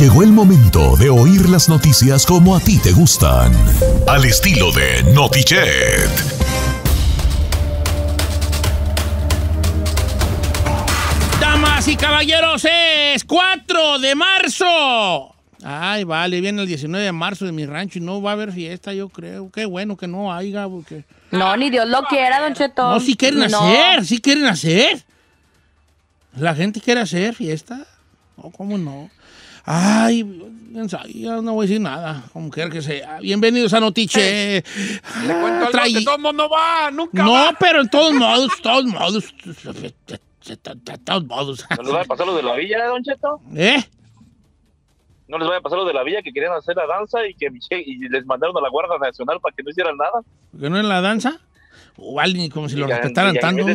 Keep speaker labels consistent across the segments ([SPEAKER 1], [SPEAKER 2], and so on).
[SPEAKER 1] Llegó el momento de oír las noticias como a ti te gustan. Al estilo de NotiChat.
[SPEAKER 2] Damas y caballeros, es 4 de marzo. Ay, vale, viene el 19 de marzo de mi rancho y no va a haber fiesta, yo creo. Qué bueno que no haya, porque...
[SPEAKER 3] No, ni Dios lo quiera, Don Cheto.
[SPEAKER 2] No, sí quieren hacer, sí quieren hacer. La gente quiere hacer fiesta. No, ¿cómo no? Ay, ya no voy a decir nada, como quiera que sea. Bienvenidos a Notiche.
[SPEAKER 4] Le cuento algo, que todo el mundo va, nunca
[SPEAKER 2] No,
[SPEAKER 4] va.
[SPEAKER 2] pero en todos modos.
[SPEAKER 5] ¿No les vaya a pasar lo de la villa, Don Cheto? ¿No les vaya a pasar lo de la villa que querían hacer la danza y les mandaron a la Guardia Nacional para que no hicieran nada?
[SPEAKER 2] ¿Que no es la danza? Vale, como si lo respetaran tanto.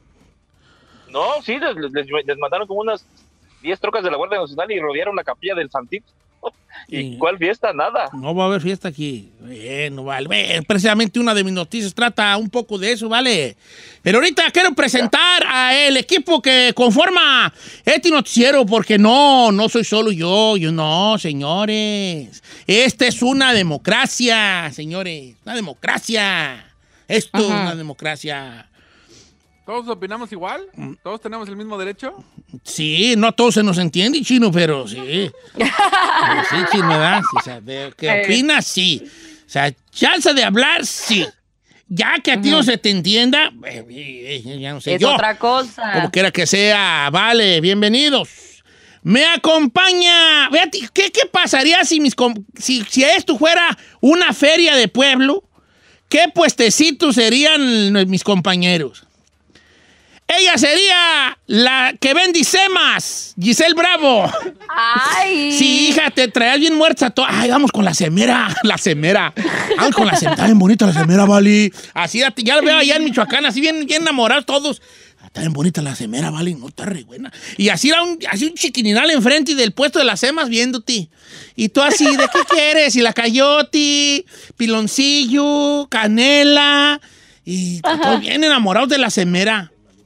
[SPEAKER 5] No, sí, les mandaron como unas 10 trocas de la Guardia Nacional y rodearon la capilla del Santito. ¿Y cuál fiesta? Nada.
[SPEAKER 2] No va a haber fiesta aquí. No vale. Precisamente una de mis noticias trata un poco de eso, ¿vale? Pero ahorita quiero presentar a el equipo que conforma este noticiero, porque no soy solo yo no, señores. Esta es una democracia, señores. Una democracia. Esto es una democracia.
[SPEAKER 4] ¿Todos opinamos igual? ¿Todos tenemos el mismo derecho?
[SPEAKER 2] Sí, no todos se nos entiende, Chino, pero sí. Sí, Chino, ¿verdad? Sí, o sea, ¿qué opinas? Sí. O sea, chance de hablar, sí. Ya que a ti no se te entienda, ya no sé
[SPEAKER 3] es
[SPEAKER 2] yo.
[SPEAKER 3] Otra cosa.
[SPEAKER 2] Como quiera que sea, vale, bienvenidos. Me acompaña. ¿Qué pasaría si esto fuera una feria de pueblo? ¿Qué puestecitos serían mis compañeros? Ella sería la que vende semas, Giselle Bravo.
[SPEAKER 3] ¡Ay!
[SPEAKER 2] Sí, hija, te traías bien muerta. Ay, vamos con la semera. Vamos con la semera. Está bien bonita la semera, vale. Así, ya la veo allá en Michoacán, así bien enamorados todos. Está bien bonita la semera, vale. No, está re buena. Y así era un chiquininal enfrente del puesto de las semas viéndote. Y tú así, ¿de qué quieres? Y la cayote, piloncillo, canela. Y todos bien enamorados de la semera.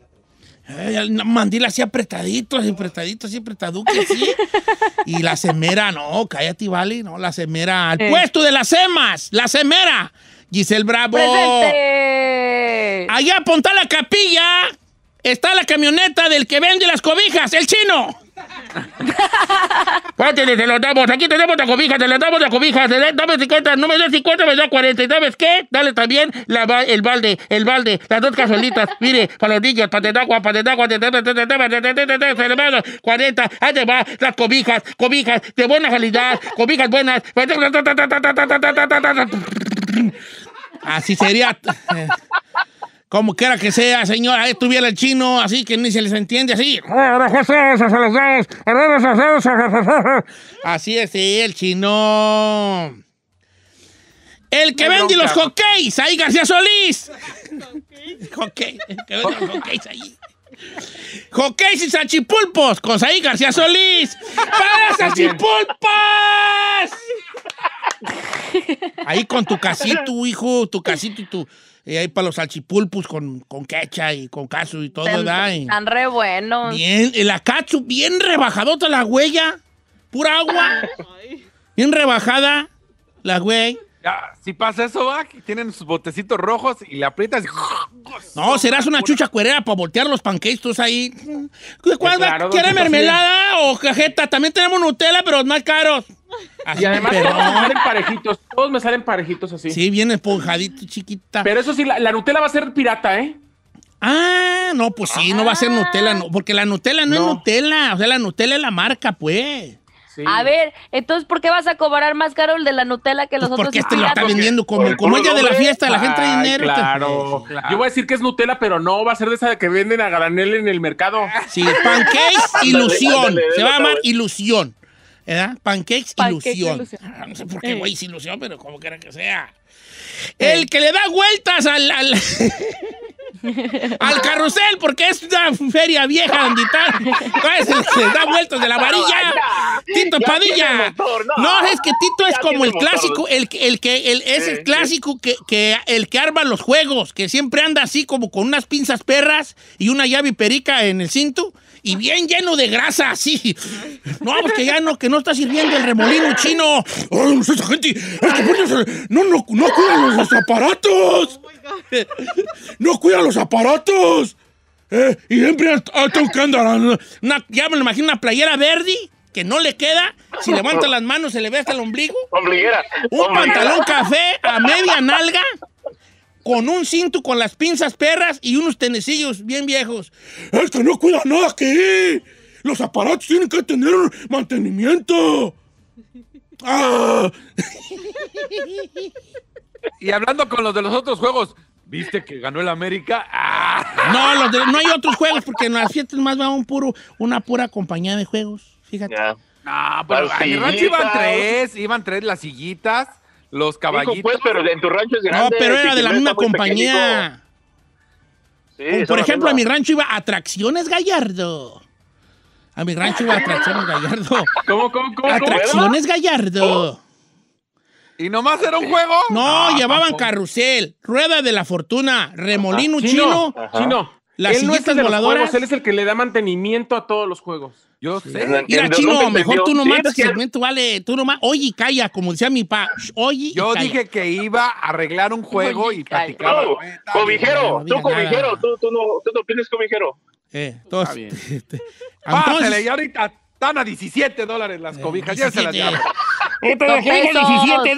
[SPEAKER 2] Mandil así apretadito, así apretaduque, así. Y la semera, no, cállate, vale, no, la semera, al puesto de las semas, la semera, Giselle Bravo.
[SPEAKER 3] ¡Presente!
[SPEAKER 2] Allá apunta la capilla, está la camioneta del que vende las cobijas, el Chino. Pátele, te lo damos, aquí tenemos la cobija, te le damos la cobija, dame 50, no me das 50, me da 40, ¿y sabes qué? Dale también el balde, las dos cazuelitas, mire, para los niños, para de agua, 40, ahí te va, las cobijas de buena calidad, cobijas buenas, así sería. Como quiera que sea, señora, ahí estuviera el Chino, así que ni se les entiende, así. Así es, sí, el Chino. El que vende los hockeys, ahí García Solís. Hockey, el que vende los hockeys ahí. Hockeys y salchipulpos, con ahí García Solís. ¡Para salchipulpos! Ahí con tu casito, hijo, tu casito y tu... Y ahí para los salchipulpos con quecha y con casu y todo, ¿verdad?
[SPEAKER 3] Están re buenos.
[SPEAKER 2] Bien, la cachu, bien rebajadota la huella. Pura agua. Bien rebajada la güey.
[SPEAKER 4] Ya, si pasa eso, va, que tienen sus botecitos rojos y le aprietas y...
[SPEAKER 2] No, serás una chucha cuerera para voltear los pancakes ahí. ¿Cuál
[SPEAKER 4] claro,
[SPEAKER 2] ¿Quiere
[SPEAKER 4] don
[SPEAKER 2] mermelada o cajeta? También tenemos Nutella, pero más caros. Así,
[SPEAKER 6] Y además
[SPEAKER 2] pero...
[SPEAKER 6] todos me salen parejitos. Todos me salen parejitos así.
[SPEAKER 2] Sí, bien esponjadito, chiquita.
[SPEAKER 6] Pero eso sí, la Nutella va a ser pirata, ¿eh?
[SPEAKER 2] Ah, no, pues sí, no va a ser Nutella, no, porque la Nutella no es Nutella. O sea, la Nutella es la marca, pues.
[SPEAKER 6] Sí.
[SPEAKER 3] A ver, entonces, ¿por qué vas a cobrar más caro el de la Nutella que los
[SPEAKER 2] Pues
[SPEAKER 3] otros?
[SPEAKER 2] porque este lo está
[SPEAKER 3] piratas?
[SPEAKER 2] vendiendo como ella de la fiesta, la gente trae dinero.
[SPEAKER 6] Claro. Yo voy a decir que es Nutella, pero no va a ser de esa que venden a granel en el mercado.
[SPEAKER 2] Sí, Pancakes Ilusión.
[SPEAKER 5] ándale,
[SPEAKER 2] Se va a llamar
[SPEAKER 5] ándale.
[SPEAKER 2] Ilusión. ¿Verdad? Pancakes Ilusión.
[SPEAKER 3] Ilusión.
[SPEAKER 2] No sé por qué, güey, es ilusión, pero como quiera que sea. El que le da vueltas al carrusel, porque es una feria vieja donde está. Es el que le da vueltas de la varilla. Tito
[SPEAKER 5] ya
[SPEAKER 2] Padilla.
[SPEAKER 5] tiene motor,
[SPEAKER 2] No, es que Tito es
[SPEAKER 5] ya
[SPEAKER 2] como
[SPEAKER 5] tiene
[SPEAKER 2] el
[SPEAKER 5] motor.
[SPEAKER 2] clásico, el clásico que el que arma los juegos, que siempre anda así como con unas pinzas perras y una llave perica en el cinto. y bien lleno de grasa, así. No, porque ya no, que no está sirviendo el remolino chino. ¡Ay, esa gente! Es que no cuidan los aparatos. ¡No cuidan los aparatos! Y siempre tengo que andar. Ya me lo imagino, una playera verde que no le queda. Si levanta las manos se le ve hasta el ombligo.
[SPEAKER 5] Ombliguera.
[SPEAKER 2] Un pantalón café a media nalga, con un cinto con las pinzas perras y unos tenecillos bien viejos. Es que no cuida nada aquí. Los aparatos tienen que tener mantenimiento. ¡Ah!
[SPEAKER 4] Y hablando con los de los otros juegos, ¿viste que ganó el América? ¡Ah!
[SPEAKER 2] No, no hay otros juegos porque en las fiestas más va una pura compañía de juegos. Fíjate.
[SPEAKER 5] Ya.
[SPEAKER 4] No, pero en mi rancho iban tres las sillitas, los caballitos.
[SPEAKER 5] Hijo, pues, pero en tu rancho es grande.
[SPEAKER 2] No, pero era de la misma compañía.
[SPEAKER 5] Sí,
[SPEAKER 2] Como por ejemplo, a mi rancho iba Atracciones Gallardo. A mi rancho iba Atracciones Gallardo.
[SPEAKER 6] ¿Cómo?
[SPEAKER 2] Atracciones Gallardo.
[SPEAKER 4] ¿Y nomás era un juego?
[SPEAKER 2] No, llevaban carrusel, rueda de la fortuna, remolino chino.
[SPEAKER 6] Chino.
[SPEAKER 2] Las
[SPEAKER 6] él no es
[SPEAKER 2] sillitas
[SPEAKER 6] el de los
[SPEAKER 2] voladoras.
[SPEAKER 6] juegos, él es el que le da mantenimiento a todos los juegos.
[SPEAKER 4] Yo sé.
[SPEAKER 2] Mira, Chino, mejor tú no
[SPEAKER 5] Sí,
[SPEAKER 2] mates
[SPEAKER 5] es que-
[SPEAKER 2] el segmento, vale. Tú nomás, oye y calla, como decía mi pa. Oye y
[SPEAKER 4] Yo
[SPEAKER 2] calla.
[SPEAKER 4] dije que iba a arreglar un juego y platicaba.
[SPEAKER 5] No, cobijero,
[SPEAKER 2] no
[SPEAKER 5] tú
[SPEAKER 2] digas
[SPEAKER 5] cobijero,
[SPEAKER 2] nada.
[SPEAKER 5] tú no tienes cobijero.
[SPEAKER 2] Entonces,
[SPEAKER 4] Pásale, y ahorita están a $17 las cobijas. Ya se las
[SPEAKER 2] 17.
[SPEAKER 4] llamo.
[SPEAKER 2] Pero que debe
[SPEAKER 3] pesos.
[SPEAKER 2] 17,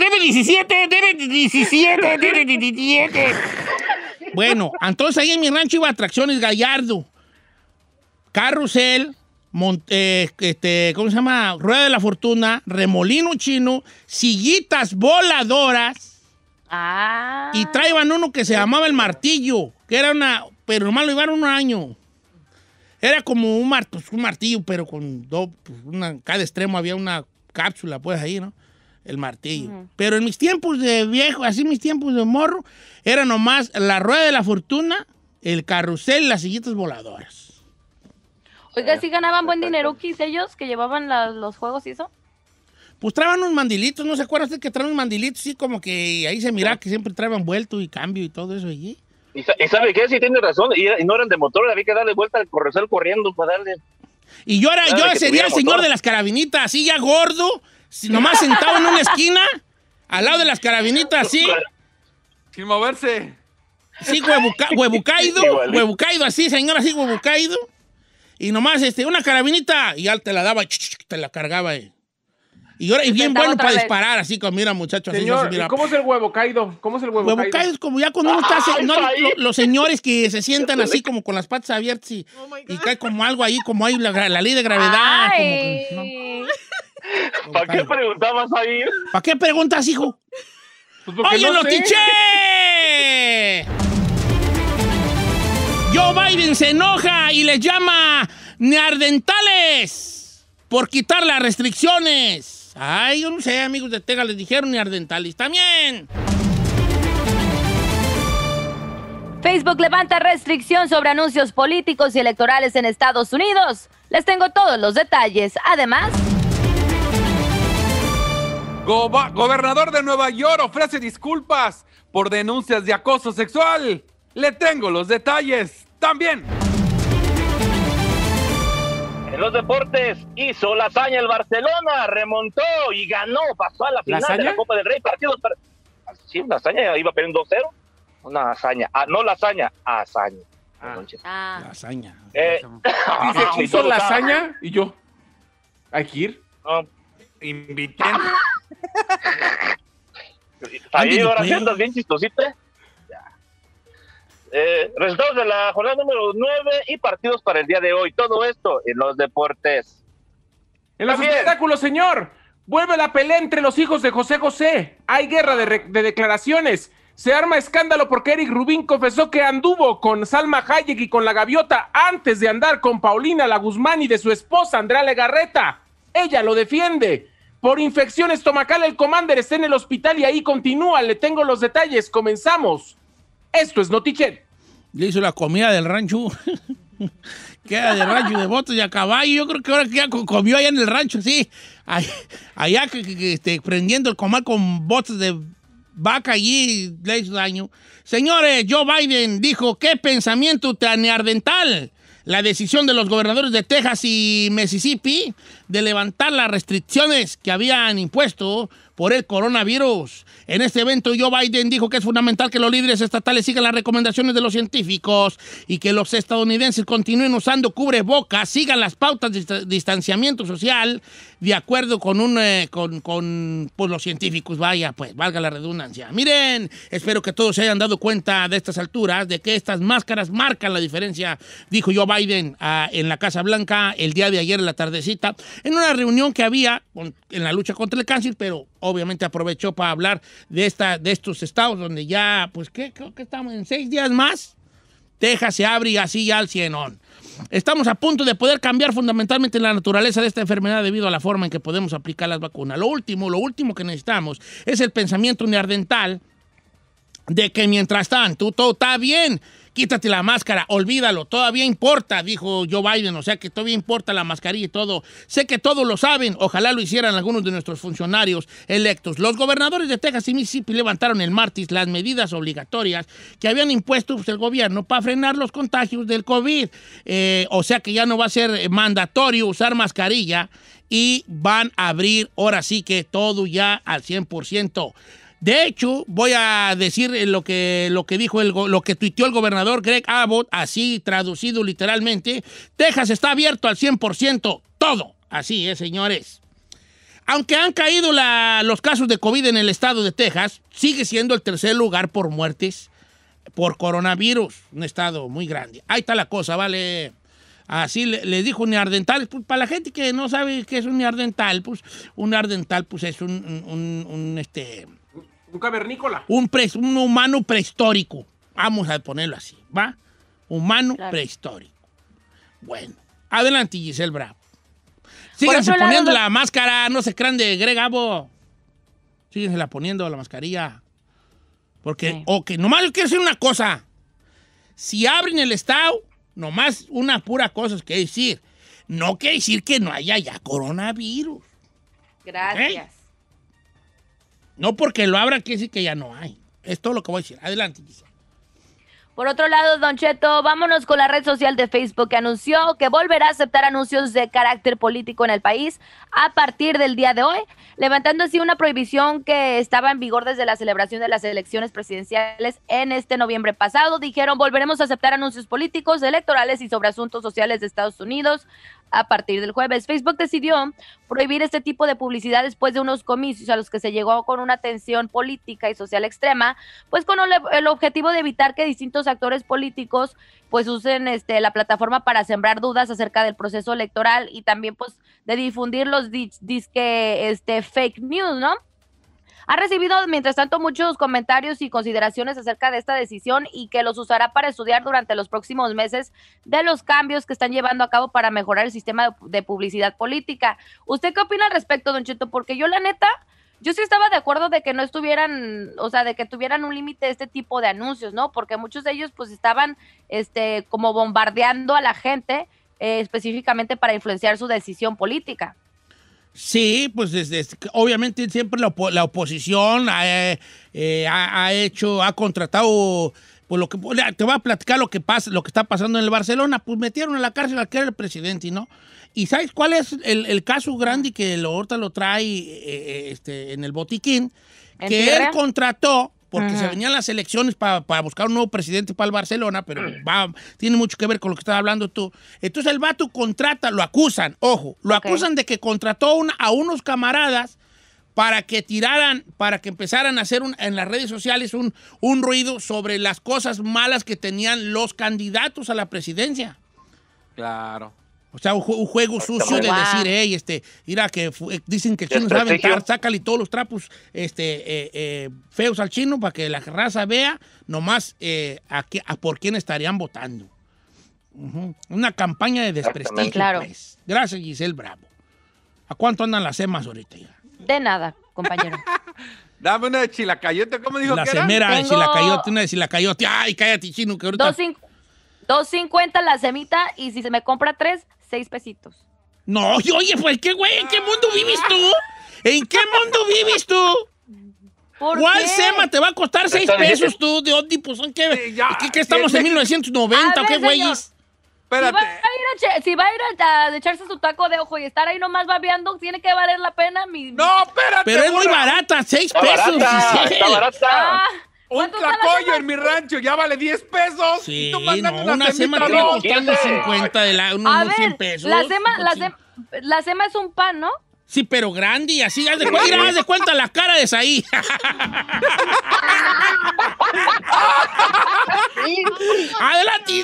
[SPEAKER 2] debe 17. Bueno, entonces ahí en mi rancho iba Atracciones Gallardo, carrusel, ¿cómo se llama? Rueda de la fortuna, remolino chino, sillitas voladoras
[SPEAKER 3] Ah.
[SPEAKER 2] y traían uno que se llamaba el martillo, que era pero nomás lo llevaron un año. Era como un martillo, pero con cada extremo había una cápsula, pues ahí, ¿no? El martillo. Pero en mis tiempos de viejo, así mis tiempos de morro, era nomás la rueda de la fortuna, el carrusel y las sillitas voladoras.
[SPEAKER 3] Oiga, ¿sí ganaban buen dinero ellos que llevaban los juegos y eso?
[SPEAKER 2] Pues traban unos mandilitos, ¿no se acuerda usted que traen unos mandilitos? Sí, como que ahí se mira que siempre traban vuelto y cambio y todo eso allí.
[SPEAKER 5] ¿Y sabe qué? Sí tiene razón. Y no eran de motor, había que darle vuelta al correcel corriendo para darle.
[SPEAKER 2] Y yo
[SPEAKER 5] Claro, que
[SPEAKER 2] sería el
[SPEAKER 5] tuviera
[SPEAKER 2] señor
[SPEAKER 5] motor.
[SPEAKER 2] de las carabinitas, así ya gordo, nomás sentado en una esquina, al lado de las carabinitas, así.
[SPEAKER 4] Sin moverse.
[SPEAKER 2] Sí, huevucaído, así, señor, así, huevucaído. Y nomás, una carabinita, y ya te la daba, te la cargaba. Y ahora, y bien
[SPEAKER 3] Intentaba
[SPEAKER 2] bueno
[SPEAKER 3] otra
[SPEAKER 2] para
[SPEAKER 3] vez.
[SPEAKER 2] disparar, así como, mira, muchacho, así,
[SPEAKER 6] Señor,
[SPEAKER 2] mira.
[SPEAKER 6] ¿y cómo es el huevo caído?
[SPEAKER 2] Huevucaído es como ya cuando uno está,
[SPEAKER 5] Ay, ahí.
[SPEAKER 2] los señores que se sientan así como con las patas abiertas y cae como algo ahí, como hay la ley de gravedad.
[SPEAKER 3] Ay.
[SPEAKER 2] Como que, ¿no?
[SPEAKER 5] ¿Para qué preguntabas ahí?
[SPEAKER 2] ¿Para qué preguntas, hijo?
[SPEAKER 6] Pues porque
[SPEAKER 2] ¡Oye,
[SPEAKER 6] no sé.
[SPEAKER 2] Notiche! Joe Biden se enoja y les llama neardentales por quitar las restricciones. Ay, yo no sé, amigos de Texas, les dijeron neardentales. También.
[SPEAKER 3] Facebook levanta restricción sobre anuncios políticos y electorales en Estados Unidos. Les tengo todos los detalles. Además,
[SPEAKER 4] Gobernador de Nueva York ofrece disculpas por denuncias de acoso sexual. Le tengo los detalles también.
[SPEAKER 5] En los deportes hizo la hazaña el Barcelona, remontó y ganó, pasó a la final de
[SPEAKER 6] hazaña?
[SPEAKER 5] la Copa del Rey. Sí, una hazaña, iba a perder un 2-0. Una hazaña, no la hazaña, hazaña.
[SPEAKER 2] La hazaña.
[SPEAKER 6] Dice, hizo lasaña y yo. Hay que ir.
[SPEAKER 4] Invité.
[SPEAKER 5] Ahí ahora sí
[SPEAKER 2] pues.
[SPEAKER 5] andas bien chistosito. Resultados de la jornada número 9 y partidos para el día de hoy. Todo esto en los deportes.
[SPEAKER 6] En los
[SPEAKER 5] También.
[SPEAKER 6] espectáculos, señor. Vuelve la pelea entre los hijos de José José. Hay guerra de declaraciones. Se arma escándalo porque Eric Rubín confesó que anduvo con Salma Hayek y con la Gaviota antes de andar con Paulina La Guzmán y de su esposa Andrea Legarreta. Ella lo defiende. Por infección estomacal el Commander está en el hospital y ahí continúa. Le tengo los detalles. Comenzamos. Esto es Notichet.
[SPEAKER 2] Le hizo la comida del rancho. Queda de rancho de botas y a caballo. Yo creo que ahora que ya comió allá en el rancho, sí. Allá prendiendo el comal con botas de vaca allí le hizo daño. Señores, Joe Biden dijo, ¿qué pensamiento tan neardental? la decisión de los gobernadores de Texas y Mississippi de levantar las restricciones que habían impuesto por el coronavirus. En este evento, Joe Biden dijo que es fundamental que los líderes estatales sigan las recomendaciones de los científicos y que los estadounidenses continúen usando cubrebocas, sigan las pautas de distanciamiento social de acuerdo con pues, los científicos. Vaya, pues, valga la redundancia. Miren, espero que todos se hayan dado cuenta de estas alturas de que estas máscaras marcan la diferencia, dijo Joe Biden en la Casa Blanca el día de ayer en la tardecita, en una reunión que había en la lucha contra el cáncer, pero obviamente aprovechó para hablar de estos estados donde ya, pues, creo que estamos en 6 días más. Texas se abre y así ya al 100. Estamos a punto de poder cambiar fundamentalmente la naturaleza de esta enfermedad debido a la forma en que podemos aplicar las vacunas. Lo último que necesitamos es el pensamiento neandertal de que mientras tanto todo está bien. Quítate la máscara, olvídalo, todavía importa, dijo Joe Biden, o sea que todavía importa la mascarilla y todo. Sé que todos lo saben, ojalá lo hicieran algunos de nuestros funcionarios electos. Los gobernadores de Texas y Mississippi levantaron el martes las medidas obligatorias que habían impuesto el gobierno para frenar los contagios del COVID. O sea que ya no va a ser mandatorio usar mascarilla y van a abrir ahora sí que todo ya al 100%. De hecho, voy a decir lo que dijo lo que tuiteó el gobernador Greg Abbott, así traducido literalmente. Texas está abierto al 100%, todo. Así es, señores. Aunque han caído los casos de COVID en el estado de Texas, sigue siendo el tercer lugar por muertes por coronavirus. Un estado muy grande. Ahí está la cosa, ¿vale? Así les dijo un neandertal. Pues, para la gente que no sabe qué es un neandertal, pues un neandertal pues, es un
[SPEAKER 6] cavernícola.
[SPEAKER 2] Un humano prehistórico. Vamos a ponerlo así, ¿va? Humano prehistórico. Bueno, adelante, Giselle Bravo. Síganse poniendo la máscara, no se crean de Greg Abbott. Síguensela poniendo la mascarilla. Porque, nomás quiero decir una cosa. Si abren el estado, nomás una pura cosa es que decir. No quiere decir que no haya ya coronavirus.
[SPEAKER 3] Gracias.
[SPEAKER 2] ¿Okay? No porque lo abran quiere decir que ya no hay. Es todo lo que voy a decir. Adelante, Giselle.
[SPEAKER 3] Por otro lado, Don Cheto, vámonos con la red social de Facebook que anunció que volverá a aceptar anuncios de carácter político en el país a partir del día de hoy, levantando así una prohibición que estaba en vigor desde la celebración de las elecciones presidenciales en este noviembre pasado. Dijeron, volveremos a aceptar anuncios políticos, electorales y sobre asuntos sociales de Estados Unidos a partir del jueves. Facebook decidió prohibir este tipo de publicidad después de unos comicios a los que se llegó con una tensión política y social extrema, pues con el objetivo de evitar que distintos actores políticos pues usen la plataforma para sembrar dudas acerca del proceso electoral y también pues de difundir los fake news, ¿no? Ha recibido, mientras tanto, muchos comentarios y consideraciones acerca de esta decisión y que los usará para estudiar durante los próximos meses de los cambios que están llevando a cabo para mejorar el sistema de publicidad política. ¿Usted qué opina al respecto, Don Cheto? Porque yo, la neta, yo sí estaba de acuerdo de que no estuvieran, o sea, de que tuvieran un límite de este tipo de anuncios, ¿no? Porque muchos de ellos, pues, estaban, como bombardeando a la gente, específicamente para influenciar su decisión política.
[SPEAKER 2] Sí, pues obviamente siempre la oposición ha contratado, pues te voy a platicar lo que está pasando en el Barcelona, pues metieron a la cárcel al que era el presidente, ¿no? ¿Y sabes cuál es el caso grande que ahorita lo trae en el botiquín? Que él contrató, porque se venían las elecciones para buscar un nuevo presidente para el Barcelona, pero tiene mucho que ver con lo que estabas hablando tú. Entonces el vato lo acusan, acusan de que contrató a unos camaradas para que empezaran a hacer en las redes sociales un ruido sobre las cosas malas que tenían los candidatos a la presidencia.
[SPEAKER 4] Claro.
[SPEAKER 2] O sea, un juego sucio de decir, mira que dicen que el chino sabe aventar, sácale todos los trapos feos al chino para que la raza vea nomás a por quién estarían votando. Una campaña de desprestigio.
[SPEAKER 3] Claro.
[SPEAKER 2] Pues. Gracias, Giselle Bravo. ¿A cuánto andan las semas ahorita ya?
[SPEAKER 3] De nada, compañero.
[SPEAKER 4] Dame una de chilacayote, ¿cómo dijo que era?
[SPEAKER 2] La semera de chilacayote, una de chilacayote. Ay, cállate, chino, que ahorita...
[SPEAKER 3] $2.50 la semita y si se me compra 3, 6 pesitos.
[SPEAKER 2] No, oye, pues, ¿qué güey? ¿En qué mundo vives tú? ¿En qué mundo vives tú? ¿Cuál sema te va a costar 6 pesos tú? ¿De dónde? Pues, ¿qué estamos en 1990 o qué güeyes?
[SPEAKER 4] Espérate.
[SPEAKER 3] Si va a ir a echarse su taco de ojo y estar ahí nomás babeando, tiene que valer la pena.
[SPEAKER 4] No, espérate.
[SPEAKER 2] Pero es muy barata, 6 pesos.
[SPEAKER 5] Está barata.
[SPEAKER 4] Un tlacoyo en mi rancho ya vale 10 pesos.
[SPEAKER 2] Sí,
[SPEAKER 4] y tú mandando
[SPEAKER 2] una sema tiene costando 50 unos 100 pesos.
[SPEAKER 3] La sema es un pan, ¿no?
[SPEAKER 2] Sí, pero grande y así, haz de cuenta la cara de Saí. Adelante.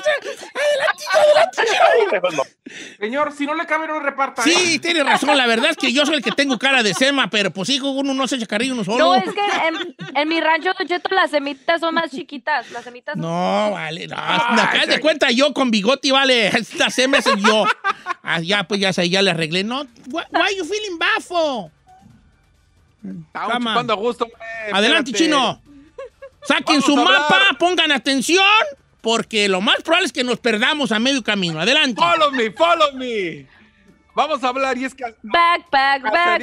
[SPEAKER 6] Señor, si no le cabe, no reparta.
[SPEAKER 2] Sí, tiene razón. La verdad es que yo soy el que tengo cara de sema, pero pues hijo, uno no se echa carrillo uno solo.
[SPEAKER 3] No, es que en mi rancho, Don Cheto, las semitas son más chiquitas. Las semitas
[SPEAKER 2] no, vale. No, haz de cuenta yo con bigote, vale. Esta sema es yo. Ya, pues ya le arreglé. No, why you feeling bafo?
[SPEAKER 4] Estamos chupando a gusto.
[SPEAKER 2] Adelante,
[SPEAKER 4] espérate.
[SPEAKER 2] Chino. Saquen
[SPEAKER 4] Vamos
[SPEAKER 2] su
[SPEAKER 4] a hablar.
[SPEAKER 2] mapa, pongan atención, porque lo más probable es que nos perdamos a medio camino. Adelante.
[SPEAKER 4] Follow me. Vamos a hablar y es que...
[SPEAKER 3] Backpack.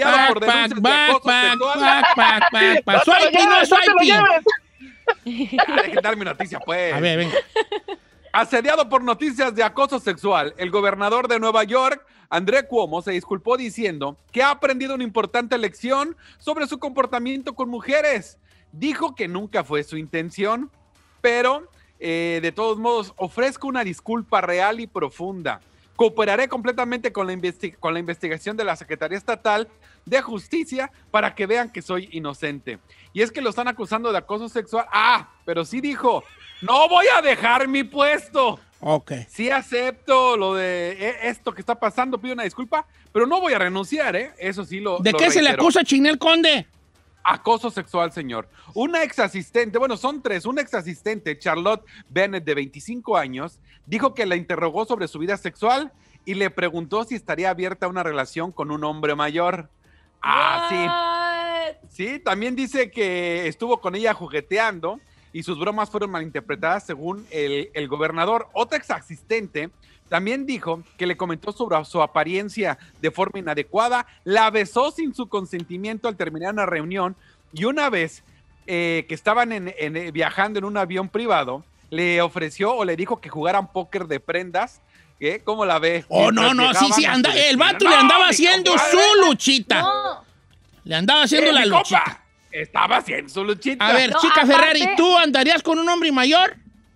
[SPEAKER 2] Swipey, no swipey.
[SPEAKER 4] Dejen darme noticia, pues.
[SPEAKER 2] A ver, venga.
[SPEAKER 4] Asediado por noticias de acoso sexual, el gobernador de Nueva York, André Cuomo, se disculpó diciendo que ha aprendido una importante lección sobre su comportamiento con mujeres. Dijo que nunca fue su intención, pero de todos modos ofrezco una disculpa real y profunda. Cooperaré completamente con la investigación de la Secretaría Estatal de Justicia para que vean que soy inocente. Y es que lo están acusando de acoso sexual. Pero sí dijo, no voy a dejar mi puesto.
[SPEAKER 2] Ok.
[SPEAKER 4] Sí acepto lo de esto que está pasando, pido una disculpa, pero no voy a renunciar, ¿eh? Eso sí lo
[SPEAKER 2] ¿De qué se le
[SPEAKER 4] reitero.
[SPEAKER 2] acusa a Chinel Conde?
[SPEAKER 4] Acoso sexual, señor. Una ex asistente, bueno, son 3, una ex asistente, Charlotte Bennett, de 25 años, dijo que la interrogó sobre su vida sexual y le preguntó si estaría abierta a una relación con un hombre mayor. Sí. Sí, también dice que estuvo con ella jugueteando y sus bromas fueron malinterpretadas según el gobernador. Otra ex asistente también dijo que le comentó sobre su apariencia de forma inadecuada, la besó sin su consentimiento al terminar una reunión y una vez que estaban viajando en un avión privado, le ofreció o le dijo que jugaran póker de prendas. ¿Cómo la ve?
[SPEAKER 2] Oh, no, sí, el vato le andaba haciendo su luchita.
[SPEAKER 3] No.
[SPEAKER 2] Le andaba haciendo la luchita.
[SPEAKER 4] Compa, estaba haciendo su luchita.
[SPEAKER 2] A ver,
[SPEAKER 3] No,
[SPEAKER 2] chica
[SPEAKER 3] aparte-
[SPEAKER 2] Ferrari, ¿tú andarías con un hombre mayor?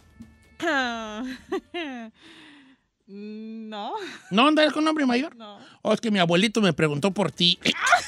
[SPEAKER 7] No,
[SPEAKER 2] ¿No andarías con un hombre mayor?
[SPEAKER 7] no.
[SPEAKER 2] Oh, es que mi abuelito me preguntó por ti.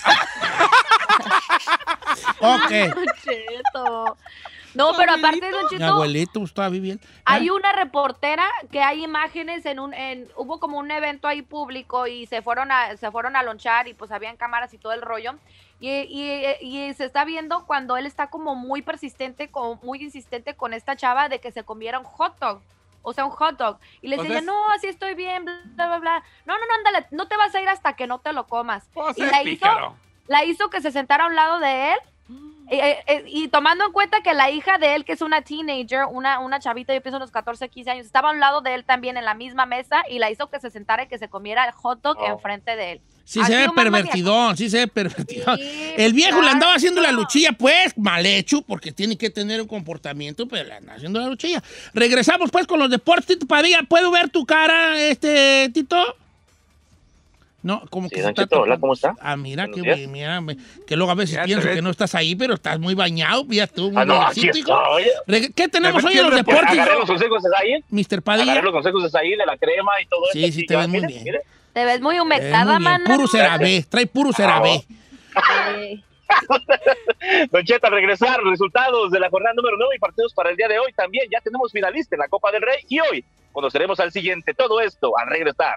[SPEAKER 2] Ok.
[SPEAKER 3] Don Cheto. No, pero aparte, Don
[SPEAKER 2] Mi
[SPEAKER 3] Cheto,
[SPEAKER 2] abuelito estaba viviendo.
[SPEAKER 3] hay una reportera que hay imágenes hubo como un evento ahí público y se fueron a lonchar y pues habían cámaras y todo el rollo. Y se está viendo cuando él está como muy persistente, muy insistente con esta chava de que se comiera un hot dog. O sea, un hot dog. Y le decía, no, así estoy bien, bla, bla, bla. No, ándale, no te vas a ir hasta que no te lo comas.
[SPEAKER 4] Pues
[SPEAKER 3] Y
[SPEAKER 4] es
[SPEAKER 3] la
[SPEAKER 4] pícaro.
[SPEAKER 3] hizo que se sentara a un lado de él. Y tomando en cuenta que la hija de él, que es una teenager, una chavita, yo pienso unos 14, 15 años, estaba a un lado de él también en la misma mesa y la hizo que se sentara y que se comiera el hot dog enfrente de él.
[SPEAKER 2] Sí
[SPEAKER 3] Ha
[SPEAKER 2] se ve
[SPEAKER 3] sido más
[SPEAKER 2] pervertidón, sí se ve pervertidón.
[SPEAKER 3] Sí,
[SPEAKER 2] El viejo le andaba
[SPEAKER 3] exacto.
[SPEAKER 2] haciendo la luchilla, pues, mal hecho, porque tiene que tener un comportamiento, pero le andaba haciendo la luchilla. Regresamos, pues, con los deportes, Tito Padilla. ¿Puedo ver tu cara, Tito? No, como
[SPEAKER 5] Sí,
[SPEAKER 2] que
[SPEAKER 5] Don
[SPEAKER 2] está
[SPEAKER 5] Cheto, hola,
[SPEAKER 2] tocando.
[SPEAKER 5] ¿cómo está?
[SPEAKER 2] Mira,
[SPEAKER 5] Buenos
[SPEAKER 2] que,
[SPEAKER 5] días.
[SPEAKER 2] mira, que luego a veces
[SPEAKER 4] Ya te
[SPEAKER 2] pienso
[SPEAKER 4] ves.
[SPEAKER 2] que no estás ahí, pero estás muy bañado, ya estuvo muy
[SPEAKER 5] No, aquí
[SPEAKER 2] jovencito, hijo.
[SPEAKER 5] estoy.
[SPEAKER 2] ¿Qué tenemos
[SPEAKER 4] Me
[SPEAKER 2] hoy en los
[SPEAKER 4] metí en
[SPEAKER 2] deportes,
[SPEAKER 5] Agarré los consejos de Zahir.
[SPEAKER 2] Mr. Padilla?
[SPEAKER 5] Agarré los consejos de Zahir, de la crema y todo
[SPEAKER 2] Sí,
[SPEAKER 5] eso.
[SPEAKER 2] sí,
[SPEAKER 5] y
[SPEAKER 2] te
[SPEAKER 5] ya,
[SPEAKER 2] ves muy
[SPEAKER 5] mire,
[SPEAKER 2] bien.
[SPEAKER 5] mire.
[SPEAKER 3] Te ves muy
[SPEAKER 2] Muy
[SPEAKER 3] humectada,
[SPEAKER 2] bien,
[SPEAKER 3] mana.
[SPEAKER 2] puro CeraVe, trae puro CeraVe.
[SPEAKER 3] Sí.
[SPEAKER 5] Don Cheto, al regresar, resultados de la jornada número 9 y partidos para el día de hoy. También ya tenemos finalista en la Copa del Rey y hoy conoceremos al siguiente. Todo esto al regresar.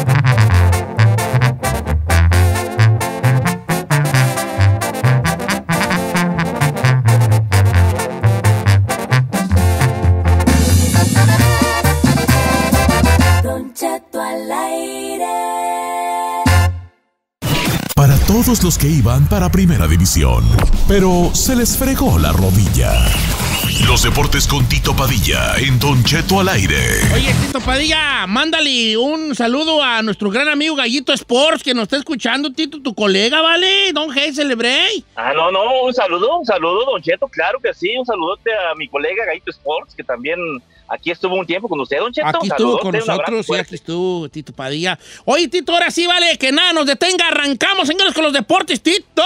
[SPEAKER 8] Don Cheto al aire.
[SPEAKER 1] Para todos los que iban para Primera División, pero se les fregó la rodilla. Los deportes con Tito Padilla en Don Cheto al aire.
[SPEAKER 2] Oye, Tito Padilla, mándale un saludo a nuestro gran amigo Gallito Sports que nos está escuchando, Tito, tu colega, ¿vale? Don G. Celebrate.
[SPEAKER 5] No, un saludo, Don Cheto, claro que sí. Un saludote a mi colega Gallito Sports, que también aquí estuvo un tiempo con usted, Don Cheto.
[SPEAKER 2] Aquí estuvo con nosotros, sí, aquí estuvo Tito Padilla. Oye, Tito, ahora sí, vale, que nada nos detenga. Arrancamos, señores, con los deportes, Tito.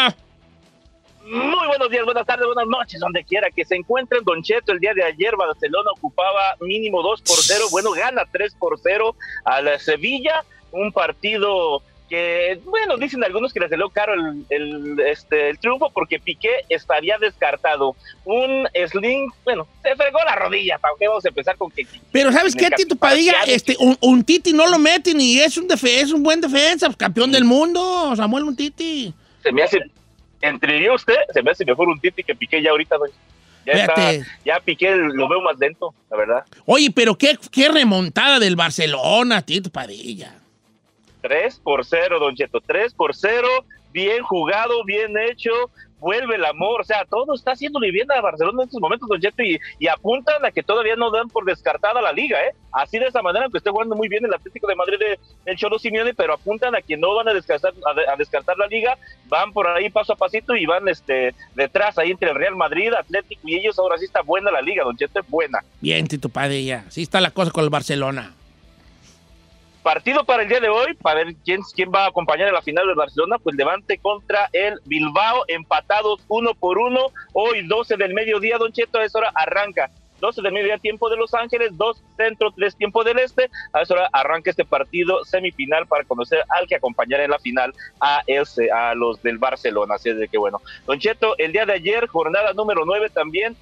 [SPEAKER 5] Muy buenos días, buenas tardes, buenas noches, donde quiera que se encuentren, Don Cheto. El día de ayer Barcelona ocupaba mínimo 2-0, bueno, gana 3-0 a la Sevilla, un partido que, bueno, dicen algunos que les salió caro el triunfo porque Piqué estaría descartado. Un sling, bueno, se fregó la rodilla, ¿para qué vamos a empezar con que?
[SPEAKER 2] Pero ¿sabes qué, Tito Padilla? Un Titi no lo mete ni es un buen defensa, campeón del mundo, Samuel Umtiti.
[SPEAKER 5] Se me hace... Entre yo usted, se me hace mejor un Titi que Piqué ya ahorita, ¿no? Ya Piqué lo veo más lento, la verdad.
[SPEAKER 2] Oye, pero qué remontada del Barcelona, Tito Padilla.
[SPEAKER 5] 3-0, Don Cheto, 3-0, bien jugado, bien hecho, vuelve el amor, o sea, todo está haciéndole bien a Barcelona en estos momentos, Don Cheto, y apuntan a que todavía no dan por descartada la liga, así de esa manera, aunque esté jugando muy bien el Atlético de Madrid del Cholo Simeone, pero apuntan a que no van a descartar la liga, van por ahí paso a pasito y van detrás ahí entre el Real Madrid, Atlético y ellos. Ahora sí está buena la liga, Don Cheto, es buena.
[SPEAKER 2] Bien, Tito Padilla, sí está la cosa con el Barcelona.
[SPEAKER 5] Partido para el día de hoy, para ver quién va a acompañar en la final del Barcelona, pues Levante contra el Bilbao, empatados 1-1, hoy 12 del mediodía, Don Cheto, a esa hora arranca, 12 del mediodía tiempo de Los Ángeles, 2 centro, 3 tiempo del este, a esa hora arranca este partido semifinal para conocer al que acompañará en la final a los del Barcelona, así es de que bueno. Don Cheto, el día de ayer, jornada número 9 también,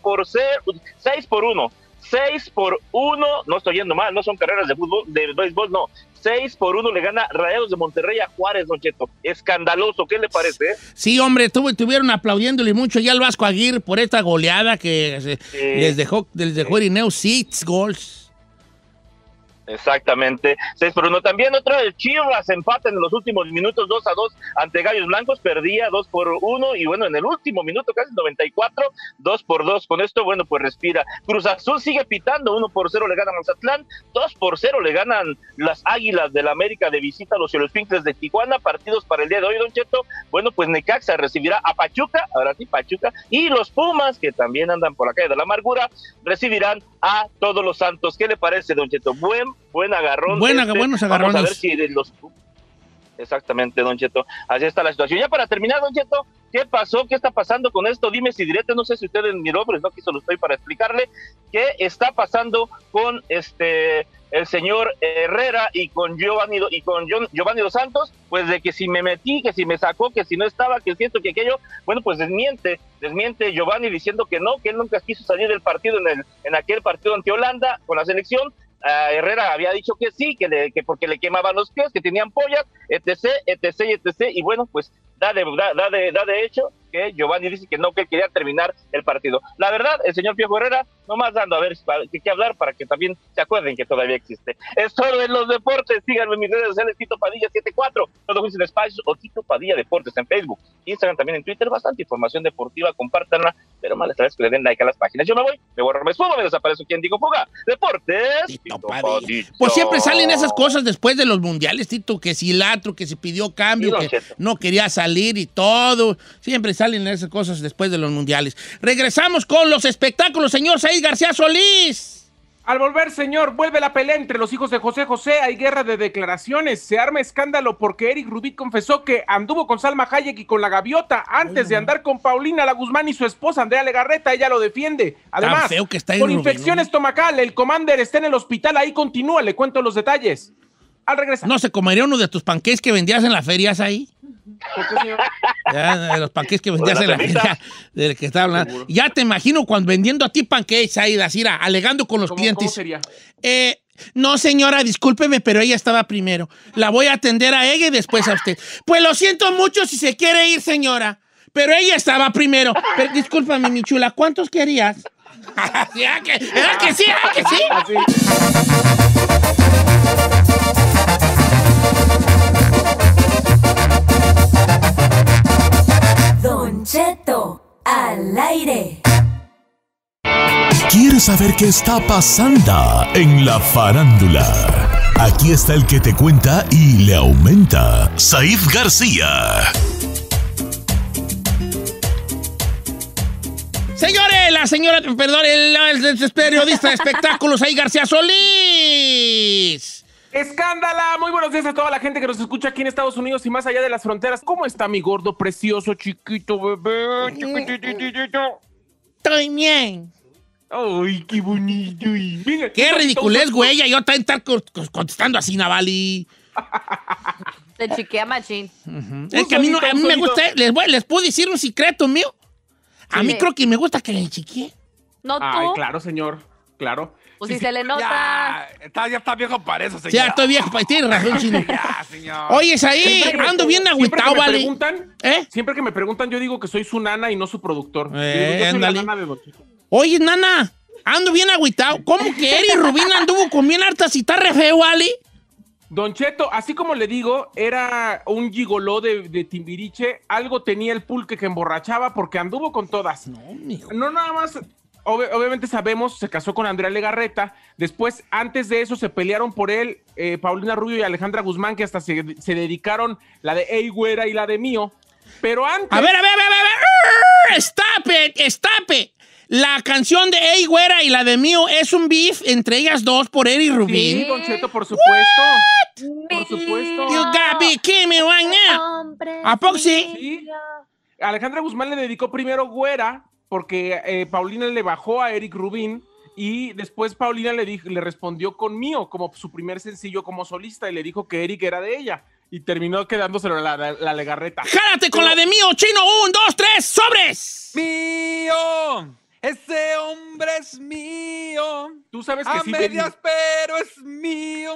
[SPEAKER 5] 6-1, no estoy yendo mal, no son carreras de fútbol, de béisbol, no. 6-1 le gana Rayados de Monterrey a Juárez, Don Cheto. Escandaloso, ¿qué le parece?
[SPEAKER 2] Sí, hombre, estuvieron aplaudiéndole mucho ya al Vasco Aguirre por esta goleada que les dejó Irineo 6 goles.
[SPEAKER 5] Exactamente, 6-1. También otro, el Chivas empata en los últimos minutos 2-2 ante Gallos Blancos, perdía 2-1 y bueno, en el último minuto, casi 94, 2-2. Con esto, bueno, pues respira. Cruz Azul sigue pitando, 1-0 le ganan a Mazatlán, 2-0 le ganan las Águilas del América de visita a los Xoloitzcuintles de Tijuana. Partidos para el día de hoy, Don Cheto. Bueno, pues Necaxa recibirá a Pachuca, ahora sí Pachuca, y los Pumas, que también andan por la calle de la amargura, recibirán a Todos los Santos. ¿Qué le parece, Don Cheto? Buen agarrón.
[SPEAKER 2] Buenos agarrones.
[SPEAKER 5] Vamos a ver si de los... Exactamente, Don Cheto. Así está la situación. Ya para terminar, Don Cheto, ¿qué pasó? ¿Qué está pasando con esto? Dime si directo, no sé si usted miró, pero no quiso lo estoy para explicarle. ¿Qué está pasando con el señor Herrera y con Giovanni Dos Santos? Pues de que si me metí, que si me sacó, que si no estaba, que siento que aquello, bueno, pues desmiente Giovanni diciendo que no, que él nunca quiso salir del partido en aquel partido ante Holanda con la selección. Herrera había dicho que sí, que porque le quemaban los pies, que tenían pollas, etc, y bueno, pues da de hecho que Giovanni dice que no, que él quería terminar el partido. La verdad, el señor Piojo Herrera, nomás dando a ver qué hablar para que también se acuerden que todavía existe. Es todo en los deportes. Síganme en mis redes sociales, Tito Padilla 74, todo en espacios, o Tito Padilla Deportes en Facebook, Instagram, también en Twitter. Bastante información deportiva, compártanla, pero más les traes que le den like a las páginas. Yo me voy, me borro, me esfumo, me desaparezco. ¿Quién digo fuga? Deportes.
[SPEAKER 2] Tito Padilla. Pues siempre salen esas cosas después de los mundiales, Tito, que si Latro, que si pidió cambio, que no quería salir y todo. Siempre salen esas cosas después de los mundiales. Regresamos con los espectáculos, señor Said García Solís.
[SPEAKER 6] Al volver, señor, vuelve la pelea entre los hijos de José José. Hay guerra de declaraciones. Se arma escándalo porque Eric Rubin confesó que anduvo con Salma Hayek y con la Gaviota antes de andar con Paulina La Guzmán y su esposa Andrea Legarreta. Ella lo defiende. Además,
[SPEAKER 2] feo que está
[SPEAKER 6] con infección estomacal, el Commander está en el hospital. Ahí continúa, le cuento los detalles al regresar.
[SPEAKER 2] ¿No se comería uno de tus panqués que vendías en las ferias ahí?
[SPEAKER 6] ¿Por qué, señor?
[SPEAKER 2] Ya, los panqués que vendías en la feria del que estaba hablando. Seguro. Ya te imagino cuando vendiendo a ti panqués ahí, alegando con los clientes.
[SPEAKER 6] ¿Cómo sería?
[SPEAKER 2] No, señora, discúlpeme, pero ella estaba primero. La voy a atender a ella y después a usted. Pues lo siento mucho si se quiere ir, señora, pero ella estaba primero. Pero discúlpame, mi chula, ¿cuántos querías? ¿Era que sí?
[SPEAKER 6] Así.
[SPEAKER 8] Don Cheto al aire.
[SPEAKER 1] ¿Quieres saber qué está pasando en la farándula? Aquí está el que te cuenta y le aumenta, Said García.
[SPEAKER 2] Señores, la señora, perdón, el periodista de espectáculos, ahí García Solís.
[SPEAKER 6] ¡Escándala! Muy buenos días a toda la gente que nos escucha aquí en Estados Unidos y más allá de las fronteras. ¿Cómo está mi gordo, precioso, chiquito, bebé? Chiquitititito.
[SPEAKER 2] Estoy bien.
[SPEAKER 6] Ay, qué bonito. Mira,
[SPEAKER 2] Qué ridiculez, güey. Yo también estar contestando así, Navali.
[SPEAKER 3] Te chiquea machín.
[SPEAKER 2] Es que a mí me gusta, les puedo decir un secreto mío. A mí creo que me gusta que le chiquee.
[SPEAKER 3] No tú.
[SPEAKER 6] Ay, claro, señor. Claro.
[SPEAKER 3] Pues si se le nota.
[SPEAKER 4] Ya está viejo para eso, señor.
[SPEAKER 2] Ya estoy viejo, tienes razón, chino.
[SPEAKER 4] Ya, señor.
[SPEAKER 2] Oyes ahí, ando bien agüitado, vale.
[SPEAKER 6] Siempre que me preguntan, yo digo que soy su nana y no su productor. Yo soy la
[SPEAKER 2] Ándale.
[SPEAKER 6] nana de Don Cheto.
[SPEAKER 2] Oye, nana, ando bien agüitado. ¿Cómo que Eri Rubín anduvo con bien hartas y está re feo, vale?
[SPEAKER 6] Don Cheto, así como le digo, era un gigoló de Timbiriche. Algo tenía el pulque que emborrachaba porque anduvo con todas.
[SPEAKER 2] No, mijo.
[SPEAKER 6] No nada más... Obviamente sabemos, se casó con Andrea Legarreta. Después, antes de eso, se pelearon por él Paulina Rubio y Alejandra Guzmán, que hasta se dedicaron la de Ey Güera y la de Mío. Pero antes...
[SPEAKER 2] A ver. Stop it. La canción de Ey Güera y la de Mío es un beef entre ellas dos por Eri Rubín.
[SPEAKER 6] Sí, Don Cheto, por supuesto. Por supuesto.
[SPEAKER 2] You got me kidding right now. ¿A poco sí?
[SPEAKER 6] Sí. Alejandra Guzmán le dedicó primero Güera, porque Paulina le bajó a Eric Rubin y después Paulina le respondió con Mío como su primer sencillo como solista y le dijo que Eric era de ella y terminó quedándoselo la Legarreta.
[SPEAKER 2] ¡Jálate con la de Mío, chino! 1, 2, 3, ¡sobres!
[SPEAKER 4] Mío, ese hombre es mío.
[SPEAKER 6] Tú sabes que
[SPEAKER 4] a
[SPEAKER 6] sí.
[SPEAKER 4] medias, pero es mío,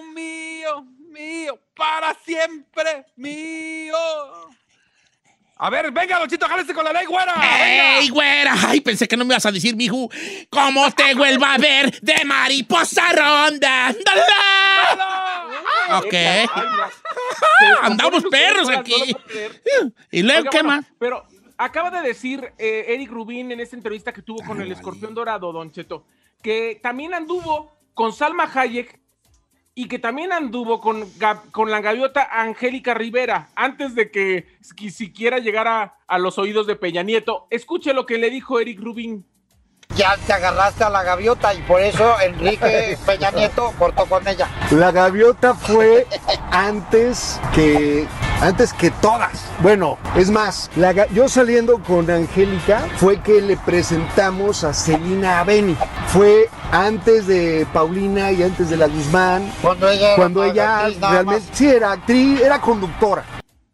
[SPEAKER 4] para siempre mío. A ver, venga, Don Chito, jálese con la ley, güera.
[SPEAKER 2] ¡Ey, güera! Ay, pensé que no me ibas a decir, mijo. ¿Cómo te vuelva a ver de mariposa ronda? ¡Dala! Ok. Andamos perros aquí. ¿Y luego qué más?
[SPEAKER 6] Pero acaba de decir Eric Rubin en esta entrevista que tuvo con el Escorpión Dorado, Don Cheto, que también anduvo con Salma Hayek y que también anduvo con la gaviota Angélica Rivera antes de que siquiera llegara a los oídos de Peña Nieto. Escuche lo que le dijo Eric Rubin.
[SPEAKER 7] Ya te agarraste a la gaviota y por eso Enrique Peña Nieto cortó con ella.
[SPEAKER 9] La gaviota fue antes que todas. Bueno, es más, yo saliendo con Angélica fue que le presentamos a Celina Aveni. Fue antes de Paulina y antes de la Guzmán.
[SPEAKER 7] Cuando ella
[SPEAKER 9] realmente sí era actriz, era conductora.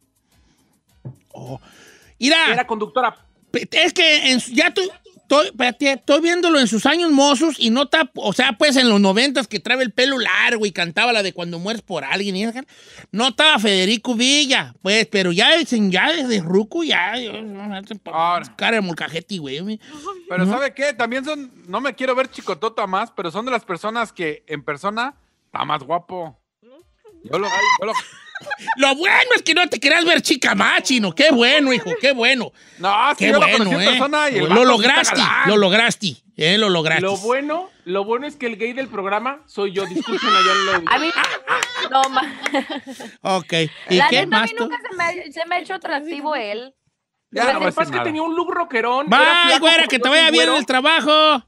[SPEAKER 2] Mira,
[SPEAKER 6] era conductora.
[SPEAKER 2] Es que estoy viéndolo en sus años mozos y no está, o sea, pues en los 90s que trae el pelo largo y cantaba la de Cuando mueres por alguien y esa, no estaba Federico Villa, pues, pero ya desde ruco cara de molcajete, güey.
[SPEAKER 4] Pero ¿sabe qué? También no me quiero ver chicotota más, pero son de las personas que en persona está más guapo.
[SPEAKER 2] Lo bueno es que no te querías ver chica más, chino. Qué bueno, hijo, qué bueno.
[SPEAKER 4] No, sí,
[SPEAKER 2] qué bueno,
[SPEAKER 4] persona y el
[SPEAKER 2] lo lograste. Lo lograste.
[SPEAKER 6] Lo bueno es que el gay del programa soy yo. Disculpen allá en lo...
[SPEAKER 3] A mí no,
[SPEAKER 2] Ok. ¿Y
[SPEAKER 3] la
[SPEAKER 2] qué
[SPEAKER 3] neta,
[SPEAKER 2] más?
[SPEAKER 3] a mí nunca se me ha hecho atractivo él.
[SPEAKER 6] Ya, lo que pasa es que tenía un look rockerón.
[SPEAKER 2] Bye, güera, que te vaya bien en el trabajo.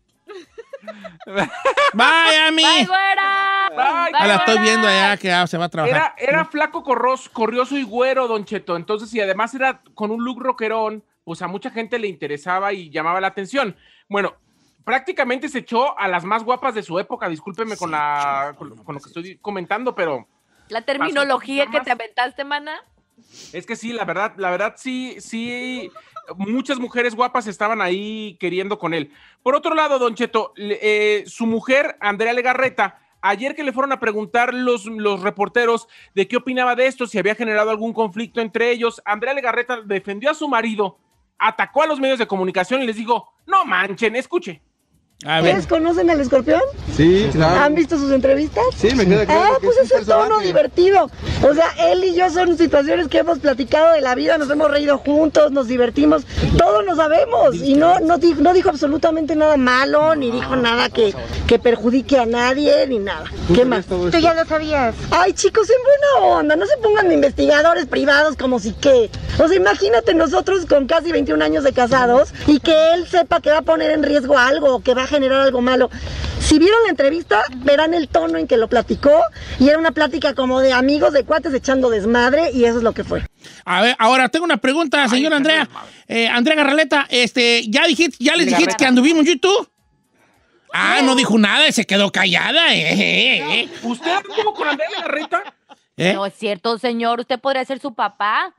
[SPEAKER 2] Bye, a mí.
[SPEAKER 3] Bye, güera.
[SPEAKER 6] Bye.
[SPEAKER 2] La estoy viendo allá que se va a trabajar.
[SPEAKER 6] Era flaco, corrioso y güero, Don Cheto. Entonces, y además era con un look rockerón, pues a mucha gente le interesaba y llamaba la atención. Bueno, prácticamente se echó a las más guapas de su época. Discúlpeme con lo que estoy comentando, pero...
[SPEAKER 3] La terminología que te aventaste, mana.
[SPEAKER 6] Es que sí, la verdad sí, muchas mujeres guapas estaban ahí queriendo con él. Por otro lado, Don Cheto, su mujer, Andrea Legarreta, ayer que le fueron a preguntar los reporteros de qué opinaba de esto, si había generado algún conflicto entre ellos, Andrea Legarreta defendió a su marido, atacó a los medios de comunicación y les dijo, no manchen, escuche.
[SPEAKER 10] ¿Ustedes conocen al Escorpión?
[SPEAKER 9] Sí, claro.
[SPEAKER 10] ¿Han visto sus entrevistas?
[SPEAKER 9] Sí, me queda claro.
[SPEAKER 10] Pues es el tono divertido. O sea, él y yo son situaciones que hemos platicado de la vida, nos hemos reído juntos, nos divertimos, todos lo sabemos. Y no dijo absolutamente nada malo, ni dijo nada que perjudique a nadie, ni nada. ¿Qué más? Tú ya lo sabías. Ay, chicos, en buena onda, no se pongan de investigadores privados como si qué. O sea, imagínate nosotros con casi 21 años de casados y que él sepa que va a poner en riesgo algo, que va a generar algo malo. Si vieron la entrevista, verán el tono en que lo platicó y era una plática como de amigos, de cuates echando desmadre y eso es lo que fue.
[SPEAKER 2] A ver, ahora tengo una pregunta, señora Andrea. Andrea Garraleta, ¿ya les dijiste que anduvimos en YouTube? Ah, no dijo nada y se quedó callada.
[SPEAKER 6] ¿Usted anduvo con Andrea Garraleta?
[SPEAKER 3] No es cierto, señor. ¿Usted podría ser su papá?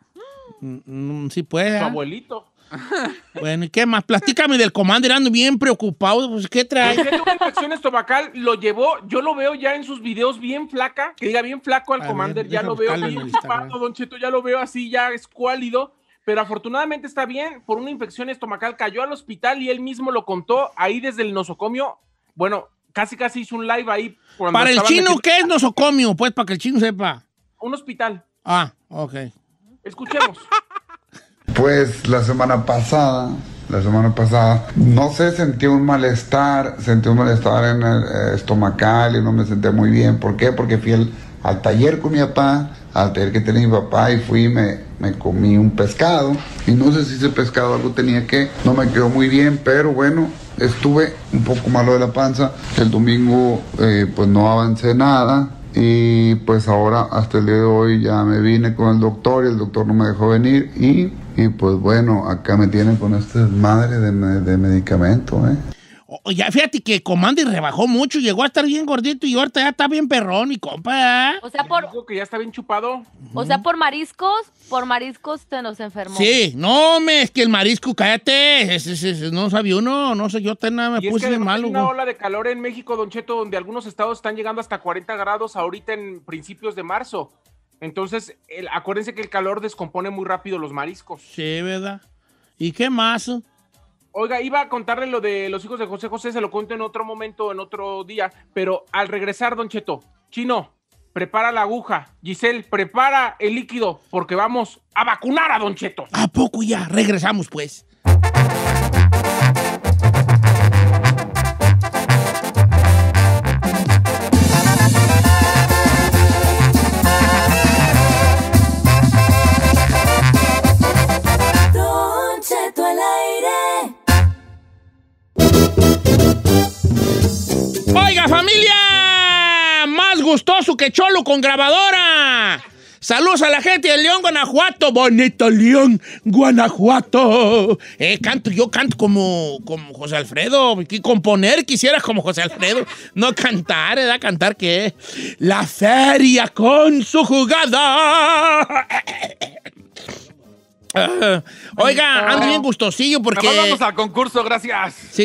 [SPEAKER 2] Sí puede.
[SPEAKER 6] Su abuelito.
[SPEAKER 2] Bueno, ¿y qué más? Platícame del Commander, ando bien preocupado, pues, ¿qué trae?
[SPEAKER 6] Tiene una infección estomacal, lo llevó, yo lo veo ya en sus videos bien flaca, que diga bien flaco al Commander, ya lo veo bien chupado, Don Cheto, ya lo veo así, ya escuálido, pero afortunadamente está bien, por una infección estomacal cayó al hospital y él mismo lo contó ahí desde el nosocomio, bueno, casi hizo un live ahí.
[SPEAKER 2] Para el chino, ¿qué es nosocomio? Pues, para que el chino sepa.
[SPEAKER 6] Un hospital.
[SPEAKER 2] Ah, ok.
[SPEAKER 6] Escuchemos.
[SPEAKER 11] Pues la semana pasada, no sé, sentí un malestar en el estomacal y no me senté muy bien. ¿Por qué? Porque fui al taller con mi papá, al taller que tenía mi papá y fui y me comí un pescado. Y no sé si ese pescado algo tenía que, no me quedó muy bien, pero bueno, estuve un poco malo de la panza. El domingo pues no avancé nada. Y pues ahora, hasta el día de hoy, ya me vine con el doctor y el doctor no me dejó venir. Y pues bueno, acá me tienen con este desmadre de medicamento,
[SPEAKER 2] Ya fíjate que Commander rebajó mucho, llegó a estar bien gordito y ahorita ya está bien perrón, mi compa.
[SPEAKER 3] O sea,
[SPEAKER 6] Digo que ya está bien chupado.
[SPEAKER 3] O sea, por mariscos te nos enfermó.
[SPEAKER 2] Sí, no, es que el marisco, cállate, no sabía uno, no sé, yo nada me puse de malo.
[SPEAKER 6] Hay una ola de calor en México, Don Cheto, donde algunos estados están llegando hasta 40 grados ahorita en principios de marzo. Entonces, acuérdense que el calor descompone muy rápido los mariscos.
[SPEAKER 2] Sí, ¿verdad? ¿Y qué más?
[SPEAKER 6] Oiga, iba a contarle lo de los hijos de José José, se lo cuento en otro momento, en otro día, pero al regresar, Don Cheto, Chino, prepara la aguja, Giselle, prepara el líquido, porque vamos a vacunar a Don Cheto.
[SPEAKER 2] ¿A poco ya? Regresamos, pues. Oiga, familia, más gustoso que cholo con grabadora. Saludos a la gente de León, Guanajuato. Bonito León, Guanajuato. Yo canto como José Alfredo. Componer quisiera como José Alfredo. No cantar, ¿verdad? ¿Cantar qué? La feria con su jugada. Oiga, ando bien gustosillo porque...
[SPEAKER 4] Vamos al concurso, gracias.
[SPEAKER 2] Sí.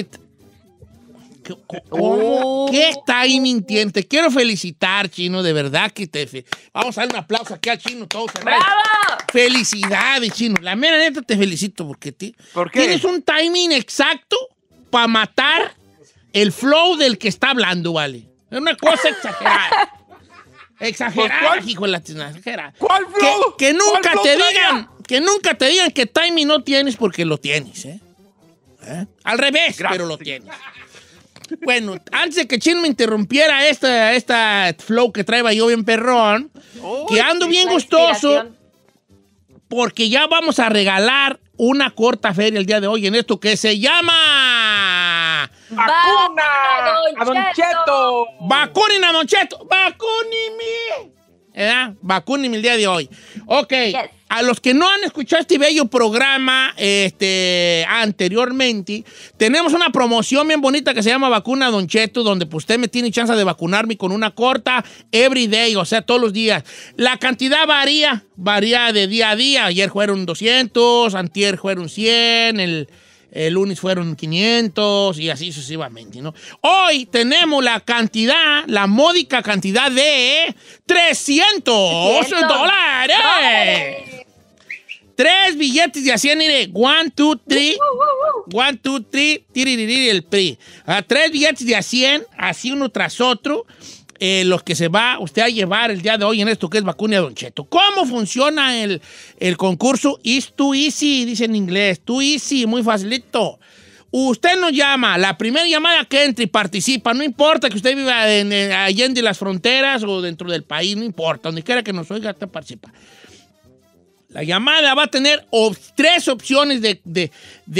[SPEAKER 2] ¿Qué timing tiene? Te quiero felicitar, Chino, de verdad que vamos a dar un aplauso aquí al Chino, todos.
[SPEAKER 3] ¡Bravo!
[SPEAKER 2] Felicidades, Chino. La mera neta te felicito porque
[SPEAKER 4] ¿Por qué?
[SPEAKER 2] Tienes un timing exacto para matar el flow del que está hablando, ¿vale? Es una cosa exagerada. Exagerada, hijo de la tina, exagerada.
[SPEAKER 4] ¿Cuál flow?
[SPEAKER 2] Que nunca
[SPEAKER 4] ¿Cuál
[SPEAKER 2] te
[SPEAKER 4] flow
[SPEAKER 2] digan, que nunca te digan que timing no tienes porque lo tienes, ¿eh? Al revés, gracias, pero lo tienes. Bueno, antes de que Chino me interrumpiera esta flow que traía yo bien perrón, que ando bien gustoso, porque ya vamos a regalar una corta feria el día de hoy en esto que se llama...
[SPEAKER 6] ¡Vacuna a Don Cheto!
[SPEAKER 2] ¡Vacunen a Don Cheto! ¡Vacúnime! Vacúnime el día de hoy. Ok, yes. A los que no han escuchado este bello programa anteriormente, tenemos una promoción bien bonita que se llama Vacuna Don Cheto, donde pues, usted me tiene chance de vacunarme con una corta every day, o sea, todos los días. La cantidad varía de día a día. Ayer fueron 200, antier fueron 100, el lunes fueron 500 y así sucesivamente, ¿no? Hoy tenemos la módica cantidad de $300. 3 billetes de a 100, mire. 1, 2, 3. 1, 2, 3. Tiririri, el PRI. 3 billetes de a 100, así uno tras otro. Los que se va usted a llevar el día de hoy en esto que es Vacune a Don Cheto. ¿Cómo funciona el concurso? It's too easy, dice en inglés. Too easy, muy facilito. Usted nos llama, la primera llamada que entre y participa, no importa que usted viva allende las fronteras o dentro del país, no importa, donde quiera que nos oiga, usted participa. La llamada va a tener 3 opciones de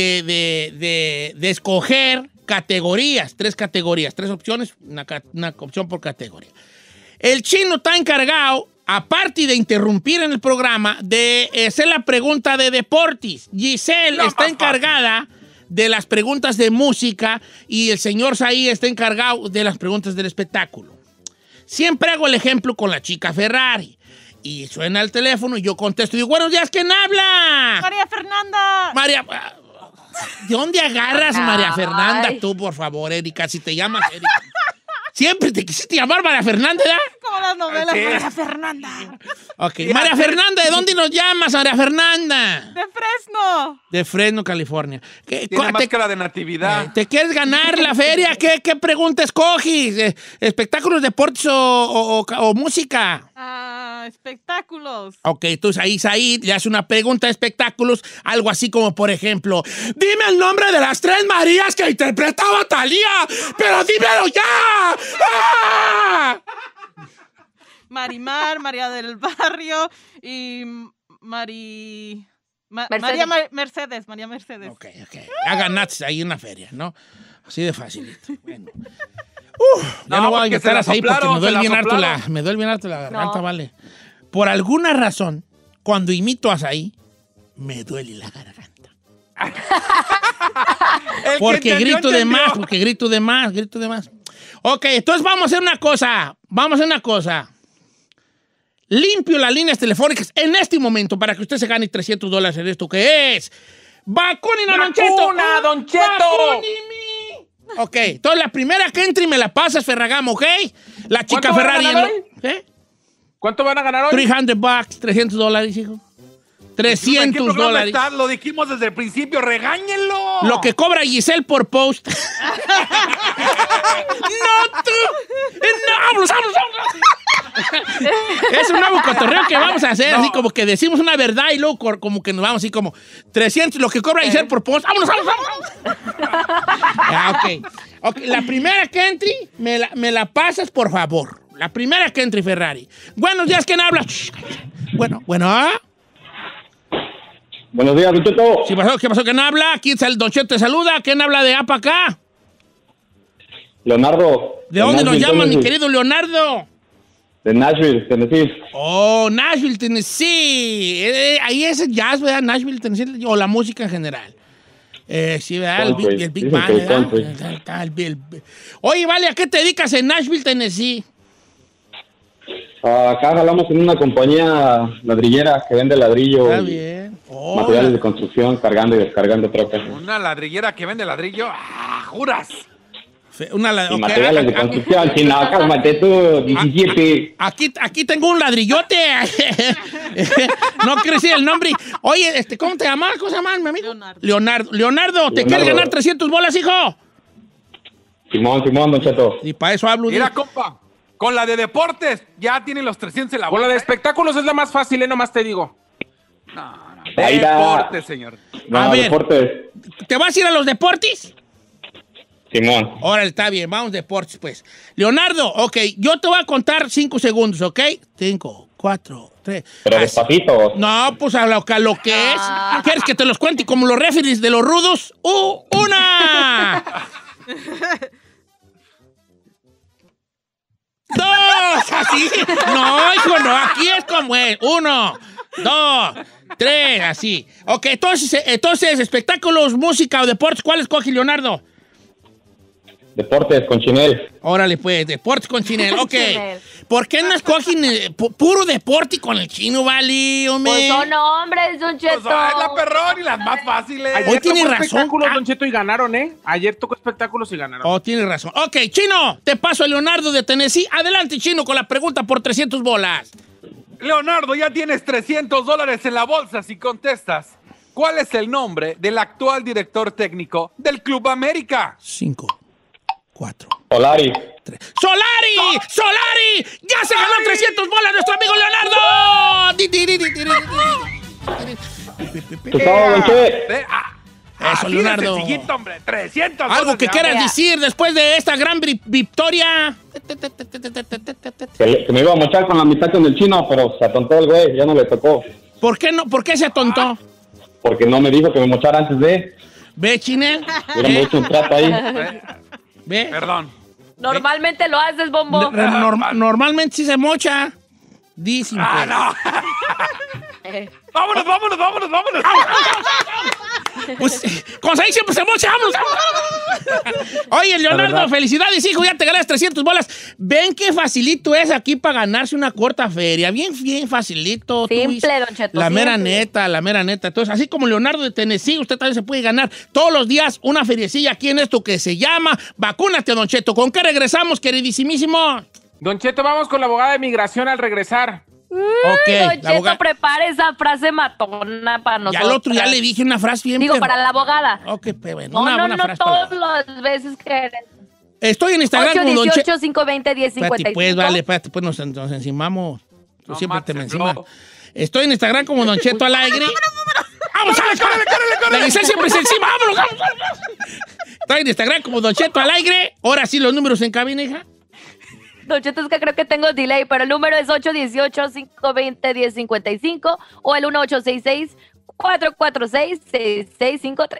[SPEAKER 2] escoger categorías, 3 categorías, 3 opciones, una opción por categoría. El Chino está encargado, aparte de interrumpir en el programa, de hacer la pregunta de deportes. Giselle está encargada de las preguntas de música y el señor Saí está encargado de las preguntas del espectáculo. Siempre hago el ejemplo con la chica Ferrari. Y suena el teléfono y yo contesto y digo, buenos días, ¿quién habla?
[SPEAKER 12] María Fernanda.
[SPEAKER 2] ¿De dónde agarras María Fernanda tú, por favor, Erika? Si te llamas Erika. Siempre te quisiste llamar María Fernanda, ¿verdad?
[SPEAKER 12] Como las novelas, María Fernanda.
[SPEAKER 2] Ok, María Fernanda, ¿de dónde nos llamas, María Fernanda?
[SPEAKER 12] De Fresno.
[SPEAKER 2] De Fresno, California.
[SPEAKER 4] Tiene máscara de natividad.
[SPEAKER 2] ¿Te quieres ganar la feria? ¿Qué pregunta escoges? ¿Espectáculos, deportes o música?
[SPEAKER 12] Espectáculos.
[SPEAKER 2] Ok, entonces ahí le hace una pregunta de espectáculos, algo así como, por ejemplo, dime el nombre de las 3 Marías que interpretaba Thalía, pero dímelo ya. ¡Ah!
[SPEAKER 12] Marimar, María del Barrio y María Mercedes.
[SPEAKER 2] Ok. Ya ganaste ahí una feria, ¿no? Así de facilito. Bueno. Ya no voy a invitarlas ahí porque me duele bien harto la garganta, vale. Por alguna razón, cuando imito a Saí, me duele la garganta. Porque grito de más. Ok, entonces vamos a hacer una cosa. Limpio las líneas telefónicas en este momento para que usted se gane $300 en esto que es Vacunen a Don Cheto.
[SPEAKER 6] ¡Vacuna, Don Cheto!
[SPEAKER 2] Ok, entonces la primera que entre y me la pasas, Ferragamo, ¿ok? La chica Ferrari.
[SPEAKER 6] ¿Cuánto van a ganar hoy?
[SPEAKER 2] $300, $300, hijo. $300.
[SPEAKER 4] Lo dijimos desde el principio, regáñenlo.
[SPEAKER 2] Lo que cobra Giselle por post. ¡No, tú! ¡No, vamos! Es un nuevo cotorreo que vamos a hacer, así como que decimos una verdad y luego como que nos vamos así como 300, lo que cobra Giselle por post. ¡Vámonos! Ok, la primera que entre, me la pasas, por favor. La primera que entre, Ferrari. Buenos días, ¿quién habla? Bueno, ¿ah?
[SPEAKER 13] Buenos días, Don Cheto.
[SPEAKER 2] ¿Qué pasó? ¿Quién habla? Aquí el Don Cheto te saluda. ¿Quién habla de APA acá?
[SPEAKER 13] Leonardo.
[SPEAKER 2] ¿De dónde nos llaman, mi querido Leonardo?
[SPEAKER 13] De Nashville, Tennessee.
[SPEAKER 2] Oh, Nashville, Tennessee. Ahí es el jazz, ¿verdad? Nashville, Tennessee. O la música en general. Sí, ¿verdad? El Big Band, ¿verdad? Oye, vale, ¿a qué te dedicas en Nashville, Tennessee?
[SPEAKER 13] Acá jalamos en una compañía ladrillera que vende ladrillo.
[SPEAKER 2] Está bien.
[SPEAKER 13] Materiales de construcción, cargando y descargando trocas.
[SPEAKER 4] Una ladrillera que vende ladrillo. ¡Juras!
[SPEAKER 13] Materiales de construcción. Si no, cálmate tú, 17.
[SPEAKER 2] Aquí tengo un ladrillote. No quiero decir el nombre. Oye, ¿cómo te llamas? ¿Cómo se llama, mi amigo? Leonardo, ¿te quieres ganar $300, hijo?
[SPEAKER 13] Simón, Don Cheto.
[SPEAKER 2] Y para eso hablo.
[SPEAKER 4] Mira, compa. Con la de deportes, ya tienen los 300 en la
[SPEAKER 6] bolsa. Con la de espectáculos es la más fácil, nomás te digo.
[SPEAKER 4] No, deportes, señor.
[SPEAKER 2] A ver,
[SPEAKER 13] deportes.
[SPEAKER 2] ¿Te vas a ir a los deportes?
[SPEAKER 13] Simón.
[SPEAKER 2] Órale, está bien, vamos deportes, pues. Leonardo, ok, yo te voy a contar 5 segundos, ¿ok? 5, 4, 3.
[SPEAKER 13] Pero despacito.
[SPEAKER 2] No, pues a lo que es. ¿Quieres que te los cuente como los referees de los rudos? ¡Una! 2, así. No, hijo, no, aquí es como es. 1, 2, 3, así. Ok, entonces, espectáculos, música o deportes, ¿cuál escoge Leonardo?
[SPEAKER 13] Deportes con Chinel.
[SPEAKER 2] Órale, pues, deportes con Chinel, ok. ¿Por qué no escogen puro deporte con el chino, vale, hombre?
[SPEAKER 3] Pues son hombres, Don Cheto.
[SPEAKER 4] Pues es la perrón y las más fáciles.
[SPEAKER 2] Hoy tiene razón.
[SPEAKER 6] Espectáculos, Don Cheto, y ganaron, ¿eh? Ayer tocó espectáculos y ganaron.
[SPEAKER 2] Oh, tiene razón. Ok, Chino, te paso a Leonardo de Tennessee. Adelante, Chino, con la pregunta por $300.
[SPEAKER 4] Leonardo, ya tienes $300 en la bolsa si contestas. ¿Cuál es el nombre del actual director técnico del Club América?
[SPEAKER 2] 5, 4.
[SPEAKER 13] Solari.
[SPEAKER 2] 3. ¡Solari! ¡Solari! ¡Ya se ganó 300 bolas nuestro amigo Leonardo!
[SPEAKER 13] ¿Qué tal, Don Che?
[SPEAKER 2] Eso, Leonardo.
[SPEAKER 4] Hombre, 300
[SPEAKER 2] Algo que quieras decir después de esta gran victoria.
[SPEAKER 13] Que me iba a mochar con la mitad con el chino, pero se atontó el güey, ya no le tocó.
[SPEAKER 2] ¿Por qué no? ¿Por qué se atontó?
[SPEAKER 13] Porque no me dijo que me mochara antes de.
[SPEAKER 2] ¿Ve, Chinel?
[SPEAKER 13] Hubiéramos hecho un trato ahí.
[SPEAKER 2] ¿Ve?
[SPEAKER 4] Perdón.
[SPEAKER 3] Normalmente lo haces, Bombo.
[SPEAKER 2] Normalmente sí se mocha. Dicen.
[SPEAKER 4] No. Vámonos.
[SPEAKER 2] Pues, como ahí siempre se mocha, vámonos. Oye, Leonardo, felicidades, hijo, ya te ganas 300 bolas. Ven qué facilito es aquí para ganarse una corta feria. Bien facilito.
[SPEAKER 3] Simple, Don Cheto.
[SPEAKER 2] La mera neta. Entonces, así como Leonardo de Tennessee, usted también se puede ganar todos los días una feriecilla aquí en esto que se llama Vacúnate, Don Cheto. ¿Con qué regresamos, queridísimísimo?
[SPEAKER 6] Don Cheto, vamos con la abogada de migración al regresar.
[SPEAKER 3] Don Cheto, prepare esa frase matona para nosotros.
[SPEAKER 2] Ya al otro ya le dije una frase bien.
[SPEAKER 3] Digo, para la abogada.
[SPEAKER 2] Ok, pues bueno, una buena frase.
[SPEAKER 3] No, todas las veces que...
[SPEAKER 2] Estoy en Instagram como Don Cheto.
[SPEAKER 3] 818-520-1055.
[SPEAKER 2] Pues vale, espérate, pues nos encimamos. Tú siempre te me encimas. Estoy en Instagram como Don Cheto al aire. ¡Vamos, córrele! La Giselle siempre se encima, vámonos. Estoy en Instagram como Don Cheto al aire. Ahora sí los números en cabina, hija.
[SPEAKER 3] Don Cheto, es que creo que tengo delay, pero el número es 818-520-1055 o el 1866-446-6653.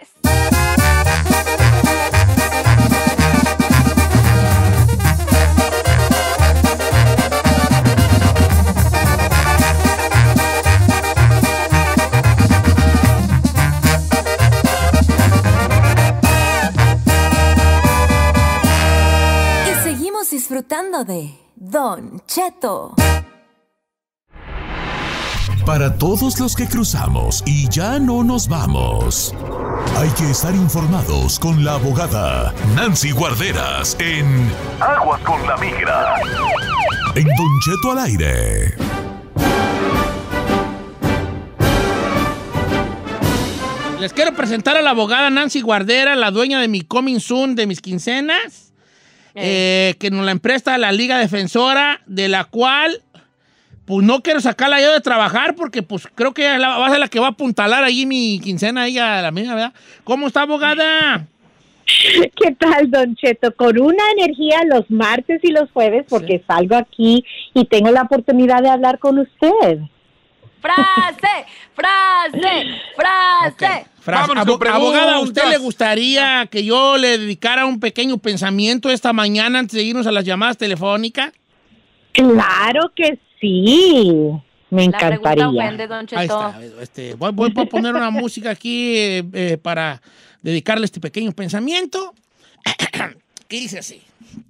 [SPEAKER 8] Disfrutando de Don Cheto.
[SPEAKER 1] Para todos los que cruzamos y ya no nos vamos, hay que estar informados con la abogada Nancy Guarderas en Aguas con la Migra. En Don Cheto al aire.
[SPEAKER 2] Les quiero presentar a la abogada Nancy Guarderas, la dueña de mi Coming Soon, de mis quincenas. Que nos la empresta la Liga Defensora, de la cual pues no quiero sacarla yo de trabajar porque pues creo que va a ser la que va a apuntalar ahí mi quincena, ella, la mía, ¿verdad? ¿Cómo está, abogada?
[SPEAKER 14] ¿Qué tal, Don Cheto? Con una energía los martes y los jueves porque salgo aquí y tengo la oportunidad de hablar con usted.
[SPEAKER 3] ¡Frase!
[SPEAKER 2] Okay. Abogada, ¿a usted le gustaría que yo le dedicara un pequeño pensamiento esta mañana antes de irnos a las llamadas telefónicas?
[SPEAKER 14] Claro que sí. Me encantaría.
[SPEAKER 3] La pregunta ofende, Don Cheto.
[SPEAKER 2] Ahí está. Voy a poner una música aquí para dedicarle este pequeño pensamiento. ¿Qué dice así?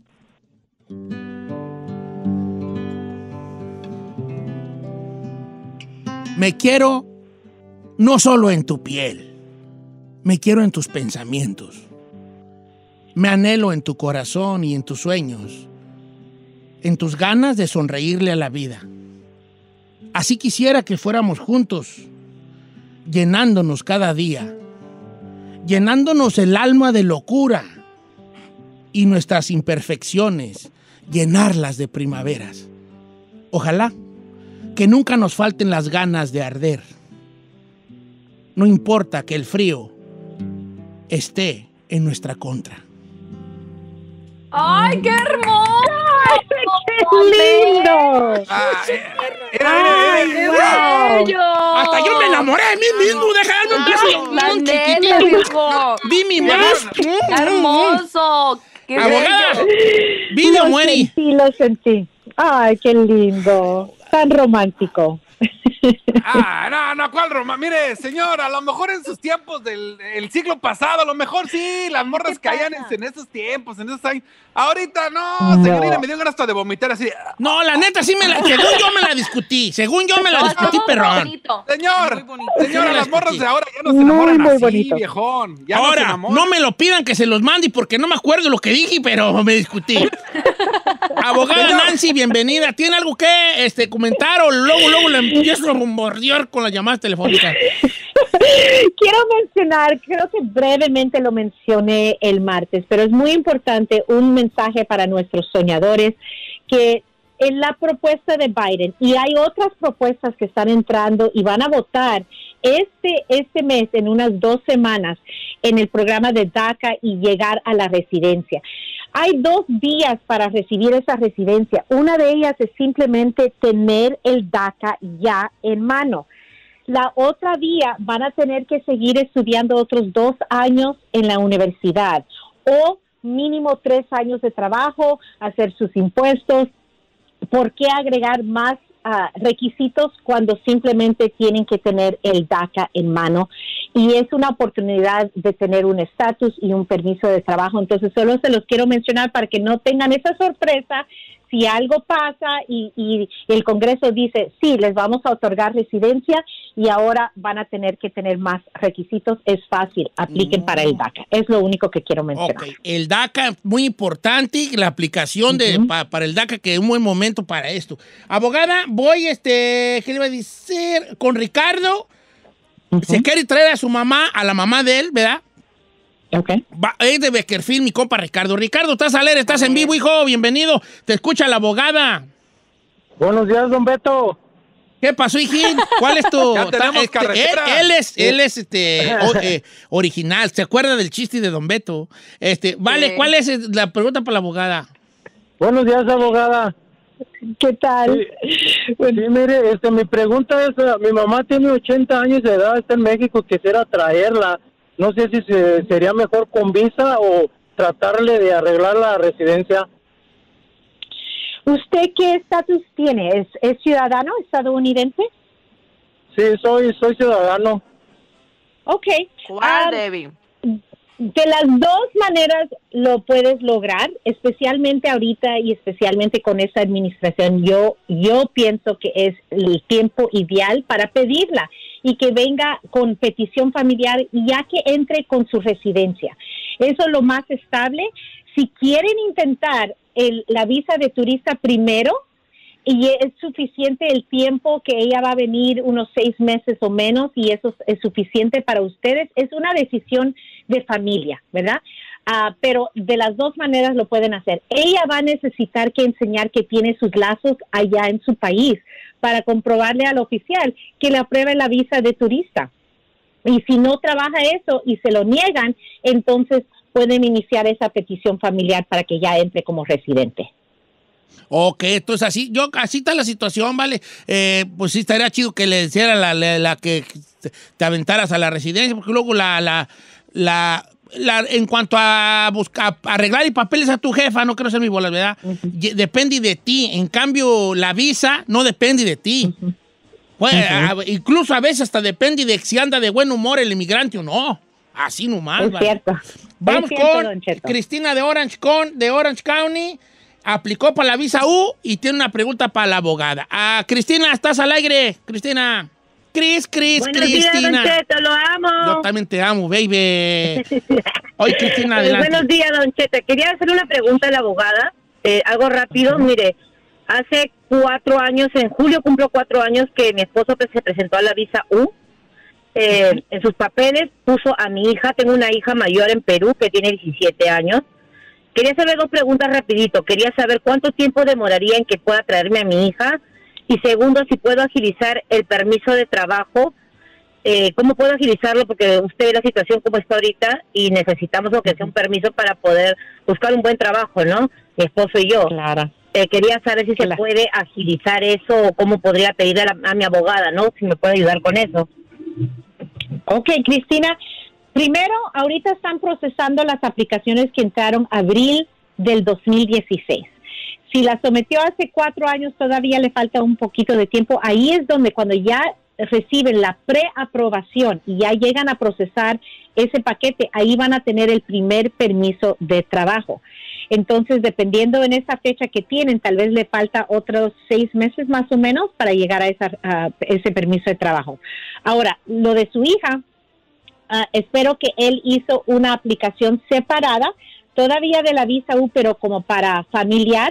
[SPEAKER 2] Me quiero no solo en tu piel, me quiero en tus pensamientos. Me anhelo en tu corazón y en tus sueños, en tus ganas de sonreírle a la vida. Así quisiera que fuéramos juntos, llenándonos cada día, llenándonos el alma de locura y nuestras imperfecciones, llenarlas de primaveras. Ojalá que nunca nos falten las ganas de arder. No importa que el frío esté en nuestra contra.
[SPEAKER 3] ¡Ay, qué hermoso!
[SPEAKER 14] ¡Ay, qué lindo!
[SPEAKER 3] ¡Bello!
[SPEAKER 2] Hasta yo me enamoré de mí mismo. Déjame un beso.
[SPEAKER 3] ¡La neta, viejo!
[SPEAKER 2] Dime más.
[SPEAKER 3] ¡Qué hermoso! ¡Qué
[SPEAKER 2] abogada! ¿Vive o muere?
[SPEAKER 14] Sí, lo sentí. ¡Ay, qué lindo! Tan romántico.
[SPEAKER 4] No, ¿cuál romántico? Mire, señor, a lo mejor en sus tiempos del siglo pasado, a lo mejor sí, las morras caían en esos tiempos, en esos años. Ahorita no, señorita, me dio ganas hasta de vomitar así.
[SPEAKER 2] No, la neta, sí según yo me la discutí. Perrón.
[SPEAKER 4] Señora, las morras de ahora ya no se enamoran así, bonito. Viejón. Ya
[SPEAKER 2] ahora, no me lo pidan que se los mande porque no me acuerdo lo que dije, pero me discutí. Abogada Nancy, bienvenida. ¿Tiene algo que comentar o luego le empiezo a bombardear con las llamadas telefónicas?
[SPEAKER 14] Quiero mencionar, creo que brevemente lo mencioné el martes, pero es muy importante un mensaje para nuestros soñadores que en la propuesta de Biden, y hay otras propuestas que están entrando y van a votar este mes, en unas 2 semanas, en el programa de DACA y llegar a la residencia. Hay 2 vías para recibir esa residencia. Una de ellas es simplemente tener el DACA ya en mano. La otra vía, van a tener que seguir estudiando otros 2 años en la universidad o mínimo 3 años de trabajo, hacer sus impuestos. ¿Por qué agregar más requisitos cuando simplemente tienen que tener el DACA en mano? Y es una oportunidad de tener un estatus y un permiso de trabajo. Entonces, solo se los quiero mencionar para que no tengan esa sorpresa. Si algo pasa y el Congreso dice, sí, les vamos a otorgar residencia y ahora van a tener que tener más requisitos, es fácil, apliquen para el DACA. Es lo único que quiero mencionar.
[SPEAKER 2] Okay. El DACA, muy importante, la aplicación para el DACA, que es un buen momento para esto. Abogada, voy, ¿qué le iba a decir? Con Ricardo, se quiere traer a su mamá, a la mamá de él, ¿verdad?
[SPEAKER 14] Okay.
[SPEAKER 2] Es de Beckerfield, mi compa Ricardo. Ricardo, estás al aire, estás en vivo, hijo, bienvenido. Te escucha la abogada.
[SPEAKER 15] Buenos días, don Beto.
[SPEAKER 2] ¿Qué pasó, hijín? ¿Cuál es tu...?
[SPEAKER 4] Ya tenemos carretera.
[SPEAKER 2] Él es original. ¿Se acuerda del chiste de don Beto? Vale, ¿cuál es la pregunta para la abogada?
[SPEAKER 15] Buenos días, abogada.
[SPEAKER 14] ¿Qué tal?
[SPEAKER 15] Sí, mire, mi pregunta es, mi mamá tiene 80 años de edad, está en México, quisiera traerla. No sé si sería mejor con visa o tratarle de arreglar la residencia.
[SPEAKER 14] ¿Usted qué estatus tiene? ¿Es ciudadano estadounidense?
[SPEAKER 15] Sí, soy ciudadano.
[SPEAKER 14] Ok.
[SPEAKER 3] ¿Cuál, Debbie?
[SPEAKER 14] De las 2 maneras lo puedes lograr, especialmente ahorita y especialmente con esta administración. Yo pienso que es el tiempo ideal para pedirla y que venga con petición familiar y ya que entre con su residencia. Eso es lo más estable. Si quieren intentar la visa de turista primero, y es suficiente el tiempo que ella va a venir, unos 6 meses o menos, y eso es suficiente para ustedes. Es una decisión de familia, ¿verdad? Pero de las 2 maneras lo pueden hacer. Ella va a necesitar que enseñar que tiene sus lazos allá en su país para comprobarle al oficial que le apruebe la visa de turista. Y si no trabaja eso y se lo niegan, entonces pueden iniciar esa petición familiar para que ya entre como residente.
[SPEAKER 2] Ok, entonces así está la situación, ¿vale? Pues sí, estaría chido que le hiciera la que te aventaras a la residencia, porque luego en cuanto a arreglar y papeles a tu jefa, no quiero ser mi bola, ¿verdad? Depende de ti. En cambio, la visa no depende de ti. Incluso a veces hasta depende de si anda de buen humor el inmigrante o no. Así nomás.
[SPEAKER 14] Es cierto.
[SPEAKER 2] Vamos
[SPEAKER 14] es cierto,
[SPEAKER 2] con Cristina de Orange County. Aplicó para la visa U y tiene una pregunta para la abogada. Cristina, estás al aire. Cristina. Cristina.
[SPEAKER 16] Buenos días, Don Cheto, lo amo.
[SPEAKER 2] Yo también te amo, baby. Oye, Cristina, adelante.
[SPEAKER 16] Buenos días, Don Cheto. Quería hacer una pregunta a la abogada. Algo rápido. Mire, hace 4 años, en julio cumplo 4 años que mi esposo se presentó a la visa U. En sus papeles puso a mi hija. Tengo una hija mayor en Perú que tiene 17 años. Quería saber 2 preguntas rapidito. Quería saber cuánto tiempo demoraría en que pueda traerme a mi hija. Y segundo, si puedo agilizar el permiso de trabajo. ¿Cómo puedo agilizarlo? Porque usted ve la situación como está ahorita y necesitamos lo que sea un permiso para poder buscar un buen trabajo, ¿no? Mi esposo y yo.
[SPEAKER 14] Claro.
[SPEAKER 16] Quería saber si se puede agilizar eso o cómo podría pedirle a mi abogada, ¿no? Si me puede ayudar con eso.
[SPEAKER 14] Ok, Cristina. Primero, ahorita están procesando las aplicaciones que entraron abril del 2016. Si las sometió hace 4 años, todavía le falta un poquito de tiempo. Ahí es donde cuando ya reciben la preaprobación y ya llegan a procesar ese paquete, ahí van a tener el primer permiso de trabajo. Entonces, dependiendo en esa fecha que tienen, tal vez le falta otros 6 meses más o menos para llegar a ese permiso de trabajo. Ahora, lo de su hija, espero que él hizo una aplicación separada, todavía de la visa U, pero como para familiar,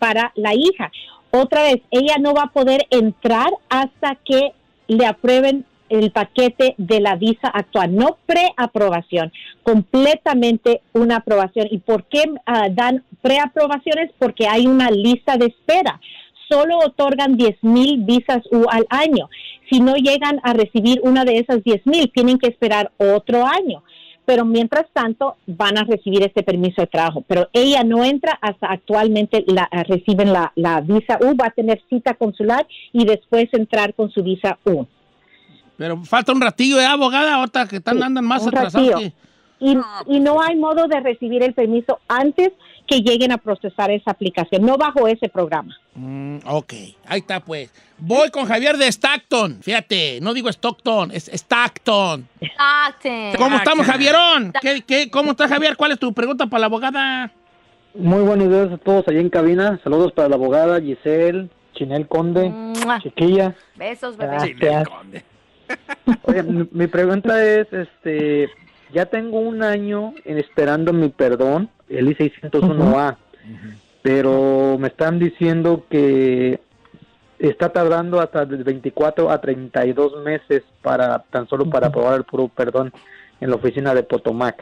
[SPEAKER 14] para la hija. Otra vez, ella no va a poder entrar hasta que le aprueben el paquete de la visa actual, no preaprobación, completamente una aprobación. ¿Y por qué dan preaprobaciones? Porque hay una lista de espera. Solo otorgan 10,000 visas U al año. Si no llegan a recibir una de esas 10,000, tienen que esperar otro año. Pero mientras tanto van a recibir este permiso de trabajo. Pero ella no entra hasta actualmente reciben la visa U, va a tener cita consular y después entrar con su visa U.
[SPEAKER 2] Pero falta un ratillo, abogada, ahorita que andan más atrasados.
[SPEAKER 14] Y no hay modo de recibir el permiso antes que lleguen a procesar esa aplicación, no bajo ese programa.
[SPEAKER 2] Ok, ahí está pues. Voy con Javier de Stockton, fíjate, no digo Stockton, es Stockton. ¿Cómo estamos, Javierón? ¿Cómo está, Javier? ¿Cuál es tu pregunta para la abogada?
[SPEAKER 17] Muy buenos días a todos allá en cabina. Saludos para la abogada Giselle, Chinel Conde, chiquilla.
[SPEAKER 3] Besos, bebé.
[SPEAKER 17] Chinel Conde. Oye, mi pregunta es, ya tengo un año esperando mi perdón, el I-601A, pero me están diciendo que está tardando hasta de 24 a 32 meses tan solo para aprobar el puro perdón en la oficina de Potomac.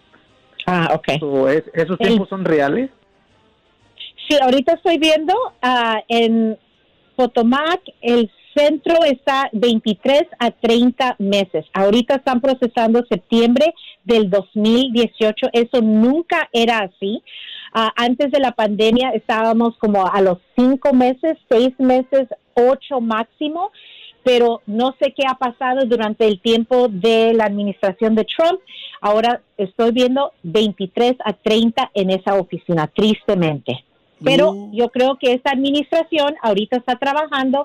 [SPEAKER 14] Ok.
[SPEAKER 17] ¿Esos tiempos son reales?
[SPEAKER 14] Sí, ahorita estoy viendo en Potomac el centro está 23 a 30 meses. Ahorita están procesando septiembre del 2018. Eso nunca era así. Antes de la pandemia estábamos como a los 5 meses, 6 meses, 8 máximo. Pero no sé qué ha pasado durante el tiempo de la administración de Trump. Ahora estoy viendo 23 a 30 en esa oficina, tristemente. Pero yo creo que esta administración ahorita está trabajando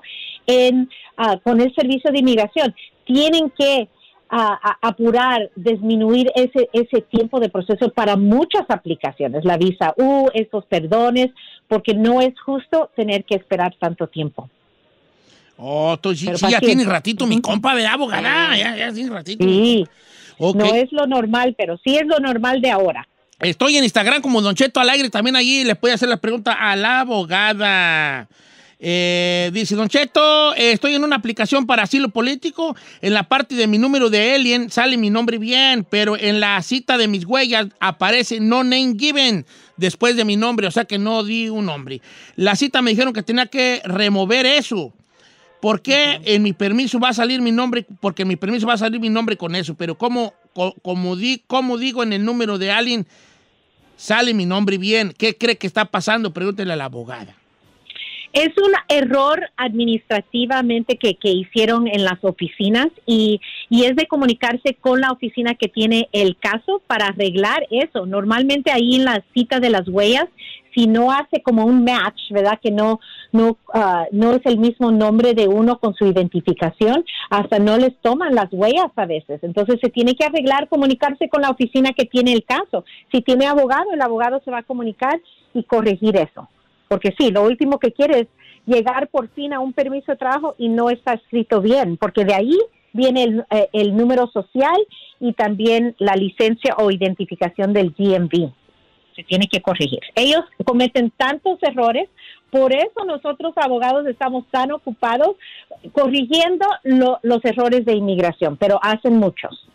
[SPEAKER 14] con el servicio de inmigración. Tienen que apurar, disminuir ese tiempo de proceso para muchas aplicaciones, la visa U, estos perdones, porque no es justo tener que esperar tanto tiempo.
[SPEAKER 2] Ya tiene ratito mi compa, ¿verdad, abogada? Ya tiene ratito.
[SPEAKER 14] Sí,
[SPEAKER 2] okay.
[SPEAKER 14] No es lo normal, pero sí es lo normal de ahora.
[SPEAKER 2] Estoy en Instagram como Don Cheto al aire, también allí les puede hacer la pregunta a la abogada. Dice, Don Cheto, estoy en una aplicación para asilo político. En la parte de mi número de alien sale mi nombre bien, pero en la cita de mis huellas aparece no name given después de mi nombre, o sea que no di un nombre. La cita me dijeron que tenía que remover eso. ¿Por qué en mi permiso va a salir mi nombre? Porque en mi permiso va a salir mi nombre con eso, pero ¿cómo digo en el número de alien sale mi nombre bien? ¿Qué cree que está pasando? Pregúntele a la abogada.
[SPEAKER 14] Es un error administrativamente que hicieron en las oficinas y es de comunicarse con la oficina que tiene el caso para arreglar eso. Normalmente ahí en la cita de las huellas, si no hace como un match, ¿verdad? Que no es el mismo nombre de uno con su identificación, hasta no les toman las huellas a veces. Entonces se tiene que arreglar, comunicarse con la oficina que tiene el caso. Si tiene abogado, el abogado se va a comunicar y corregir eso. Porque sí, lo último que quiere es llegar por fin a un permiso de trabajo y no está escrito bien, porque de ahí viene el número social y también la licencia o identificación del DMV. Se tiene que corregir. Ellos cometen tantos errores, por eso nosotros abogados estamos tan ocupados corrigiendo los errores de inmigración, pero hacen muchos.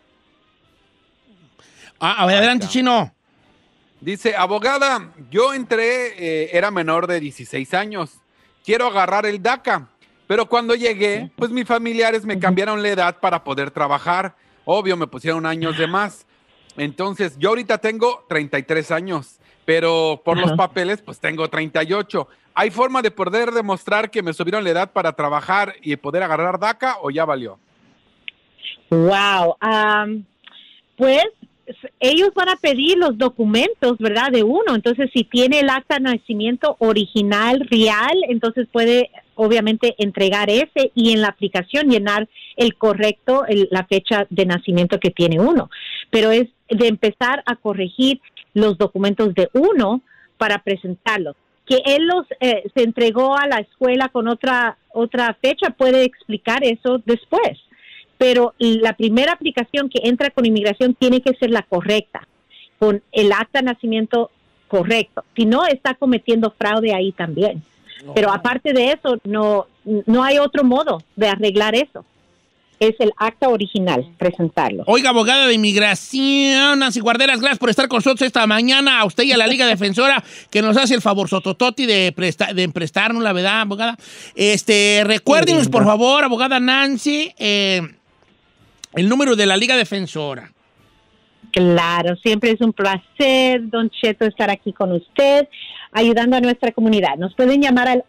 [SPEAKER 2] Adelante, Chino.
[SPEAKER 4] Dice, abogada, yo entré, era menor de 16 años. Quiero agarrar el DACA, pero cuando llegué, pues mis familiares me cambiaron la edad para poder trabajar. Obvio, me pusieron años de más. Entonces, yo ahorita tengo 33 años, pero por los papeles, pues tengo 38. ¿Hay forma de poder demostrar que me subieron la edad para trabajar y poder agarrar DACA o ya valió?
[SPEAKER 14] Wow. Pues ellos van a pedir los documentos, ¿verdad? De uno. Entonces, si tiene el acta de nacimiento original, real, entonces puede obviamente entregar ese y en la aplicación llenar el correcto, la fecha de nacimiento que tiene uno. Pero es de empezar a corregir los documentos de uno para presentarlos. Que él se entregó a la escuela con otra fecha, puede explicar eso después. Pero la primera aplicación que entra con inmigración tiene que ser la correcta, con el acta de nacimiento correcto. Si no, está cometiendo fraude ahí también. Pero aparte de eso, no hay otro modo de arreglar eso. Es el acta original, presentarlo.
[SPEAKER 2] Oiga, abogada de inmigración, Nancy Guarderas, gracias por estar con nosotros esta mañana. A usted y a la Liga Defensora, que nos hace el favor sotototi de prestarnos, la verdad, abogada. Recuérdenos, por favor, abogada Nancy, el número de la Liga Defensora.
[SPEAKER 14] Claro, siempre es un placer, Don Cheto, estar aquí con usted, ayudando a nuestra comunidad. Nos pueden llamar al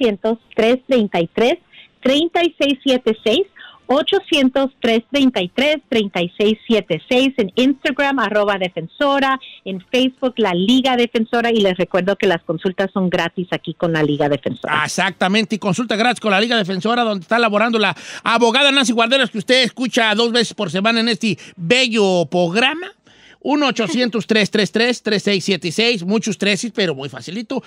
[SPEAKER 14] 800-333-3676, 800-333-3676, en Instagram, @defensora, en Facebook, la Liga Defensora, y les recuerdo que las consultas son gratis aquí con la Liga Defensora.
[SPEAKER 2] Exactamente, y consulta gratis con la Liga Defensora, donde está laborando la abogada Nancy Guarderas, que usted escucha 2 veces por semana en este bello programa. 1-800-333-3676, muchos treses, pero muy facilito.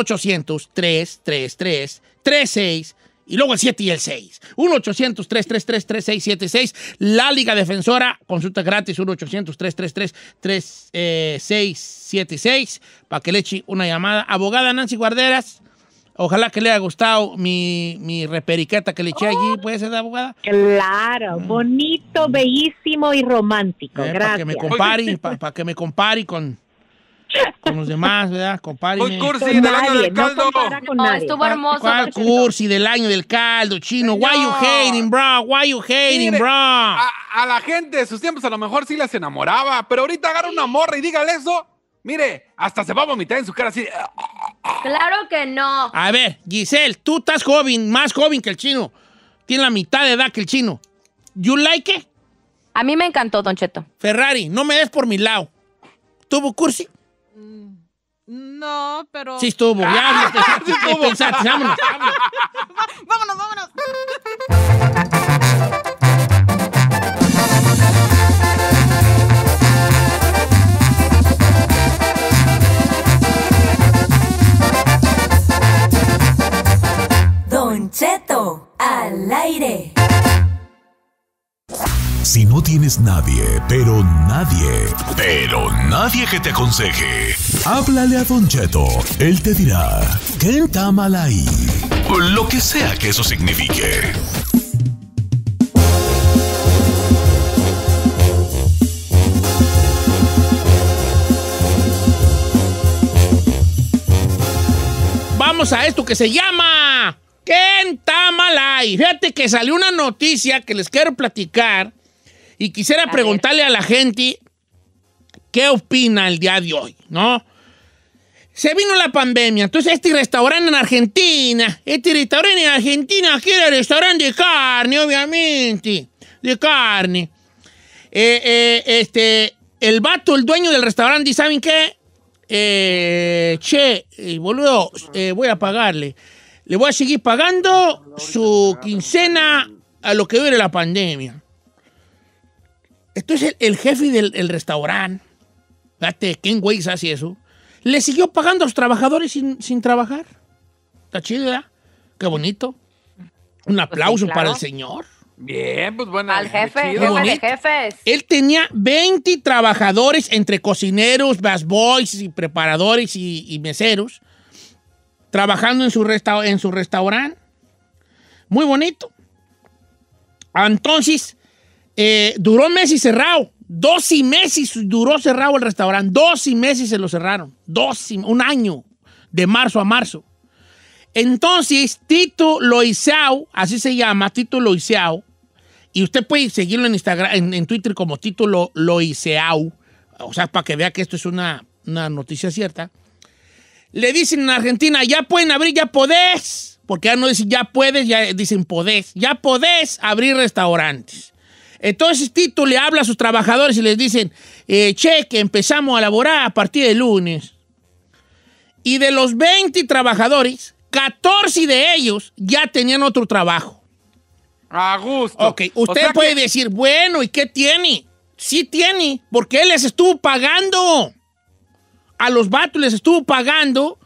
[SPEAKER 2] 1-800-333-36, y luego el 7 y el 6. 1-800-333-3676. La Liga Defensora, consulta gratis, 1-800-333-3676, para que le eche una llamada. Abogada Nancy Guarderas, ojalá que le haya gustado mi reperiqueta que le eché allí. ¿Puede ser, abogada?
[SPEAKER 14] Claro, bonito, bellísimo y romántico. Gracias.
[SPEAKER 2] Para que me compare con los demás, ¿verdad? Compáreme.
[SPEAKER 4] Cursi del año del caldo.
[SPEAKER 3] No, estuvo hermoso.
[SPEAKER 2] ¿Cuál cursi del año del caldo, chino?
[SPEAKER 4] Señor.
[SPEAKER 2] Why you hating, bro? Why you hating,
[SPEAKER 4] Mire,
[SPEAKER 2] bro?
[SPEAKER 4] A la gente de sus tiempos a lo mejor sí las enamoraba, pero ahorita agarra una morra y dígale eso. Mire, hasta se va a vomitar en su cara así.
[SPEAKER 3] Claro que no.
[SPEAKER 2] A ver, Giselle, tú estás joven, más joven que el chino. Tiene la mitad de edad que el chino. ¿You like it?
[SPEAKER 3] A mí me encantó, Don Cheto.
[SPEAKER 2] Ferrari, no me des por mi lado. ¿Tuvo cursi?
[SPEAKER 12] No, pero...
[SPEAKER 2] Sí estuvo. Ya, pensaste, vámonos.
[SPEAKER 12] Vámonos.
[SPEAKER 8] Don Cheto, al aire.
[SPEAKER 1] Si no tienes nadie que te aconseje, háblale a Don Cheto. Él te dirá, ¿qué está mal ahí? O lo que sea que eso signifique.
[SPEAKER 2] Vamos a esto que se llama ¿Quién está mal ahí? Fíjate que salió una noticia que les quiero platicar y quisiera preguntarle a la gente qué opina el día de hoy, ¿no? Se vino la pandemia, entonces este restaurante en Argentina quiere restaurante de carne, obviamente, de carne. El vato, el dueño del restaurante, ¿saben qué? Boludo, voy a pagarle. Le voy a seguir pagando su quincena a lo que dure la pandemia. Entonces el jefe del restaurante, fíjate, ¿quién güey hace eso? Le siguió pagando a los trabajadores sin trabajar. Está chido, ¿verdad? Qué bonito. Un aplauso para el señor.
[SPEAKER 4] Bien, pues bueno.
[SPEAKER 3] Al jefe de jefes.
[SPEAKER 2] Él tenía 20 trabajadores entre cocineros, busboys y preparadores y meseros trabajando en su restaurante. Muy bonito. Entonces, duró meses cerrado. 12 meses duró cerrado el restaurante. 12 meses se lo cerraron. Un año, de marzo a marzo. Entonces, Tito Loizao, así se llama, Tito Loizao, y usted puede seguirlo en Instagram, en Twitter como Tito Loizao, o sea, para que vea que esto es una noticia cierta. Le dicen en Argentina, ya pueden abrir, ya podés, porque ya no dicen ya puedes, ya dicen podés, ya podés abrir restaurantes. Entonces Tito le habla a sus trabajadores y les dicen, que empezamos a laborar a partir del lunes. Y de los 20 trabajadores, 14 de ellos ya tenían otro trabajo.
[SPEAKER 4] A gusto.
[SPEAKER 2] Ok, usted puede decir, bueno, ¿y qué tiene? Sí tiene, porque él les estuvo pagando. A los vatos les estuvo pagando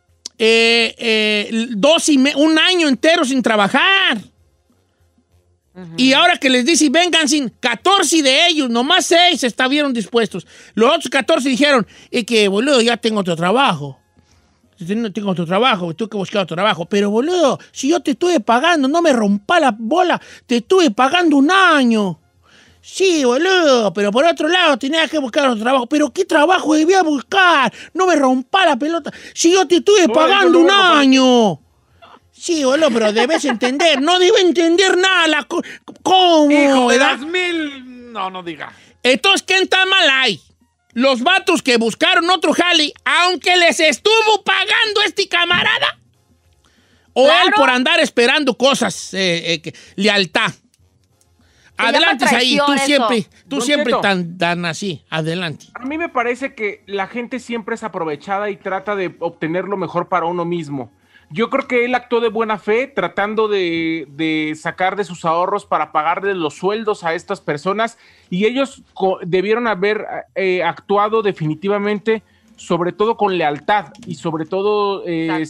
[SPEAKER 2] un año entero sin trabajar. Y ahora que les dice, vengan sin 14 de ellos, nomás 6 estuvieron dispuestos. Los otros 14 dijeron, es que, boludo, ya tengo otro trabajo. Tengo otro trabajo, tuve que buscar otro trabajo. Pero, boludo, si yo te estuve pagando, no me rompa la bola, te estuve pagando 1 año. Sí, boludo, pero por otro lado tenía que buscar otro trabajo. ¿Pero qué trabajo debía buscar? No me rompa la pelota. Si yo te estuve pagando 1 año. Sí, boludo, pero debes entender. No debe entender nada. ¿Cómo?
[SPEAKER 4] Hijo de las 1000. No diga.
[SPEAKER 2] Entonces, ¿quién está mal ahí? Los vatos que buscaron otro jale, aunque les estuvo pagando este camarada. O él por andar esperando cosas, lealtad. Adelante, ahí. Tú siempre tan así. Adelante.
[SPEAKER 6] A mí me parece que la gente siempre es aprovechada y trata de obtener lo mejor para uno mismo. Yo creo que él actuó de buena fe tratando de sacar de sus ahorros para pagarle los sueldos a estas personas y ellos debieron haber actuado definitivamente, sobre todo con lealtad y sobre todo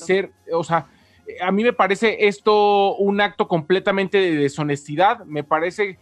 [SPEAKER 6] a mí me parece esto un acto completamente de deshonestidad, me parece...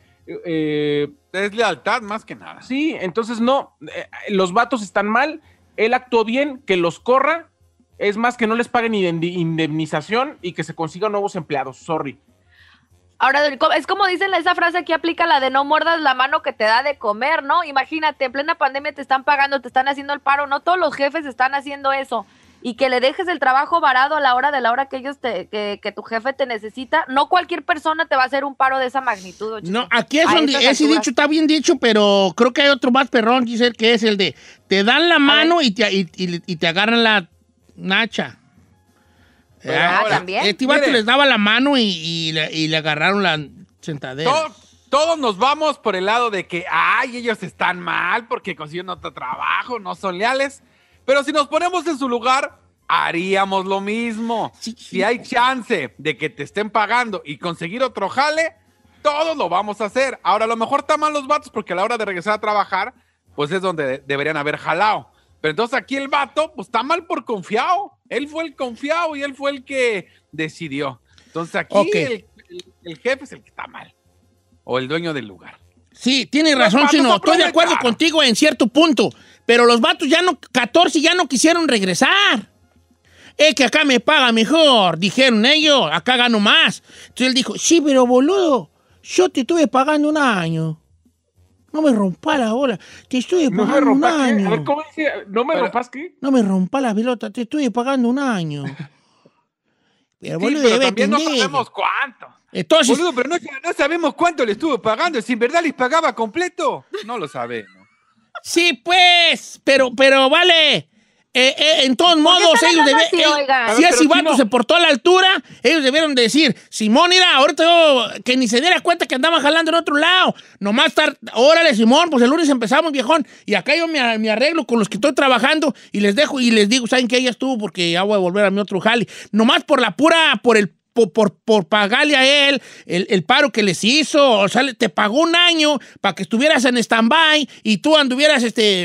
[SPEAKER 4] es lealtad más que nada.
[SPEAKER 6] Sí, entonces los vatos están mal, él actuó bien, que los corra. Es más, que no les paguen indemnización y que se consigan nuevos empleados. Sorry.
[SPEAKER 3] Ahora, es como dicen esa frase que aplica la de no muerdas la mano que te da de comer, ¿no? Imagínate, en plena pandemia te están pagando, te están haciendo el paro. No todos los jefes están haciendo eso. Y que le dejes el trabajo varado a la hora que ellos que tu jefe te necesita. No cualquier persona te va a hacer un paro de esa magnitud. Chico.
[SPEAKER 2] No, aquí es donde ese dicho está bien dicho, pero creo que hay otro más perrón, Giselle, que es el de te dan la mano y te agarran la nacha.
[SPEAKER 3] También.
[SPEAKER 2] Este vato les daba la mano y le agarraron la sentadera.
[SPEAKER 4] Todos nos vamos por el lado de que, ellos están mal porque consiguieron otro trabajo, no son leales. Pero si nos ponemos en su lugar, haríamos lo mismo. Sí. Si hay chance de que te estén pagando y conseguir otro jale, todos lo vamos a hacer. Ahora, a lo mejor están mal los vatos porque a la hora de regresar a trabajar, pues es donde deberían haber jalado. Pero entonces aquí el vato, pues está mal por confiado. Él fue el confiado y él fue el que decidió. Entonces aquí el jefe es el que está mal. O el dueño del lugar.
[SPEAKER 2] Sí, tienes razón, Chino. Estoy de acuerdo contigo en cierto punto. Pero los vatos 14 ya no quisieron regresar. Es que acá me paga mejor, dijeron ellos. Acá gano más. Entonces él dijo, sí, pero boludo, yo te estuve pagando 1 año. No me rompa la bola. Te estoy pagando 1 año.
[SPEAKER 6] A ver, ¿cómo dice? ¿No me rompas qué?
[SPEAKER 2] No me rompa la pelota. Te estoy pagando 1 año.
[SPEAKER 4] Pero, boludo, pero también no sabemos cuánto.
[SPEAKER 2] Entonces,
[SPEAKER 4] boludo, pero no sabemos cuánto le estuvo pagando. Si en verdad les pagaba completo, no lo sabemos.
[SPEAKER 2] Sí, pues. Pero vale. En todos modos, ellos debieron. Si ese vato se portó a la altura, ellos debieron decir: Simón, mira, ahorita yo, que ni se diera cuenta que andaba jalando en otro lado. Nomás estar, órale, Simón, pues el lunes empezamos, viejón. Y acá yo me arreglo con los que estoy trabajando y les dejo y les digo: ¿saben qué? Ella estuvo porque ya voy a volver a mi otro jale. Nomás por por pagarle a él el paro que les hizo. O sea, te pagó 1 año para que estuvieras en stand-by y tú anduvieras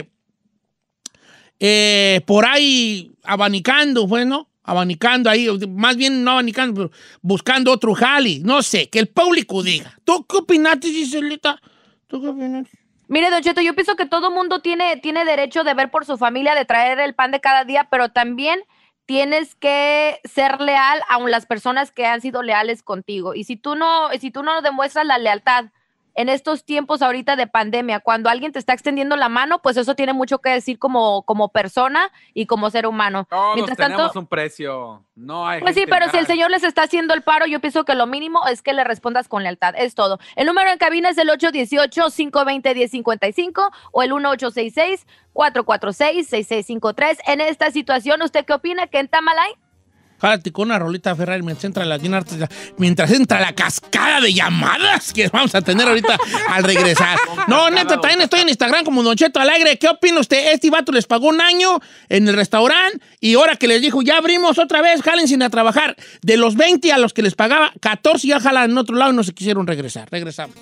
[SPEAKER 2] por ahí abanicando, bueno, abanicando ahí, más bien no abanicando, pero buscando otro jali, no sé, que el público diga. ¿Tú qué opinaste, Giselita? ¿Tú qué opinaste?
[SPEAKER 3] Mire, Don Cheto, yo pienso que todo mundo tiene derecho de ver por su familia, de traer el pan de cada día, pero también tienes que ser leal a las personas que han sido leales contigo. Y si tú no demuestras la lealtad en estos tiempos ahorita de pandemia, cuando alguien te está extendiendo la mano, pues eso tiene mucho que decir como persona y como ser humano.
[SPEAKER 4] Todos Mientras tenemos tanto, un precio. No hay
[SPEAKER 3] pues sí, pero mal. Si el señor les está haciendo el paro, yo pienso que lo mínimo es que le respondas con lealtad. Es todo. El número en cabina es el 818-520-1055 o el 1866-446-6653. En esta situación, ¿usted qué opina? ¿Qué está mal ahí?
[SPEAKER 2] Jálate con una rolita Ferrari mientras entra la cascada de llamadas que vamos a tener ahorita al regresar. No, neta, también estoy en Instagram como Don Cheto Alegre. ¿Qué opina usted? Este vato les pagó 1 año en el restaurante y ahora que les dijo, ya abrimos otra vez, jalen sin a trabajar. De los 20 a los que les pagaba, 14 ya jalan en otro lado y no se quisieron regresar. Regresamos.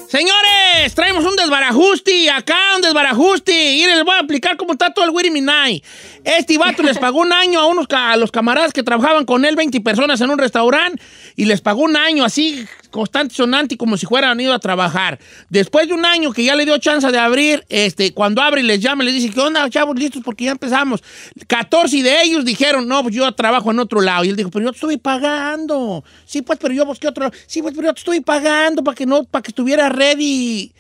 [SPEAKER 2] Señores, traemos un desbarajuste, acá un desbarajuste. Y les voy a explicar cómo está todo el Wiri Minay. Este vato les pagó un año a los camaradas que trabajaban con él, 20 personas en un restaurante, y les pagó un año así, constante, sonante, como si fueran ido a trabajar. Después de un año que ya le dio chance de abrir, cuando abre y les llama, les dice, ¿qué onda, chavos? Listos porque ya empezamos. 14 de ellos dijeron, no, pues yo trabajo en otro lado. Y él dijo, pero yo te estoy pagando. Sí, pues, pero yo busqué otro lado. Sí, pues, pero yo te estoy pagando para que estuviera ready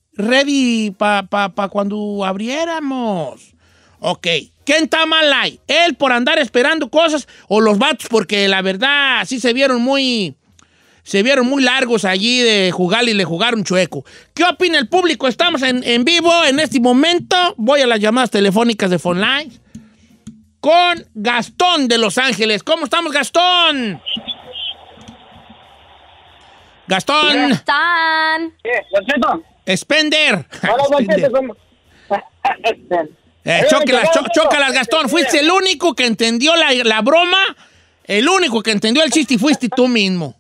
[SPEAKER 2] para cuando abriéramos. Ok. ¿Quién está mal ahí? ¿Él por andar esperando cosas o los vatos porque la verdad sí se vieron muy largos allí de jugar y le jugaron chueco? ¿Qué opina el público? Estamos en vivo en este momento. Voy a las llamadas telefónicas de Phone con Gastón de Los Ángeles. ¿Cómo estamos, Gastón? Gastón.
[SPEAKER 18] Gastón.
[SPEAKER 2] Spender.
[SPEAKER 18] Hola, Spender. ¿Cómo?
[SPEAKER 2] Chócalas, Gastón. Fuiste el único que entendió la broma. El único que entendió el chiste y fuiste tú mismo.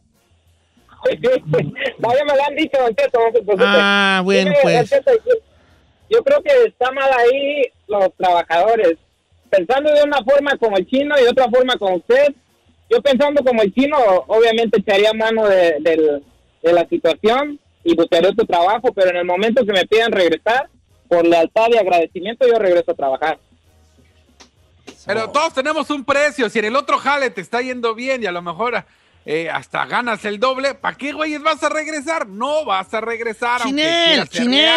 [SPEAKER 18] Vaya, me lo han dicho, Don Cheto, no se preocupe.
[SPEAKER 2] Ah, bueno,
[SPEAKER 18] Mire,
[SPEAKER 2] pues.
[SPEAKER 18] Don Cheto, yo creo que está mal ahí los trabajadores. Pensando de una forma como el chino y de otra forma como usted. Yo pensando como el chino, obviamente echaría mano de la situación y buscaría otro trabajo, pero en el momento que me pidan regresar, por lealtad y agradecimiento, yo regreso a trabajar.
[SPEAKER 4] Pero todos tenemos un precio. Si en el otro jale te está yendo bien y a lo mejor hasta ganas el doble, ¿para qué, güeyes, vas a regresar? No vas a regresar.
[SPEAKER 2] Chinel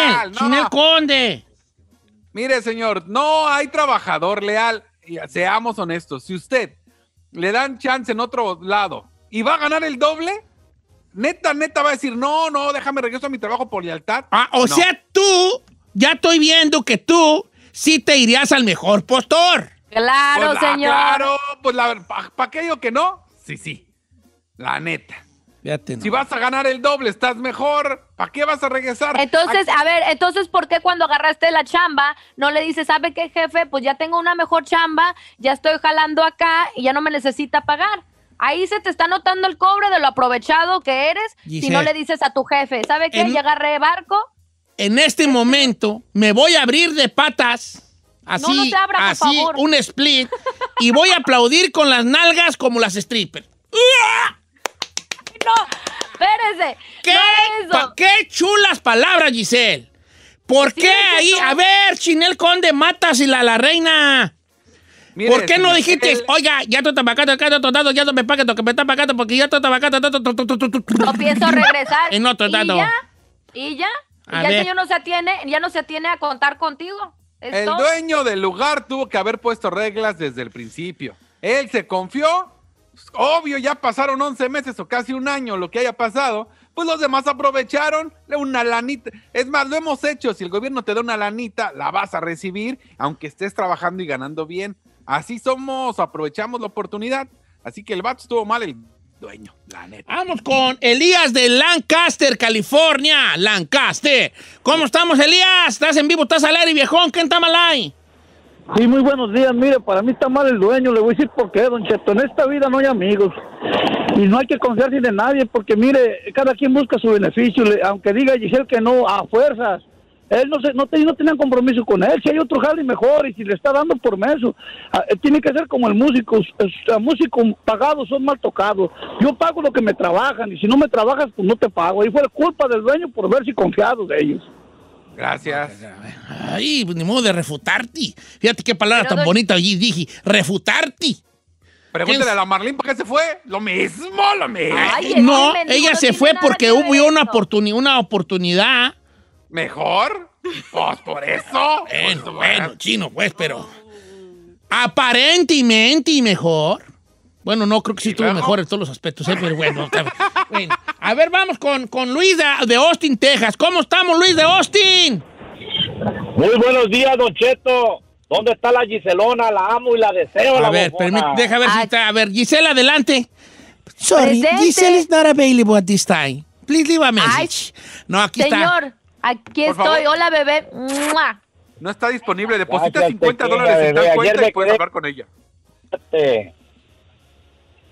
[SPEAKER 2] Conde.
[SPEAKER 4] Mire, señor, no hay trabajador leal. Seamos honestos. Si usted le dan chance en otro lado y va a ganar el doble, neta va a decir, no, déjame regreso a mi trabajo por lealtad.
[SPEAKER 2] Sea, tú, ya estoy viendo que tú sí te irías al mejor postor.
[SPEAKER 3] Claro,
[SPEAKER 4] pues,
[SPEAKER 3] señor.
[SPEAKER 4] Claro, pues ¿para qué digo que no? Sí. La neta.
[SPEAKER 2] Fíjate, no.
[SPEAKER 4] Si vas a ganar el doble, estás mejor. ¿Para qué vas a regresar?
[SPEAKER 3] Entonces, entonces, ¿por qué cuando agarraste la chamba no le dices, ¿sabe qué, jefe? Pues ya tengo una mejor chamba, ya estoy jalando acá y ya no me necesita pagar. Ahí se te está notando el cobre de lo aprovechado que eres,
[SPEAKER 2] Giselle,
[SPEAKER 3] si no le dices a tu jefe, ¿sabe qué? Ya agarré barco.
[SPEAKER 2] En este momento me voy a abrir de patas. Así,
[SPEAKER 3] no se abra, por favor.
[SPEAKER 2] Un split, y voy a aplaudir con las nalgas como las strippers.
[SPEAKER 3] No, espérese.
[SPEAKER 2] ¿Qué chulas palabras, Giselle? ¿Por qué ahí? A ver, Chinel Conde, matas y la reina.
[SPEAKER 4] Mire,
[SPEAKER 2] ¿por qué no
[SPEAKER 4] señor,
[SPEAKER 2] dijiste, oiga, ya tú estás pagando, ya no me pagas lo que me estás pagando porque ya tú estás pagando?
[SPEAKER 3] No pienso regresar.
[SPEAKER 2] En otro dato.
[SPEAKER 3] ¿Y ya?
[SPEAKER 2] A
[SPEAKER 3] Ya
[SPEAKER 2] ver.
[SPEAKER 3] el señor ya no se atiene a contar contigo.
[SPEAKER 4] El dueño del lugar tuvo que haber puesto reglas desde el principio. Él se confió. Obvio, ya pasaron 11 meses o casi un año, lo que haya pasado. Pues los demás aprovecharon una lanita. Es más, lo hemos hecho. Si el gobierno te da una lanita, la vas a recibir, aunque estés trabajando y ganando bien. Así somos, aprovechamos la oportunidad. Así que el vato estuvo mal, el dueño, la neta.
[SPEAKER 2] Vamos con Elías de Lancaster, California. Lancaster. ¿Cómo estamos, Elías? ¿Estás en vivo? ¿Estás al aire, viejón? ¿Quién está mal ahí?
[SPEAKER 15] Sí, muy buenos días. Mire, para mí está mal el dueño. Le voy a decir por qué, Don Cheto. En esta vida no hay amigos. Y no hay que confiarse de nadie porque, mire, cada quien busca su beneficio. Aunque diga Giselle que no, a fuerzas. Él no tenían compromiso con él. Si hay otro jale mejor y si le está dando por meso, tiene que ser como el músico. El músico pagado son mal tocados. Yo pago lo que me trabajan y si no me trabajas, pues no te pago. Y fue culpa del dueño por verse confiado de ellos.
[SPEAKER 4] Gracias.
[SPEAKER 2] Ay, pues ni modo de refutarte. Fíjate qué palabra tan bonita allí dije. Refutarte.
[SPEAKER 4] Pregúntale a la Marlene por qué se fue. Lo mismo.
[SPEAKER 2] Ay, no, ella se fue porque hubo una oportunidad.
[SPEAKER 4] ¿Mejor? Pues por eso.
[SPEAKER 2] Bueno, chino, pues, pero aparentemente mejor. Bueno, no creo que sí estuvo mejor en todos los aspectos, pero bueno. Bueno. A ver, vamos con Luis de Austin, Texas. ¿Cómo estamos, Luis de Austin?
[SPEAKER 19] Muy buenos días, Don Cheto. ¿Dónde está la Giselona? La amo y la deseo.
[SPEAKER 2] A ver, deja ver si está. A ver, Gisela, adelante. Sorry, Giselle is not available at this time. Please leave a message. No, aquí está.
[SPEAKER 3] Señor, aquí estoy. Hola, bebé. ¡Mua!
[SPEAKER 4] No está disponible. Deposita $50 en tal cuenta y puedes hablar con ella.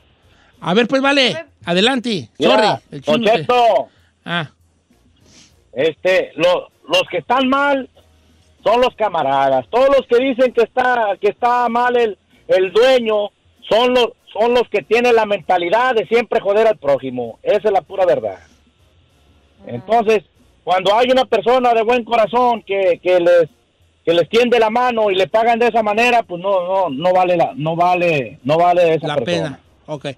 [SPEAKER 2] A ver, pues vale. Adelante.
[SPEAKER 19] Mira,
[SPEAKER 2] Sorry.
[SPEAKER 19] Don Cheto. los que están mal son los camaradas. Todos los que dicen que está mal el dueño son los que tienen la mentalidad de siempre joder al prójimo. Esa es la pura verdad. Entonces, cuando hay una persona de buen corazón que les tiende la mano y le pagan de esa manera, pues no vale esa
[SPEAKER 2] la
[SPEAKER 19] persona.
[SPEAKER 2] pena. Ok.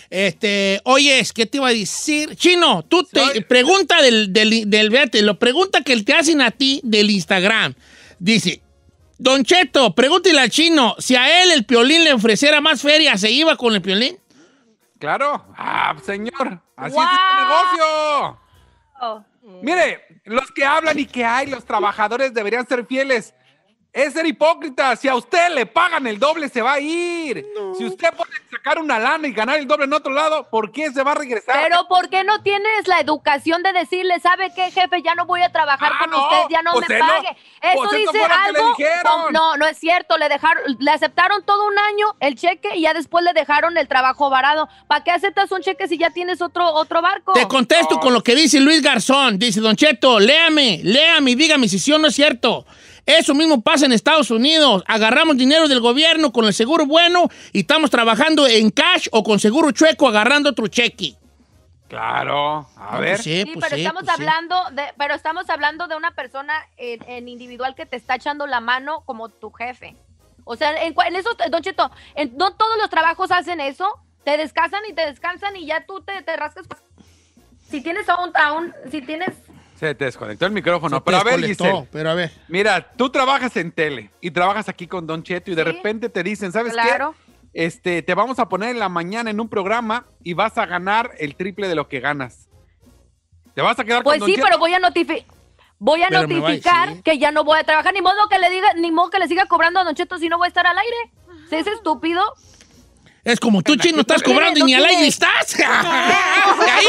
[SPEAKER 2] Oyes, ¿qué te iba a decir? Chino, tú te pregunta lo pregunta que te hacen a ti del Instagram. Dice, Don Cheto, pregúntale al Chino, si a él el Piolín le ofreciera más feria, ¿se iba con el Piolín?
[SPEAKER 4] Claro. Señor, así es este negocio. Mire, los que hablan y que hay, los trabajadores deberían ser fieles. Es ser hipócrita. Si a usted le pagan el doble, se va a ir. No. Si usted puede sacar una lana y ganar el doble en otro lado, ¿por qué se va a regresar?
[SPEAKER 3] Pero ¿por qué no tienes la educación de decirle, ¿sabe qué, jefe? Ya no voy a trabajar con usted, ya no me pague. Eso dice algo. No es cierto. Le aceptaron todo un año el cheque y ya después le dejaron el trabajo varado. ¿Para qué aceptas un cheque si ya tienes otro barco?
[SPEAKER 2] Te contesto con lo que dice Luis Garzón. Dice, Don Cheto, léame y dígame si sí o no es cierto. Eso mismo pasa en Estados Unidos. Agarramos dinero del gobierno con el seguro bueno y estamos trabajando en cash o con seguro chueco agarrando otro cheque.
[SPEAKER 4] Claro, a ver.
[SPEAKER 3] Pero estamos hablando de una persona en individual que te está echando la mano como tu jefe. O sea, en eso, Don Cheto, no todos los trabajos hacen eso. Te descansan y ya tú te rascas. Si tienes si tienes...
[SPEAKER 4] Se te desconectó el micrófono. Pero a ver, Giselle.
[SPEAKER 2] Pero a ver.
[SPEAKER 4] Mira, tú trabajas en tele y trabajas aquí con Don Cheto y de repente te dicen, ¿sabes qué? Te vamos a poner en la mañana en un programa y vas a ganar el triple de lo que ganas. ¿Te vas a quedar con Don Cheto?
[SPEAKER 3] Pues sí, pero voy a notificar que ya no voy a trabajar. Ni modo que le siga cobrando a Don Cheto si no voy a estar al aire. ¿Sí es estúpido?
[SPEAKER 2] Es como tú, Chino, estás cobrando y ni al aire estás. Ahí,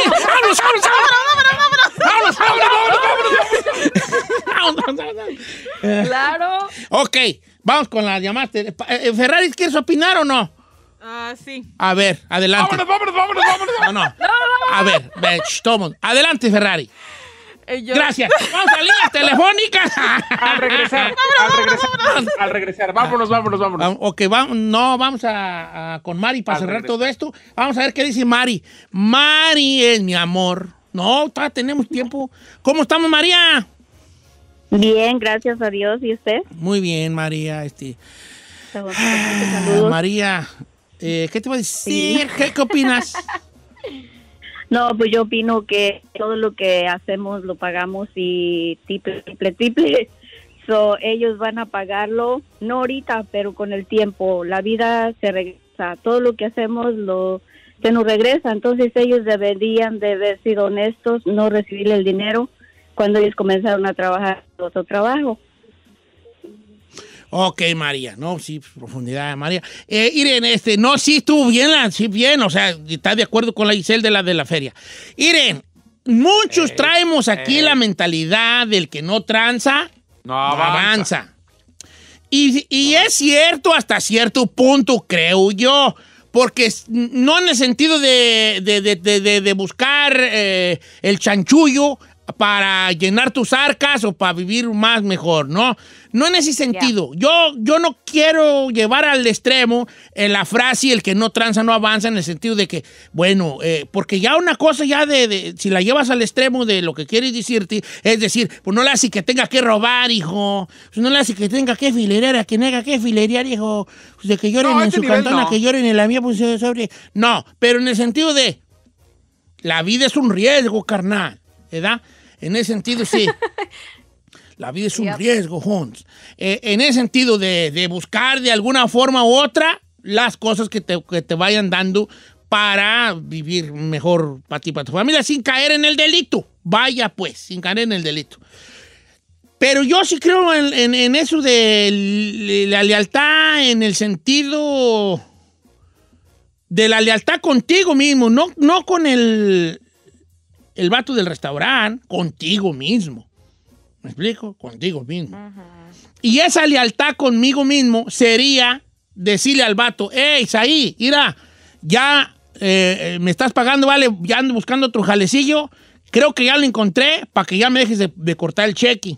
[SPEAKER 2] ¡vámonos!
[SPEAKER 3] Claro.
[SPEAKER 2] Ok, vamos con la llamada. ¿Ferrari quieres opinar o no?
[SPEAKER 12] Sí.
[SPEAKER 2] A ver, adelante.
[SPEAKER 4] ¡Vámonos!
[SPEAKER 2] No. A ver, toma. Adelante, Ferrari. Gracias. Vamos a líneas telefónicas.
[SPEAKER 6] Al regresar. Vámonos.
[SPEAKER 2] Ok, vamos con Mari para cerrar todo esto. Vamos a ver qué dice Mari. Mari es mi amor. No, todavía tenemos tiempo. ¿Cómo estamos, María?
[SPEAKER 20] Bien, gracias a Dios. ¿Y usted?
[SPEAKER 2] Muy bien, María. María, ¿qué te voy a decir? Sí. ¿Qué opinas?
[SPEAKER 20] No, pues yo opino que todo lo que hacemos lo pagamos y triple. Ellos van a pagarlo, no ahorita, pero con el tiempo. La vida se regresa. Todo lo que hacemos se nos regresa. Entonces ellos deberían de haber sido honestos, no recibir el dinero cuando ellos comenzaron a trabajar en otro trabajo.
[SPEAKER 2] Ok, María, no, sí, profundidad, María. Irene, no, sí, estuvo bien, o sea, está de acuerdo con la Giselle de la feria. Irene, muchos traemos aquí la mentalidad del que no tranza, no avanza. Y es cierto hasta cierto punto, creo yo, porque no en el sentido de buscar el chanchullo para llenar tus arcas o para vivir más mejor, ¿no? No en ese sentido. Yeah. Yo no quiero llevar al extremo la frase el que no tranza no avanza en el sentido de que, bueno, porque ya una cosa ya si la llevas al extremo de lo que quieres decirte, es decir, pues no le hace que tenga que robar, hijo, pues no le hace que tenga que filerear, a que tenga que filerear, hijo, pues de que lloren en su cantona, que lloren en la mía, pues sobre... No, pero en el sentido de la vida es un riesgo, carnal, ¿verdad? En ese sentido, sí. La vida es un riesgo, Jones. En ese sentido de buscar de alguna forma u otra las cosas que te vayan dando para vivir mejor para ti, para tu familia, sin caer en el delito. Vaya, pues, sin caer en el delito. Pero yo sí creo en eso de la lealtad, en el sentido de la lealtad contigo mismo, no con el vato del restaurante, contigo mismo. ¿Me explico? Contigo mismo. Uh-huh. Y esa lealtad conmigo mismo sería decirle al vato, hey, Isaí, mira, ya me estás pagando, vale, ya ando buscando otro jalecillo, Creo que ya lo encontré para que ya me dejes de cortar el cheque.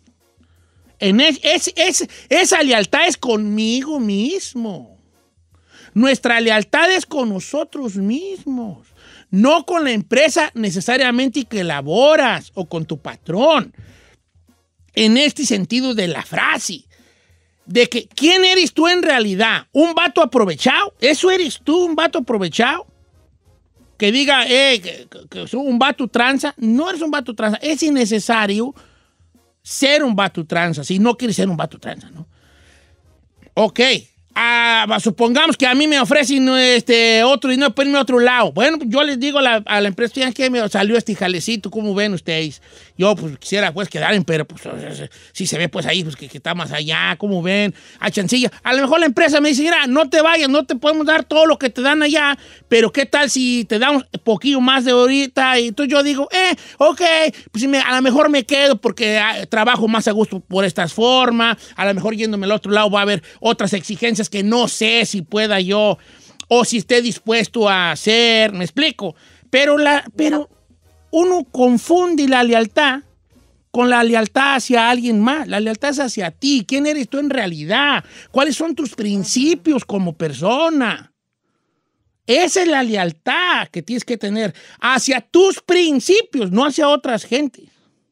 [SPEAKER 2] Esa lealtad es conmigo mismo. Nuestra lealtad es con nosotros mismos. No con la empresa necesariamente que laboras o con tu patrón. En este sentido de la frase. De que, ¿quién eres tú en realidad? ¿Un vato aprovechado? ¿Eso eres tú, un vato aprovechado? Que diga, que soy un vato tranza. No eres un vato tranza. Es innecesario ser un vato tranza. Si no quieres ser un vato tranza, ¿no? Ok. Supongamos que a mí me ofrecen otro dinero para irme a otro lado. Bueno, yo les digo a la empresa, fíjense que me salió este jalecito, ¿cómo ven ustedes? Yo pues quisiera pues quedarme, pero pues si se ve pues ahí, pues que está más allá, ¿cómo ven? A chancilla. A lo mejor la empresa me dice, mira, no te vayas, no te podemos dar todo lo que te dan allá, pero ¿qué tal si te damos un poquillo más de ahorita? Y entonces yo digo, ok, pues a lo mejor me quedo porque trabajo más a gusto por estas formas, a lo mejor yéndome al otro lado va a haber otras exigencias que no sé si pueda yo o si esté dispuesto a hacer, ¿me explico? Pero uno confunde la lealtad con la lealtad hacia alguien más. La lealtad es hacia ti. ¿Quién eres tú en realidad? ¿Cuáles son tus principios como persona? Esa es la lealtad que tienes que tener hacia tus principios, no hacia otras gentes.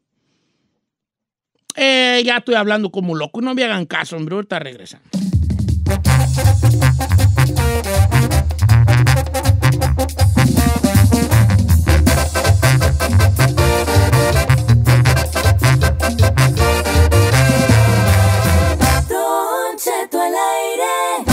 [SPEAKER 2] Ya estoy hablando como loco. No me hagan caso, hombre. Ahorita regresamos.
[SPEAKER 8] Don Cheto al aire.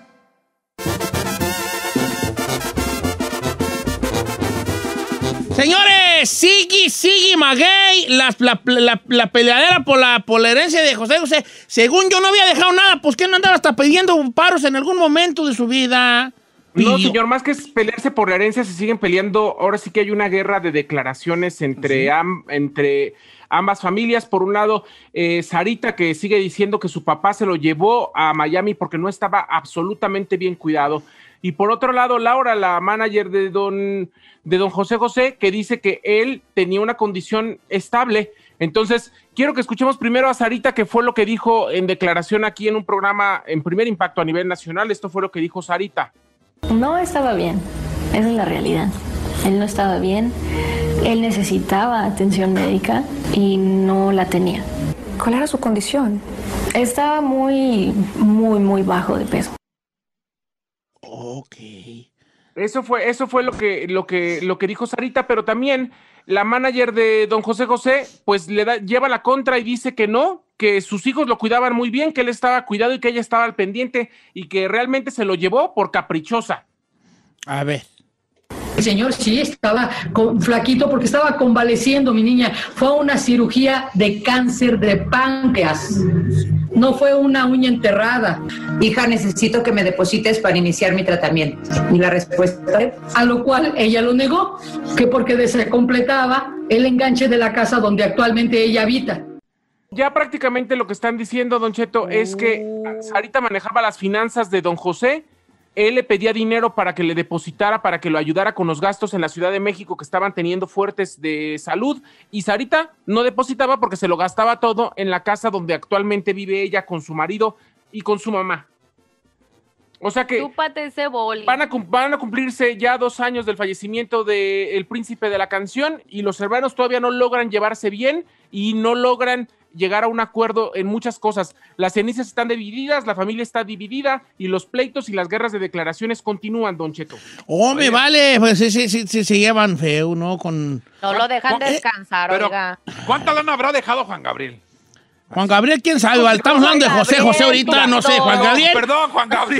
[SPEAKER 2] Señores, sigue Maguey, la peleadera por la herencia de José José. Según yo no había dejado nada, pues que no andaba hasta pidiendo paros en algún momento de su vida.
[SPEAKER 6] No, señor, más que pelearse por la herencia, se siguen peleando. Ahora sí que hay una guerra de declaraciones entre ambas familias. Por un lado, Sarita, que sigue diciendo que su papá se lo llevó a Miami porque no estaba absolutamente bien cuidado. Y por otro lado, Laura, la manager de don José José, que dice que él tenía una condición estable. Entonces, quiero que escuchemos primero a Sarita, que fue lo que dijo en declaración aquí en un programa en Primer Impacto a nivel nacional. Esto fue lo que dijo Sarita.
[SPEAKER 21] No estaba bien, esa es la realidad. Él no estaba bien, él necesitaba atención médica y no la tenía. ¿Cuál era su condición? Estaba muy bajo de peso.
[SPEAKER 2] Ok.
[SPEAKER 6] Eso fue lo que dijo Sarita, pero también la manager de don José José, pues lleva la contra y dice que no, que sus hijos lo cuidaban muy bien, que él estaba cuidado y que ella estaba al pendiente y que realmente se lo llevó por caprichosa.
[SPEAKER 2] A ver.
[SPEAKER 22] El señor sí estaba flaquito porque estaba convaleciendo, mi niña. Fue una cirugía de cáncer de páncreas. No fue una uña enterrada.
[SPEAKER 23] Hija, necesito que me deposites para iniciar mi tratamiento. Y la respuesta,
[SPEAKER 22] a lo cual ella lo negó, que porque se completaba el enganche de la casa donde actualmente ella habita.
[SPEAKER 6] Ya prácticamente lo que están diciendo, don Cheto, es que Sarita manejaba las finanzas de don José. Él le pedía dinero para que le depositara, para que lo ayudara con los gastos en la Ciudad de México que estaban teniendo fuertes de salud. Y Sarita no depositaba porque se lo gastaba todo en la casa donde actualmente vive ella con su marido y con su mamá. O sea que van a cumplirse ya 2 años del fallecimiento del príncipe de la canción y los hermanos todavía no logran llevarse bien y no logran llegar a un acuerdo en muchas cosas. Las cenizas están divididas, la familia está dividida y los pleitos y las guerras de declaraciones continúan, don Cheto.
[SPEAKER 2] Hombre, vale, pues sí, se llevan feo, ¿no?
[SPEAKER 3] No lo dejan descansar,
[SPEAKER 4] pero,
[SPEAKER 3] oiga.
[SPEAKER 4] ¿cuánta lana habrá dejado Juan Gabriel?
[SPEAKER 2] Juan Gabriel, ¿quién sabe? Estamos hablando de José José ahorita, no sé, Juan Gabriel.
[SPEAKER 4] Perdón, Juan Gabriel.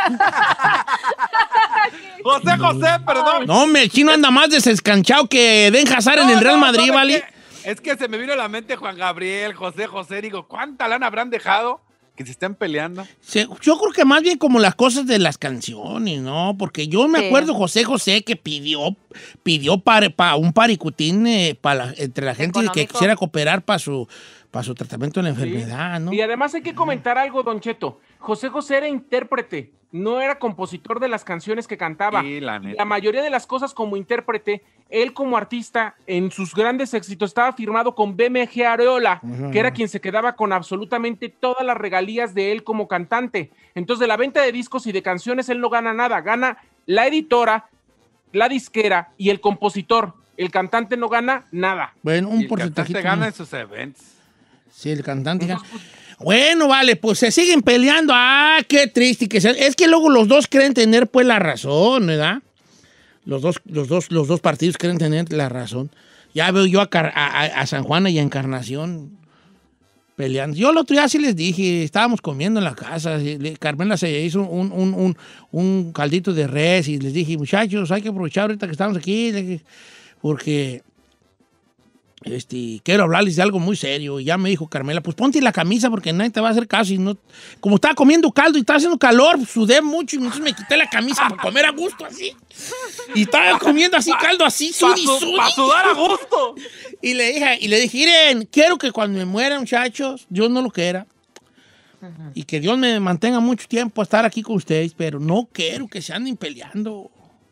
[SPEAKER 4] José, perdón.
[SPEAKER 2] No, el chino anda más desescanchado que Den Hazard en el Real Madrid, ¿vale?
[SPEAKER 4] Es que se me vino a la mente Juan Gabriel, José, digo, ¿cuánta lana habrán dejado que se estén peleando?
[SPEAKER 2] Yo creo que más bien como las cosas de las canciones, ¿no? Porque yo me acuerdo José José que pidió para un paricutín entre la gente que quisiera cooperar para su tratamiento de la enfermedad, ¿no?
[SPEAKER 6] Y además hay que comentar algo, don Cheto. José José era intérprete, no era compositor de las canciones que cantaba.
[SPEAKER 4] Sí, la neta.
[SPEAKER 6] La mayoría de las cosas como intérprete, él como artista, en sus grandes éxitos, estaba firmado con BMG Areola, que era quien se quedaba con absolutamente todas las regalías de él como cantante. Entonces, de la venta de discos y de canciones, él no gana nada. Gana la editora, la disquera y el compositor. El cantante no gana nada.
[SPEAKER 2] Bueno, un
[SPEAKER 4] El
[SPEAKER 2] porcentaje.
[SPEAKER 4] cantante gana en sus eventos.
[SPEAKER 2] Sí, el cantante gana. Bueno, vale, pues se siguen peleando. Ah, qué triste que sea. Es que luego los dos creen tener pues la razón, ¿verdad? Los dos partidos creen tener la razón. Ya veo yo a San Juana y a Encarnación peleando. Yo el otro día sí les dije, estábamos comiendo en la casa, Carmela se hizo un caldito de res y les dije, muchachos, hay que aprovechar ahorita que estamos aquí, porque quiero hablarles de algo muy serio. Y ya me dijo Carmela, pues ponte la camisa porque nadie te va a hacer caso. Y no, como estaba comiendo caldo y estaba haciendo calor, sudé mucho y entonces me quité la camisa para comer a gusto así. Y estaba comiendo así caldo, así, sudi.
[SPEAKER 4] Para sudar a gusto.
[SPEAKER 2] Y le dije, miren, quiero que cuando me muera, muchachos, Dios no lo quiera, y que Dios me mantenga mucho tiempo a estar aquí con ustedes, pero no quiero que se anden peleando.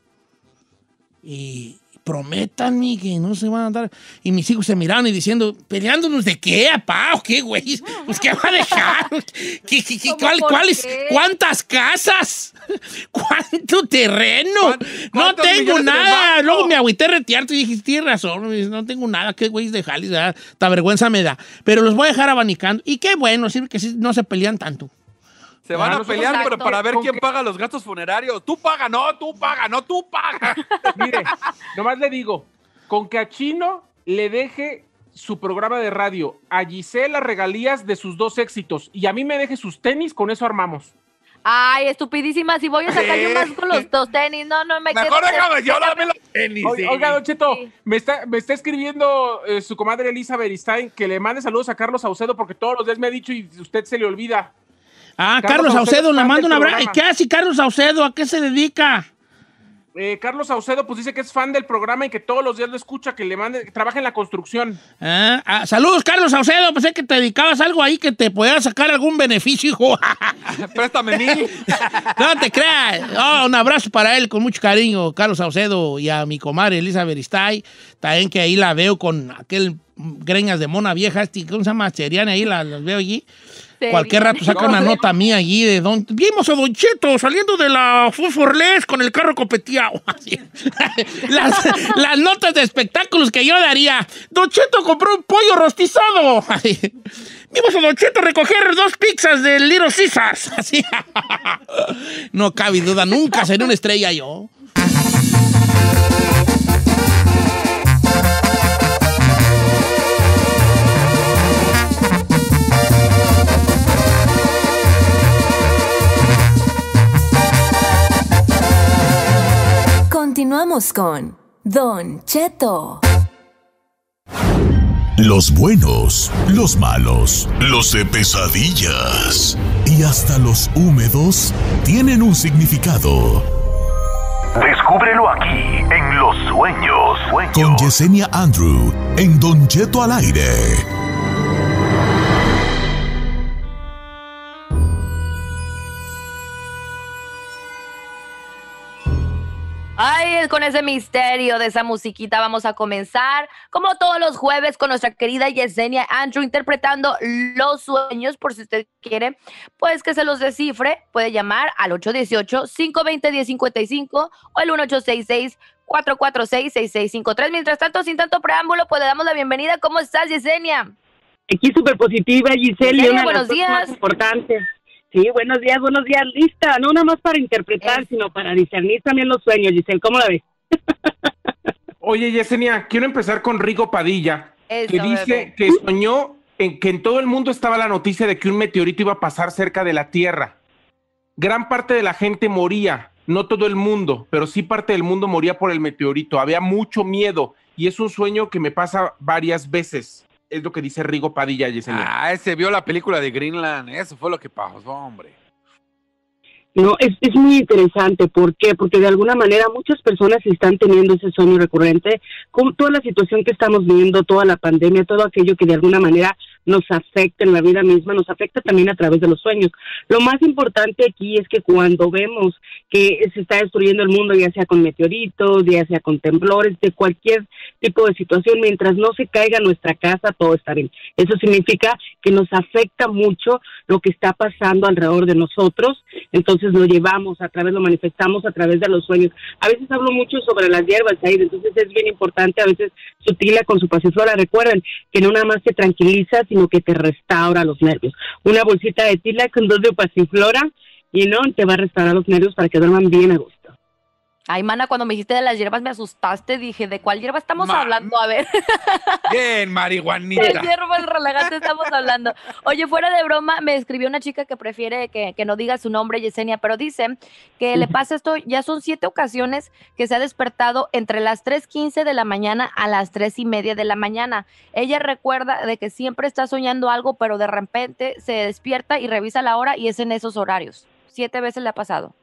[SPEAKER 2] Y prométanme que no se van a andar. Y mis hijos se miraron y diciendo, ¿peleándonos de qué, apá? ¿O qué, güey? Pues, ¿qué va a dejar? ¿Cuáles? ¿Cuántas casas? ¿Cuánto terreno? No tengo nada. Luego me agüité retearte y dije, tienes razón, no tengo nada. ¿Qué güey de Jalisco? Esta vergüenza me da. Pero los voy a dejar abanicando. Y qué bueno, sirve que sí, no se pelean tanto.
[SPEAKER 4] Se van a pelear, pero para ver quién paga los gastos funerarios. Tú paga, no, tú paga, no, tú paga.
[SPEAKER 6] Mire, nomás le digo, con que a Chino le deje su programa de radio, a Giselle las regalías de sus 2 éxitos y a mí me deje sus tenis, con eso armamos.
[SPEAKER 3] Ay, estupidísima, si voy a sacar yo más con los 2 tenis, no me quedo.
[SPEAKER 4] Mejor déjame yo dame los tenis.
[SPEAKER 6] Oiga, Don Cheto, sí. me está escribiendo su comadre Elisa Beristain que le mande saludos a Carlos Saucedo porque todos los días me ha dicho y usted se le olvida.
[SPEAKER 2] Ah, Carlos Saucedo, le mando un abrazo. ¿Qué hace Carlos Saucedo? ¿A qué se dedica?
[SPEAKER 6] Carlos Saucedo, pues dice que es fan del programa y que todos los días lo escucha, que trabaja en la construcción.
[SPEAKER 2] Saludos, Carlos Saucedo. Pensé que te dedicabas a algo ahí que te pudiera sacar algún beneficio, hijo.
[SPEAKER 4] Préstame 1000.
[SPEAKER 2] No te creas. Un abrazo para él con mucho cariño, Carlos Saucedo, y a mi comadre Elisa Beristain. También que ahí la veo con aquel greñas de mona vieja, ¿cómo se llama? Cheriana, ahí las veo allí. Cualquier rato saca una nota mía allí de vimos a Don Cheto saliendo de la Fosforles con el carro copeteado. las notas de espectáculos que yo daría. Don Cheto compró un pollo rostizado. Vimos a Don Cheto recoger 2 pizzas de Little Caesars. Así. No cabe duda, nunca seré una estrella yo.
[SPEAKER 8] Continuamos con Don Cheto.
[SPEAKER 1] Los buenos, los malos, los de pesadillas y hasta los húmedos tienen un significado. Descúbrelo aquí en Los Sueños. Con Yesenia Andrew en Don Cheto al aire.
[SPEAKER 3] Ay, con ese misterio de esa musiquita vamos a comenzar, como todos los jueves, con nuestra querida Yesenia Andrew interpretando Los Sueños. Por si usted quiere, pues que se los descifre, puede llamar al 818-520-1055 o el 1866-446-6653. Mientras tanto, sin tanto preámbulo, pues le damos la bienvenida. ¿Cómo estás, Yesenia?
[SPEAKER 5] Aquí súper positiva, Giselle.
[SPEAKER 3] Yesenia, buenos días.
[SPEAKER 5] Más importante. Sí, buenos días, lista. No nada más para interpretar, sino para discernir también los sueños, Giselle. ¿Cómo la ves?
[SPEAKER 6] Oye, Yesenia, quiero empezar con Rigo Padilla, que dice que soñó que en todo el mundo estaba la noticia de que un meteorito iba a pasar cerca de la Tierra. Gran parte de la gente moría, no todo el mundo, pero sí parte del mundo moría por el meteorito. Había mucho miedo y es un sueño que me pasa varias veces. Es lo que dice Rigo Padilla, Yesenia.
[SPEAKER 4] Ese vio la película de Greenland. Eso fue lo que pasó, hombre.
[SPEAKER 5] No, es muy interesante. ¿Por qué? Porque de alguna manera muchas personas están teniendo ese sueño recurrente con toda la situación que estamos viviendo, toda la pandemia, todo aquello que de alguna manera nos afecta en la vida misma, nos afecta también a través de los sueños. Lo más importante aquí es que cuando vemos que se está destruyendo el mundo, ya sea con meteoritos, ya sea con temblores, de cualquier tipo de situación, mientras no se caiga nuestra casa, todo está bien. Eso significa que nos afecta mucho lo que está pasando alrededor de nosotros, entonces lo llevamos a través, lo manifestamos a través de los sueños. A veces hablo mucho sobre las hierbas, Said, entonces es bien importante, a veces su tila con su pasiflora, recuerden que no nada más te tranquiliza, sino que te restaura los nervios. Una bolsita de tila con 2 de pasiflora, y no, te va a restaurar los nervios para que duerman bien a gusto.
[SPEAKER 3] Ay, mana, cuando me dijiste de las hierbas me asustaste, dije, ¿de cuál hierba estamos hablando? A ver.
[SPEAKER 4] Bien, marihuanita.
[SPEAKER 3] ¿De hierbas relajantes estamos hablando? Oye, fuera de broma, me escribió una chica que prefiere que no diga su nombre, Yesenia, pero dice que le pasa esto, ya son 7 ocasiones que se ha despertado entre las 3:15 de la mañana a las 3:30 de la mañana. Ella recuerda de que siempre está soñando algo, pero de repente se despierta y revisa la hora y es en esos horarios. 7 veces le ha pasado.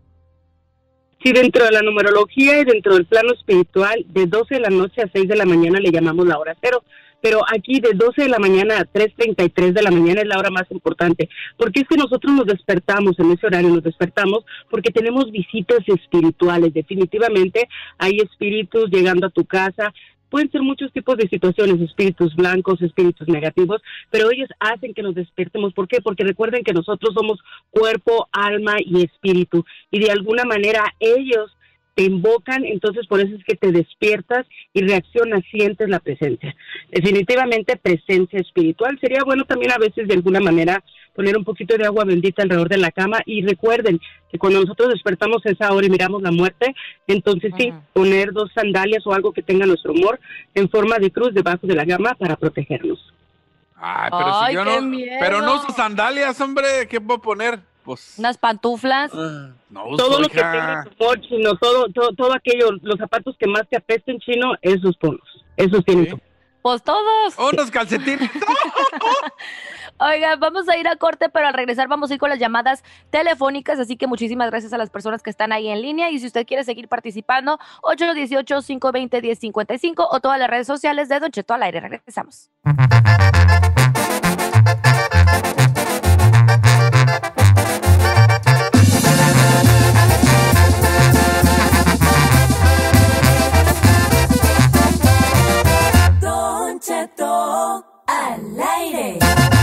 [SPEAKER 5] Sí, dentro de la numerología y dentro del plano espiritual, de 12 de la noche a 6 de la mañana le llamamos la hora cero, pero aquí de 12 de la mañana a 3:33 de la mañana es la hora más importante, porque es que nosotros nos despertamos en ese horario, nos despertamos porque tenemos visitas espirituales, definitivamente hay espíritus llegando a tu casa. Pueden ser muchos tipos de situaciones, espíritus blancos, espíritus negativos, pero ellos hacen que nos despertemos. ¿Por qué? Porque recuerden que nosotros somos cuerpo, alma y espíritu, y de alguna manera ellos te invocan, entonces por eso es que te despiertas y reaccionas, sientes la presencia. Definitivamente presencia espiritual. Sería bueno también a veces de alguna manera poner un poquito de agua bendita alrededor de la cama, y recuerden que cuando nosotros despertamos a esa hora y miramos la muerte, entonces sí, poner 2 sandalias o algo que tenga nuestro humor en forma de cruz debajo de la cama para protegernos.
[SPEAKER 4] Ay, pero si yo no, pero no uso sandalias, hombre, ¿qué puedo poner? Pues
[SPEAKER 3] unas pantuflas.
[SPEAKER 4] No uso,
[SPEAKER 5] todo lo que tenga humor chino, todo aquello, los zapatos que más te apesten chino, esos ponlos, esos tienen tu.
[SPEAKER 3] Pues todos.
[SPEAKER 4] Unos calcetines.
[SPEAKER 3] Oiga, vamos a ir a corte, pero al regresar vamos a ir con las llamadas telefónicas, así que muchísimas gracias a las personas que están ahí en línea, y si usted quiere seguir participando, 818-520-1055 o todas las redes sociales de Don Cheto al aire. Regresamos.
[SPEAKER 8] Don Cheto al aire.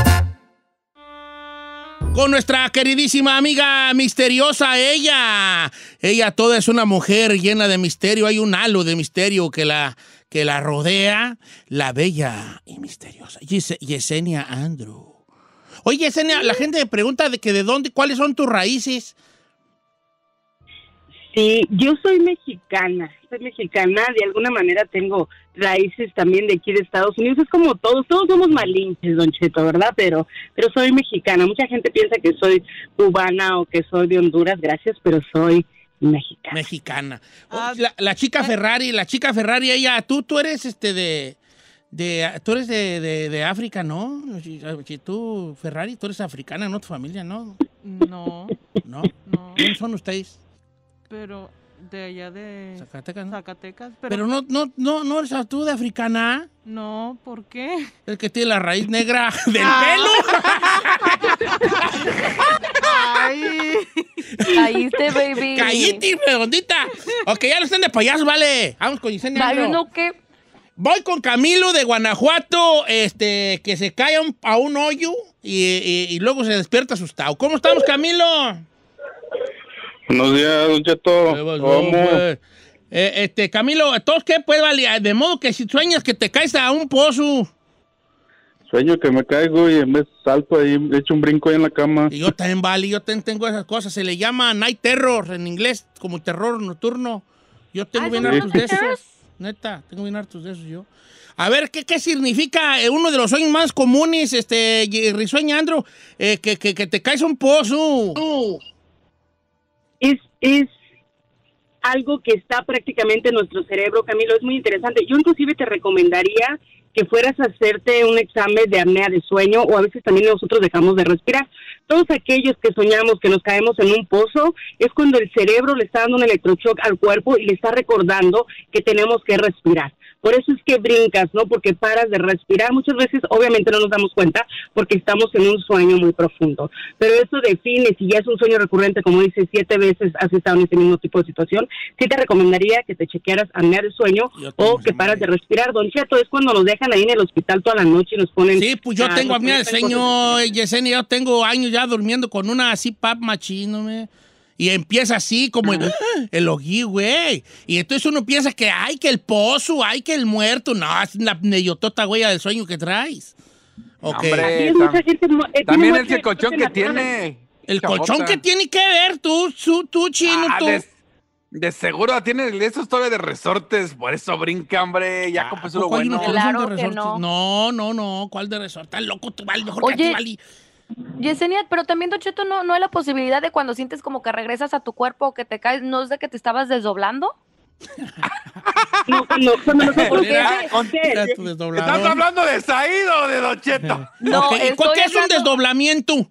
[SPEAKER 2] Con nuestra queridísima amiga misteriosa, ella toda es una mujer llena de misterio, hay un halo de misterio que la rodea, la bella y misteriosa Yesenia Andrew. Oye, Yesenia, la gente me pregunta de dónde, cuáles son tus raíces.
[SPEAKER 5] Sí, yo soy mexicana, de alguna manera tengo raíces también de aquí de Estados Unidos, es como todos somos malinches, Don Cheto, ¿verdad? Pero soy mexicana, mucha gente piensa que soy cubana o que soy de Honduras, gracias, pero soy mexicana.
[SPEAKER 2] La chica Ferrari, ella, tú eres tú eres de África, ¿no? Tú, Ferrari, tú eres africana, ¿no? Tu familia, ¿no?
[SPEAKER 12] No.
[SPEAKER 2] ¿Quiénes son ustedes?
[SPEAKER 12] Pero de allá de
[SPEAKER 2] Zacatecas. Pero no eres tú de africana.
[SPEAKER 12] No, ¿por qué?
[SPEAKER 2] El que tiene la raíz negra del pelo.
[SPEAKER 12] Ay.
[SPEAKER 3] Caíste, baby.
[SPEAKER 2] Caíste, redondita. Ok, ya no estén de payasos, vale. Vamos con Yesenia.
[SPEAKER 3] ¿No qué?
[SPEAKER 2] Voy con Camilo de Guanajuato, que se cae a un hoyo y luego se despierta asustado. ¿Cómo estamos, Camilo?
[SPEAKER 7] Buenos días, Don Cheto. ¿Cómo?
[SPEAKER 2] Camilo, ¿todos qué? Pues, vale, de modo que si sueñas que te caes a un pozo.
[SPEAKER 7] Sueño que me caigo y en vez salto ahí, echo un brinco ahí en la cama.
[SPEAKER 2] Y yo también, vale, yo tengo esas cosas. Se le llama night terror en inglés, como terror nocturno. Yo tengo bien hartos de esos. Neta, tengo bien hartos de esos yo. A ver, ¿qué significa uno de los sueños más comunes, Risueña Andrew? Que te caes a un pozo.
[SPEAKER 5] Es algo que está prácticamente en nuestro cerebro, Camilo, es muy interesante. Yo inclusive te recomendaría que fueras a hacerte un examen de apnea de sueño, o a veces también nosotros dejamos de respirar. Todos aquellos que soñamos que nos caemos en un pozo, es cuando el cerebro le está dando un electroshock al cuerpo y le está recordando que tenemos que respirar. Por eso es que brincas, ¿no? Porque paras de respirar. Muchas veces, obviamente, no nos damos cuenta porque estamos en un sueño muy profundo. Pero eso define, si ya es un sueño recurrente, como dices, 7 veces has estado en ese mismo tipo de situación, sí te recomendaría que te chequearas apnea de sueño o que paras de respirar. Don Cheto, es cuando nos dejan ahí en el hospital toda la noche y nos ponen...
[SPEAKER 2] Sí, pues yo tengo apnea de sueño, Yesenia, yo tengo años ya durmiendo con una CPAP machino, y empieza así como el ojí, güey. Y entonces uno piensa que, ay, que el pozo, ay, que el muerto. No, es la neyotota huella del sueño que traes. Okay.
[SPEAKER 4] Hombre, también el colchón que tiene.
[SPEAKER 2] El colchón que tiene que ver, tú chino, tú.
[SPEAKER 4] De seguro tiene esos todavía de resortes, por eso brinca, hombre. Ya compré lo bueno.
[SPEAKER 3] Claro que no.
[SPEAKER 2] No, ¿cuál de resorte? Estás loco, tú, vale, mejor que tú, vale.
[SPEAKER 3] Yesenia, pero también, Don Cheto, ¿no hay la posibilidad de cuando sientes como que regresas a tu cuerpo o que te caes, no es de que te estabas desdoblando?
[SPEAKER 5] No,
[SPEAKER 4] ¿Estás hablando de Saído o de Don Cheto?
[SPEAKER 3] No,
[SPEAKER 2] okay. ¿Qué es un desdoblamiento?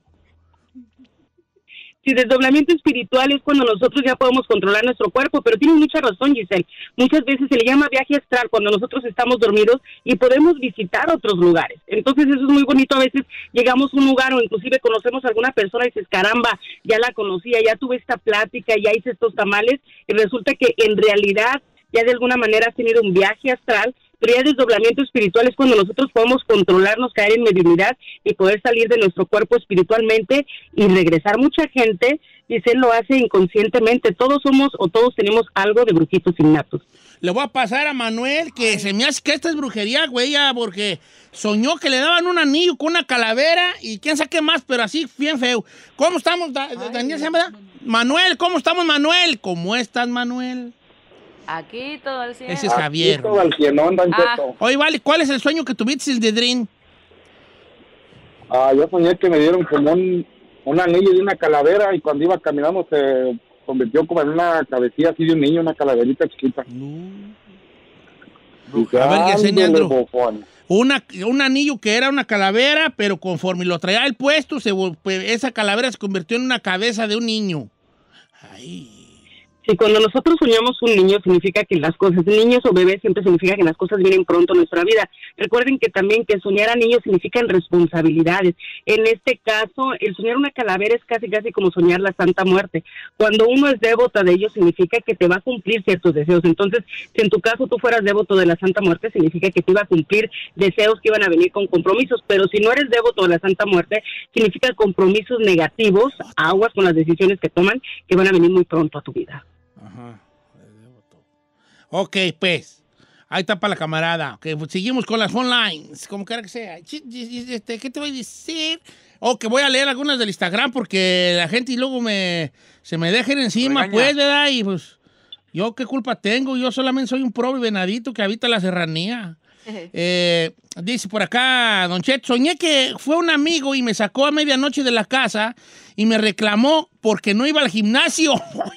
[SPEAKER 5] Sí, desdoblamiento espiritual es cuando nosotros ya podemos controlar nuestro cuerpo, pero tienes mucha razón, Giselle. Muchas veces se le llama viaje astral cuando nosotros estamos dormidos y podemos visitar otros lugares. Entonces eso es muy bonito. A veces llegamos a un lugar o inclusive conocemos a alguna persona y dices, caramba, ya la conocía, ya tuve esta plática, ya hice estos tamales, y resulta que en realidad ya de alguna manera has tenido un viaje astral. Pero ya desdoblamiento espiritual es cuando nosotros podemos controlarnos, caer en mediunidad y poder salir de nuestro cuerpo espiritualmente y regresar. Mucha gente, y se lo hace inconscientemente. Todos somos o todos tenemos algo de brujitos innatos.
[SPEAKER 2] Le voy a pasar a Manuel, que se me hace que esta es brujería, güey, porque soñó que le daban un anillo con una calavera y quién sabe qué más, pero así bien feo. ¿Cómo estamos, Daniel? Manuel, ¿cómo estamos, Manuel? ¿Cómo estás, Manuel?
[SPEAKER 3] Aquí todo el cielo.
[SPEAKER 2] Ese es Javier. Oye, vale, ¿cuál es el sueño que tuviste, el de Dream?
[SPEAKER 7] Yo soñé que me dieron como un anillo de una calavera y cuando iba caminando se convirtió como en una cabecilla así de un niño, una calaverita chiquita.
[SPEAKER 2] A ver, enseñando. Un anillo que era una calavera, pero conforme lo traía el puesto, esa calavera se convirtió en una cabeza de un niño. Ay.
[SPEAKER 5] Sí, cuando nosotros soñamos un niño significa que las cosas, niños o bebés siempre significa que las cosas vienen pronto en nuestra vida. Recuerden que también que soñar a niños significan responsabilidades. En este caso, el soñar una calavera es casi como soñar la Santa Muerte. Cuando uno es devoto de ellos significa que te va a cumplir ciertos deseos. Entonces, si en tu caso tú fueras devoto de la Santa Muerte, significa que te iba a cumplir deseos que iban a venir con compromisos. Pero si no eres devoto de la Santa Muerte, significa compromisos negativos, aguas con las decisiones que toman, que van a venir muy pronto a tu vida.
[SPEAKER 2] Ajá. Ok, pues. Ahí está para la camarada. Okay, pues seguimos con las phone lines. Como quiera que sea. ¿Qué te voy a decir? Que voy a leer algunas del Instagram porque la gente y luego se me deja ir encima, pues, ¿verdad? Y pues, ¿yo qué culpa tengo? Yo solamente soy un pobre venadito que habita la serranía. Dice por acá, Don Chet, soñé que fue un amigo y me sacó a medianoche de la casa y me reclamó porque no iba al gimnasio.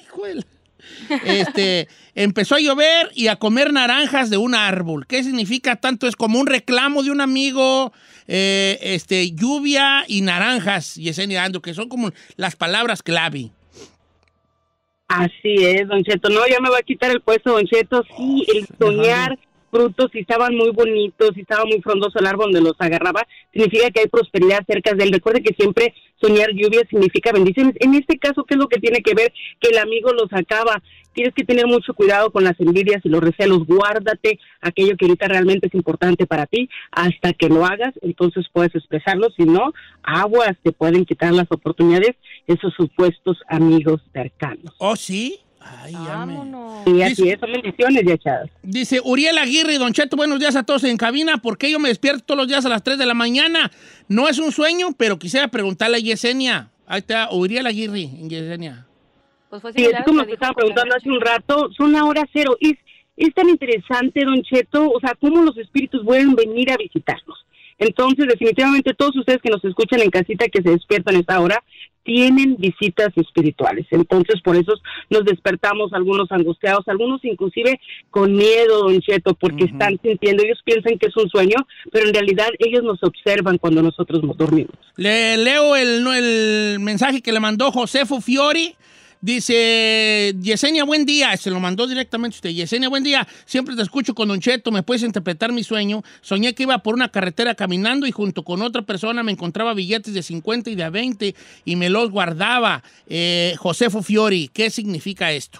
[SPEAKER 2] Empezó a llover y a comer naranjas de un árbol. ¿Qué significa tanto? Es como un reclamo de un amigo, lluvia y naranjas, Yesenia Ando, que son como las palabras clave.
[SPEAKER 5] Así es, Don Cheto. No, ya me va a quitar el puesto, Don Cheto. Sí, el soñar frutos, si estaban muy bonitos, si estaba muy frondoso el árbol donde los agarraba, significa que hay prosperidad cerca de él. Recuerde que siempre soñar lluvia significa bendiciones. En este caso, ¿qué es lo que tiene que ver? Que el amigo lo sacaba. Tienes que tener mucho cuidado con las envidias y los recelos. Guárdate aquello que ahorita realmente es importante para ti hasta que lo hagas, entonces puedes expresarlo. Si no, aguas, te pueden quitar las oportunidades esos supuestos amigos cercanos.
[SPEAKER 2] ¿Oh, sí? Ay,
[SPEAKER 3] vámonos.
[SPEAKER 5] Sí, así es, son bendiciones y echadas.
[SPEAKER 2] Dice Uriel Aguirre, Don Cheto, buenos días a todos en cabina. ¿Por qué yo me despierto todos los días a las 3 de la mañana? No es un sueño, pero quisiera preguntarle a Yesenia. Ahí está, Uriel Aguirre, en Yesenia.
[SPEAKER 5] Pues sí, es como te estaba preguntando hace un rato, son la hora cero. Es tan interesante, Don Cheto, o sea, cómo los espíritus pueden venir a visitarnos. Entonces, definitivamente, todos ustedes que nos escuchan en casita, que se despiertan a esta hora, tienen visitas espirituales. Entonces, por eso nos despertamos, algunos angustiados, algunos inclusive con miedo, Don Cheto, porque están sintiendo, ellos piensan que es un sueño, pero en realidad ellos nos observan cuando nosotros nos dormimos.
[SPEAKER 2] Le leo el mensaje que le mandó Josefo Fiori. Dice Yesenia, buen día. Se lo mandó directamente usted. Yesenia, buen día. Siempre te escucho con Don Cheto. ¿Me puedes interpretar mi sueño? Soñé que iba por una carretera caminando y junto con otra persona me encontraba billetes de 50 y de 20 y me los guardaba. Josefo Fiori, ¿qué significa esto?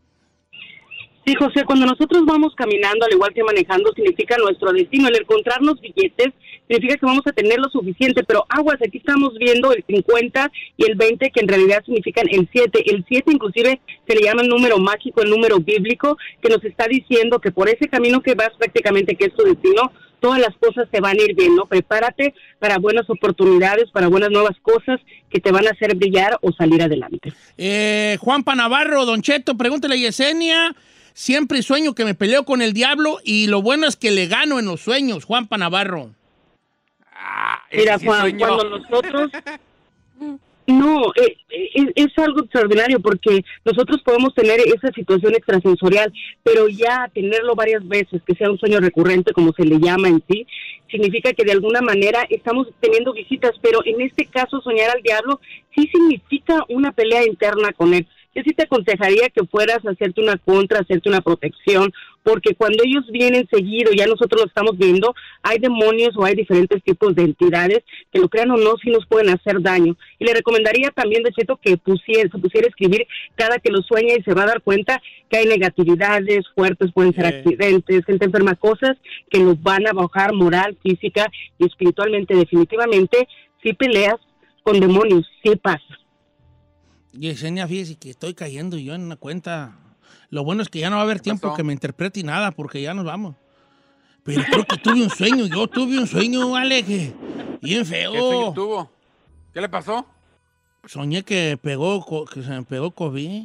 [SPEAKER 5] Sí, José, cuando nosotros vamos caminando, al igual que manejando, significa nuestro destino. El encontrarnos billetes significa que vamos a tener lo suficiente, pero aguas, aquí estamos viendo el 50 y el 20, que en realidad significan el 7. El 7 inclusive se le llama el número mágico, el número bíblico, que nos está diciendo que por ese camino que vas prácticamente, que es tu destino, todas las cosas te van a ir bien, ¿no? Prepárate para buenas oportunidades, para buenas nuevas cosas que te van a hacer brillar o salir adelante.
[SPEAKER 2] Juanpa Navarro, Don Cheto, pregúntale a Yesenia. Siempre sueño que me peleo con el diablo y lo bueno es que le gano en los sueños, Juanpa Navarro.
[SPEAKER 5] Mira, Juan, cuando nosotros... No, es algo extraordinario porque nosotros podemos tener esa situación extrasensorial, pero ya tenerlo varias veces, que sea un sueño recurrente, como se le llama en sí, significa que de alguna manera estamos teniendo visitas, pero en este caso soñar al diablo sí significa una pelea interna con él. Yo sí te aconsejaría que fueras a hacerte una contra, hacerte una protección, porque cuando ellos vienen seguido, ya nosotros lo estamos viendo, hay demonios o hay diferentes tipos de entidades que, lo crean o no, sí nos pueden hacer daño. Y le recomendaría también, de Cheto, que se pusiera a escribir cada que lo sueña y se va a dar cuenta que hay negatividades fuertes, pueden ser accidentes, gente enferma, cosas que nos van a bajar moral, física y espiritualmente. Definitivamente, si peleas con demonios, sí pasa.
[SPEAKER 2] Yesenia, fíjese que estoy cayendo yo en una cuenta. Lo bueno es que ya no va a haber tiempo que me interprete nada, porque ya nos vamos. Pero creo que tuve un sueño, vale, que bien feo.
[SPEAKER 4] ¿Qué sueño tuvo? ¿Qué le pasó?
[SPEAKER 2] Soñé que se me pegó COVID.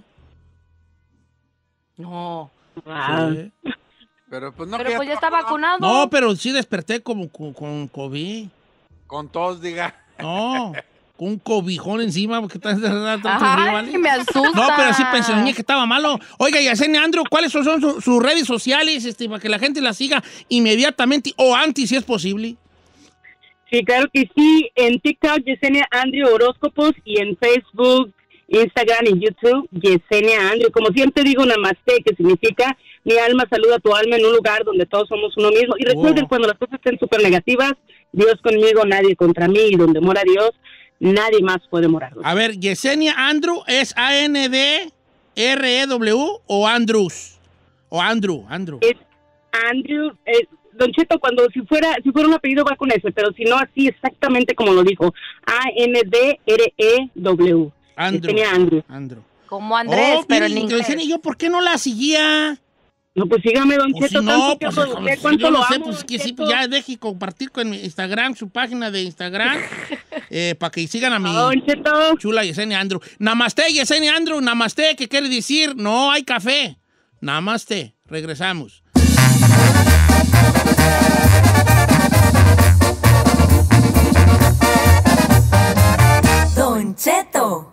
[SPEAKER 3] No.
[SPEAKER 2] Sí.
[SPEAKER 4] Pero pues no.
[SPEAKER 3] Pero pues ya está vacunado.
[SPEAKER 2] No, pero sí desperté como con COVID.
[SPEAKER 4] Con tos, diga.
[SPEAKER 2] No. Con un cobijón encima, porque está
[SPEAKER 3] ¿vale? Me asusta.
[SPEAKER 2] No, pero sí pensé que estaba malo. Oiga, Yesenia Andrew, ¿cuáles son sus redes sociales para que la gente la siga inmediatamente o antes, si es posible?
[SPEAKER 5] Sí, claro que sí. En TikTok, Yesenia Andrew Horóscopos, y en Facebook, Instagram y YouTube, Yesenia Andrew. Como siempre digo, namaste, que significa mi alma saluda a tu alma en un lugar donde todos somos uno mismo. Y recuerden, cuando las cosas estén súper negativas, Dios conmigo, nadie contra mí, y donde mora Dios, nadie más puede morar.
[SPEAKER 2] A ver, Yesenia Andrew, ¿es A-N-D-R-E-W o Andrews? O Andrew.
[SPEAKER 5] Es Andrew. Don Cheto, si fuera un apellido va con ese, pero si no, así exactamente como lo dijo. A-N-D-R-E-W.
[SPEAKER 2] Andrew.
[SPEAKER 3] Como Andrés, pero en inglés.
[SPEAKER 2] Yesenia, ¿yo por qué no la seguía?
[SPEAKER 5] No, pues sígame, Don Cheto.
[SPEAKER 2] Si no,
[SPEAKER 5] pues
[SPEAKER 2] yo lo sé, pues que sí, pues ya deje compartir con mi Instagram, su página de Instagram, para que sigan a mi chula Yesenia Andrew. Namaste, Yesenia Andrew, namaste, ¿qué quiere decir? No hay café. Namaste, regresamos.
[SPEAKER 8] Don Cheto.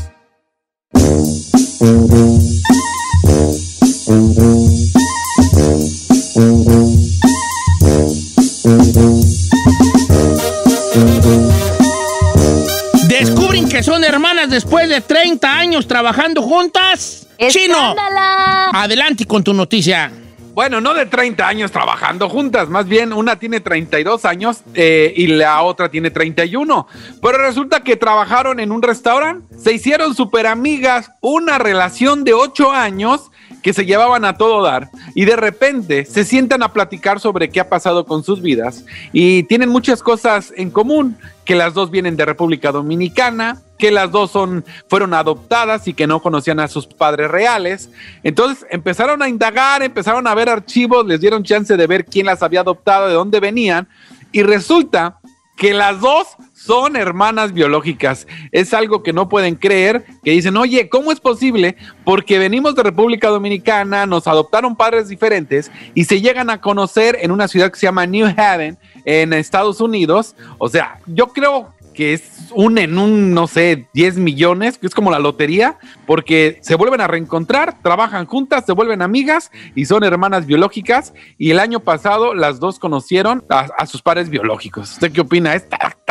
[SPEAKER 2] Descubren que son hermanas después de 30 años trabajando juntas. ¡Chino! Adelante con tu noticia.
[SPEAKER 4] Bueno, no de 30 años trabajando juntas, más bien una tiene 32 años y la otra tiene 31. Pero resulta que trabajaron en un restaurante, se hicieron súper amigas, una relación de 8 años que se llevaban a todo dar y de repente se sientan a platicar sobre qué ha pasado con sus vidas y tienen muchas cosas en común, que las dos vienen de República Dominicana, que las dos fueron adoptadas y que no conocían a sus padres reales. Entonces empezaron a indagar, empezaron a ver archivos, les dieron chance de ver quién las había adoptado, de dónde venían, y resulta que las dos son hermanas biológicas. Es algo que no pueden creer, que dicen, oye, ¿cómo es posible? Porque venimos de República Dominicana, nos adoptaron padres diferentes y se llegan a conocer en una ciudad que se llama New Haven, en Estados Unidos. O sea, yo creo que es no sé, 10 millones, que es como la lotería, porque se vuelven a reencontrar, trabajan juntas, se vuelven amigas y son hermanas biológicas, y el año pasado las dos conocieron a sus padres biológicos. ¿Usted qué opina? Está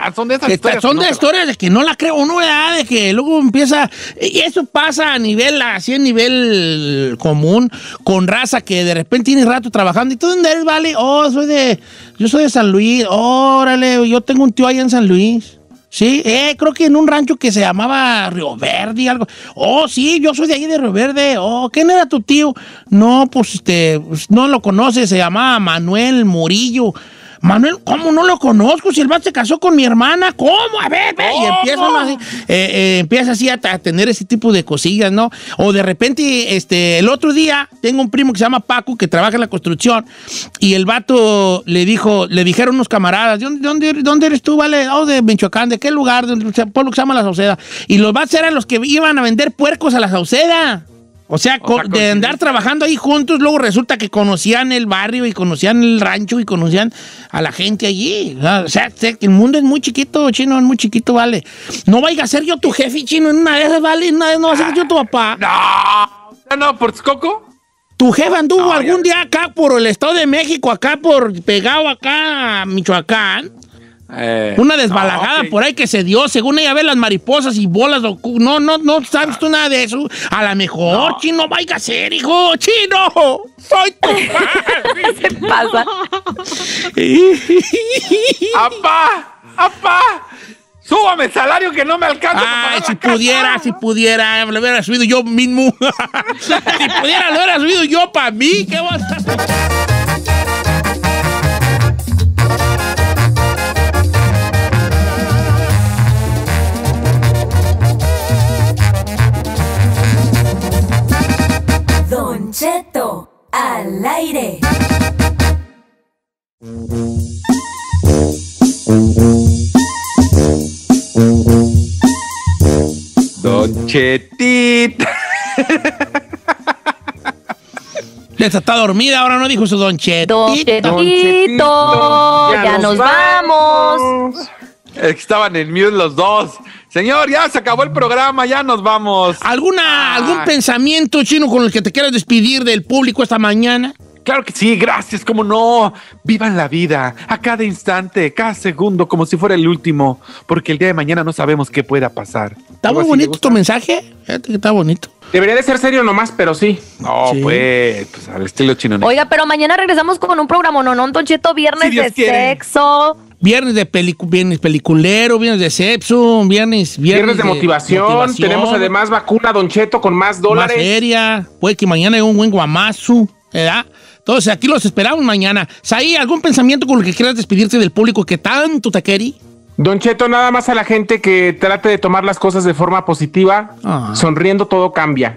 [SPEAKER 4] Son de esas historias.
[SPEAKER 2] Son de historias de que no la creo uno, ¿verdad? De que luego empieza... Y eso pasa a nivel común, con raza que de repente tiene rato trabajando. ¿Y tú dónde eres, vale? Yo soy de San Luis. Órale, yo tengo un tío allá en San Luis. Sí, creo que en un rancho que se llamaba Río Verde, algo. Oh, sí, yo soy de ahí de Río Verde. Oh, ¿quién era tu tío? No, pues no lo conoces, se llamaba Manuel Murillo. Manuel, ¿cómo no lo conozco? Si el vato se casó con mi hermana, ¿cómo? A ver, y empieza así a tener ese tipo de cosillas, ¿no? O de repente, el otro día, tengo un primo que se llama Paco, que trabaja en la construcción, y el vato le dijeron unos camaradas, ¿dónde eres tú, vale? Oh, de Michoacán, ¿de qué lugar? De un pueblo que se llama La Sauceda. Y los vatos eran los que iban a vender puercos a La Sauceda. O sea, de andar trabajando ahí juntos, luego resulta que conocían el barrio y conocían el rancho y conocían a la gente allí. O sea, el mundo es muy chiquito, Chino, es muy chiquito, vale. No vaya a ser yo tu jefe, Chino, en una de esas, vale, en una de esas no va a ser yo tu papá.
[SPEAKER 4] No, ¿por Texcoco?
[SPEAKER 2] Tu jefe anduvo algún día acá por el Estado de México, pegado acá a Michoacán. Una desbalagada por ahí que se dio, según ella ve las mariposas y bolas. No sabes tú nada de eso. A lo mejor, Chino, vaya a ser, hijo. Chino, soy tu padre.
[SPEAKER 3] ¿Qué se pasa?
[SPEAKER 4] ¡Apá! ¡Súbame el salario que no me alcanza!
[SPEAKER 2] Ay, si pudiera, lo hubiera subido yo mismo. Si pudiera, lo hubiera subido yo para mí. ¿Qué vas a hacer?
[SPEAKER 8] Don Cheto al aire.
[SPEAKER 4] Don Chetito.
[SPEAKER 2] Está dormida, ahora no dijo su Don Chetito.
[SPEAKER 3] Don Chetito, ya nos vamos.
[SPEAKER 4] Estaban en mute los dos. Señor, ya se acabó el programa, ya nos vamos.
[SPEAKER 2] ¿Algún pensamiento, Chino, con el que te quieras despedir del público esta mañana?
[SPEAKER 4] Claro que sí, gracias, cómo no. Vivan la vida, a cada instante, cada segundo, como si fuera el último, porque el día de mañana no sabemos qué pueda pasar.
[SPEAKER 2] ¿Está muy bonito tu mensaje? Fíjate que está bonito.
[SPEAKER 6] Debería de ser serio nomás, pero sí.
[SPEAKER 4] No, sí. Pues al estilo Chino.
[SPEAKER 3] Oiga, pero mañana regresamos con un programa, ¿no? Don Cheto, viernes
[SPEAKER 4] si
[SPEAKER 3] de sexo.
[SPEAKER 2] Viernes de viernes peliculero, viernes de sexo, viernes
[SPEAKER 6] de motivación. Tenemos además vacuna, Don Cheto, con más dólares.
[SPEAKER 2] Más feria. Puede que mañana haya un buen guamazo, ¿verdad? Entonces, aquí los esperamos mañana. ¿Hay algún pensamiento con el que quieras despedirte del público que tanto te quiere?
[SPEAKER 6] Don Cheto, nada más a la gente que trate de tomar las cosas de forma positiva. Sonriendo todo cambia.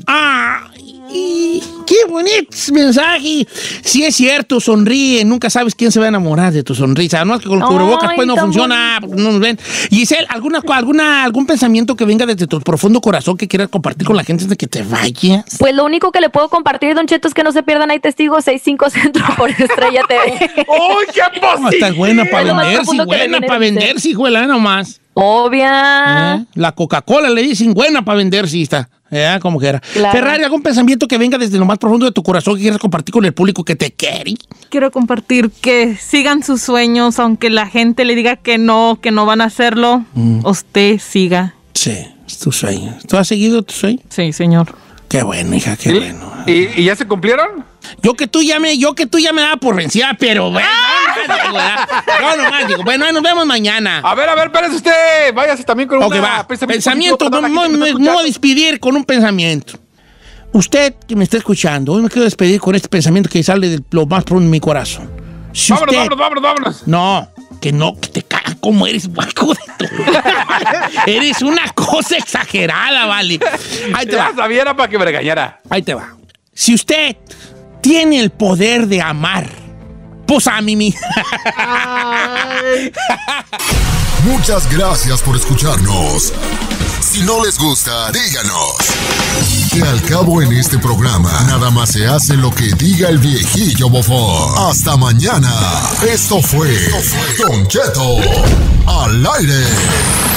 [SPEAKER 2] ¡Qué bonito mensaje! Sí, es cierto, sonríe. Nunca sabes quién se va a enamorar de tu sonrisa. No es que con el cubrebocas pues no funciona, no nos ven. Giselle, ¿algún pensamiento que venga desde tu profundo corazón que quieras compartir con la gente antes de que te vayas?
[SPEAKER 3] Pues lo único que le puedo compartir, Don Cheto, es que no se pierdan. Hay testigos 65 Centro por Estrella TV.
[SPEAKER 4] ¡Uy, qué posible!
[SPEAKER 2] Estás buena para vender, sí, hijuela, nomás.
[SPEAKER 3] Obvia.
[SPEAKER 2] La Coca-Cola le dicen buena para vender, sí está. Como quiera. Claro. Ferrari, ¿algún pensamiento que venga desde lo más profundo de tu corazón que quieras compartir con el público que te quiere?
[SPEAKER 12] Quiero compartir que sigan sus sueños, aunque la gente le diga que no van a hacerlo. Usted siga.
[SPEAKER 2] Sí, es tu sueño. ¿Tú has seguido tu sueño?
[SPEAKER 12] Sí, señor.
[SPEAKER 2] Qué bueno, hija, qué bueno.
[SPEAKER 4] ¿Y ya se cumplieron?
[SPEAKER 2] Yo que tú ya me daba por vencida, pero bueno, no nomás digo, bueno, nos vemos mañana.
[SPEAKER 4] A ver, espérese usted, váyase también con un
[SPEAKER 2] pensamiento. Me voy a despedir con un pensamiento. Usted que me está escuchando, hoy me quiero despedir con este pensamiento que sale de lo más profundo de mi corazón. Si
[SPEAKER 4] vámonos.
[SPEAKER 2] No, que te cagas como eres, guaco de tu. Eres una cosa exagerada, vale. Ahí te va.
[SPEAKER 4] Sabía, era para que me regañara.
[SPEAKER 2] Ahí te va. Si usted tiene el poder de amar, pues a mí.
[SPEAKER 1] Muchas gracias por escucharnos. Si no les gusta, díganos. Que al cabo en este programa, nada más se hace lo que diga el viejillo bofón. Hasta mañana. Esto fue Don Cheto al aire.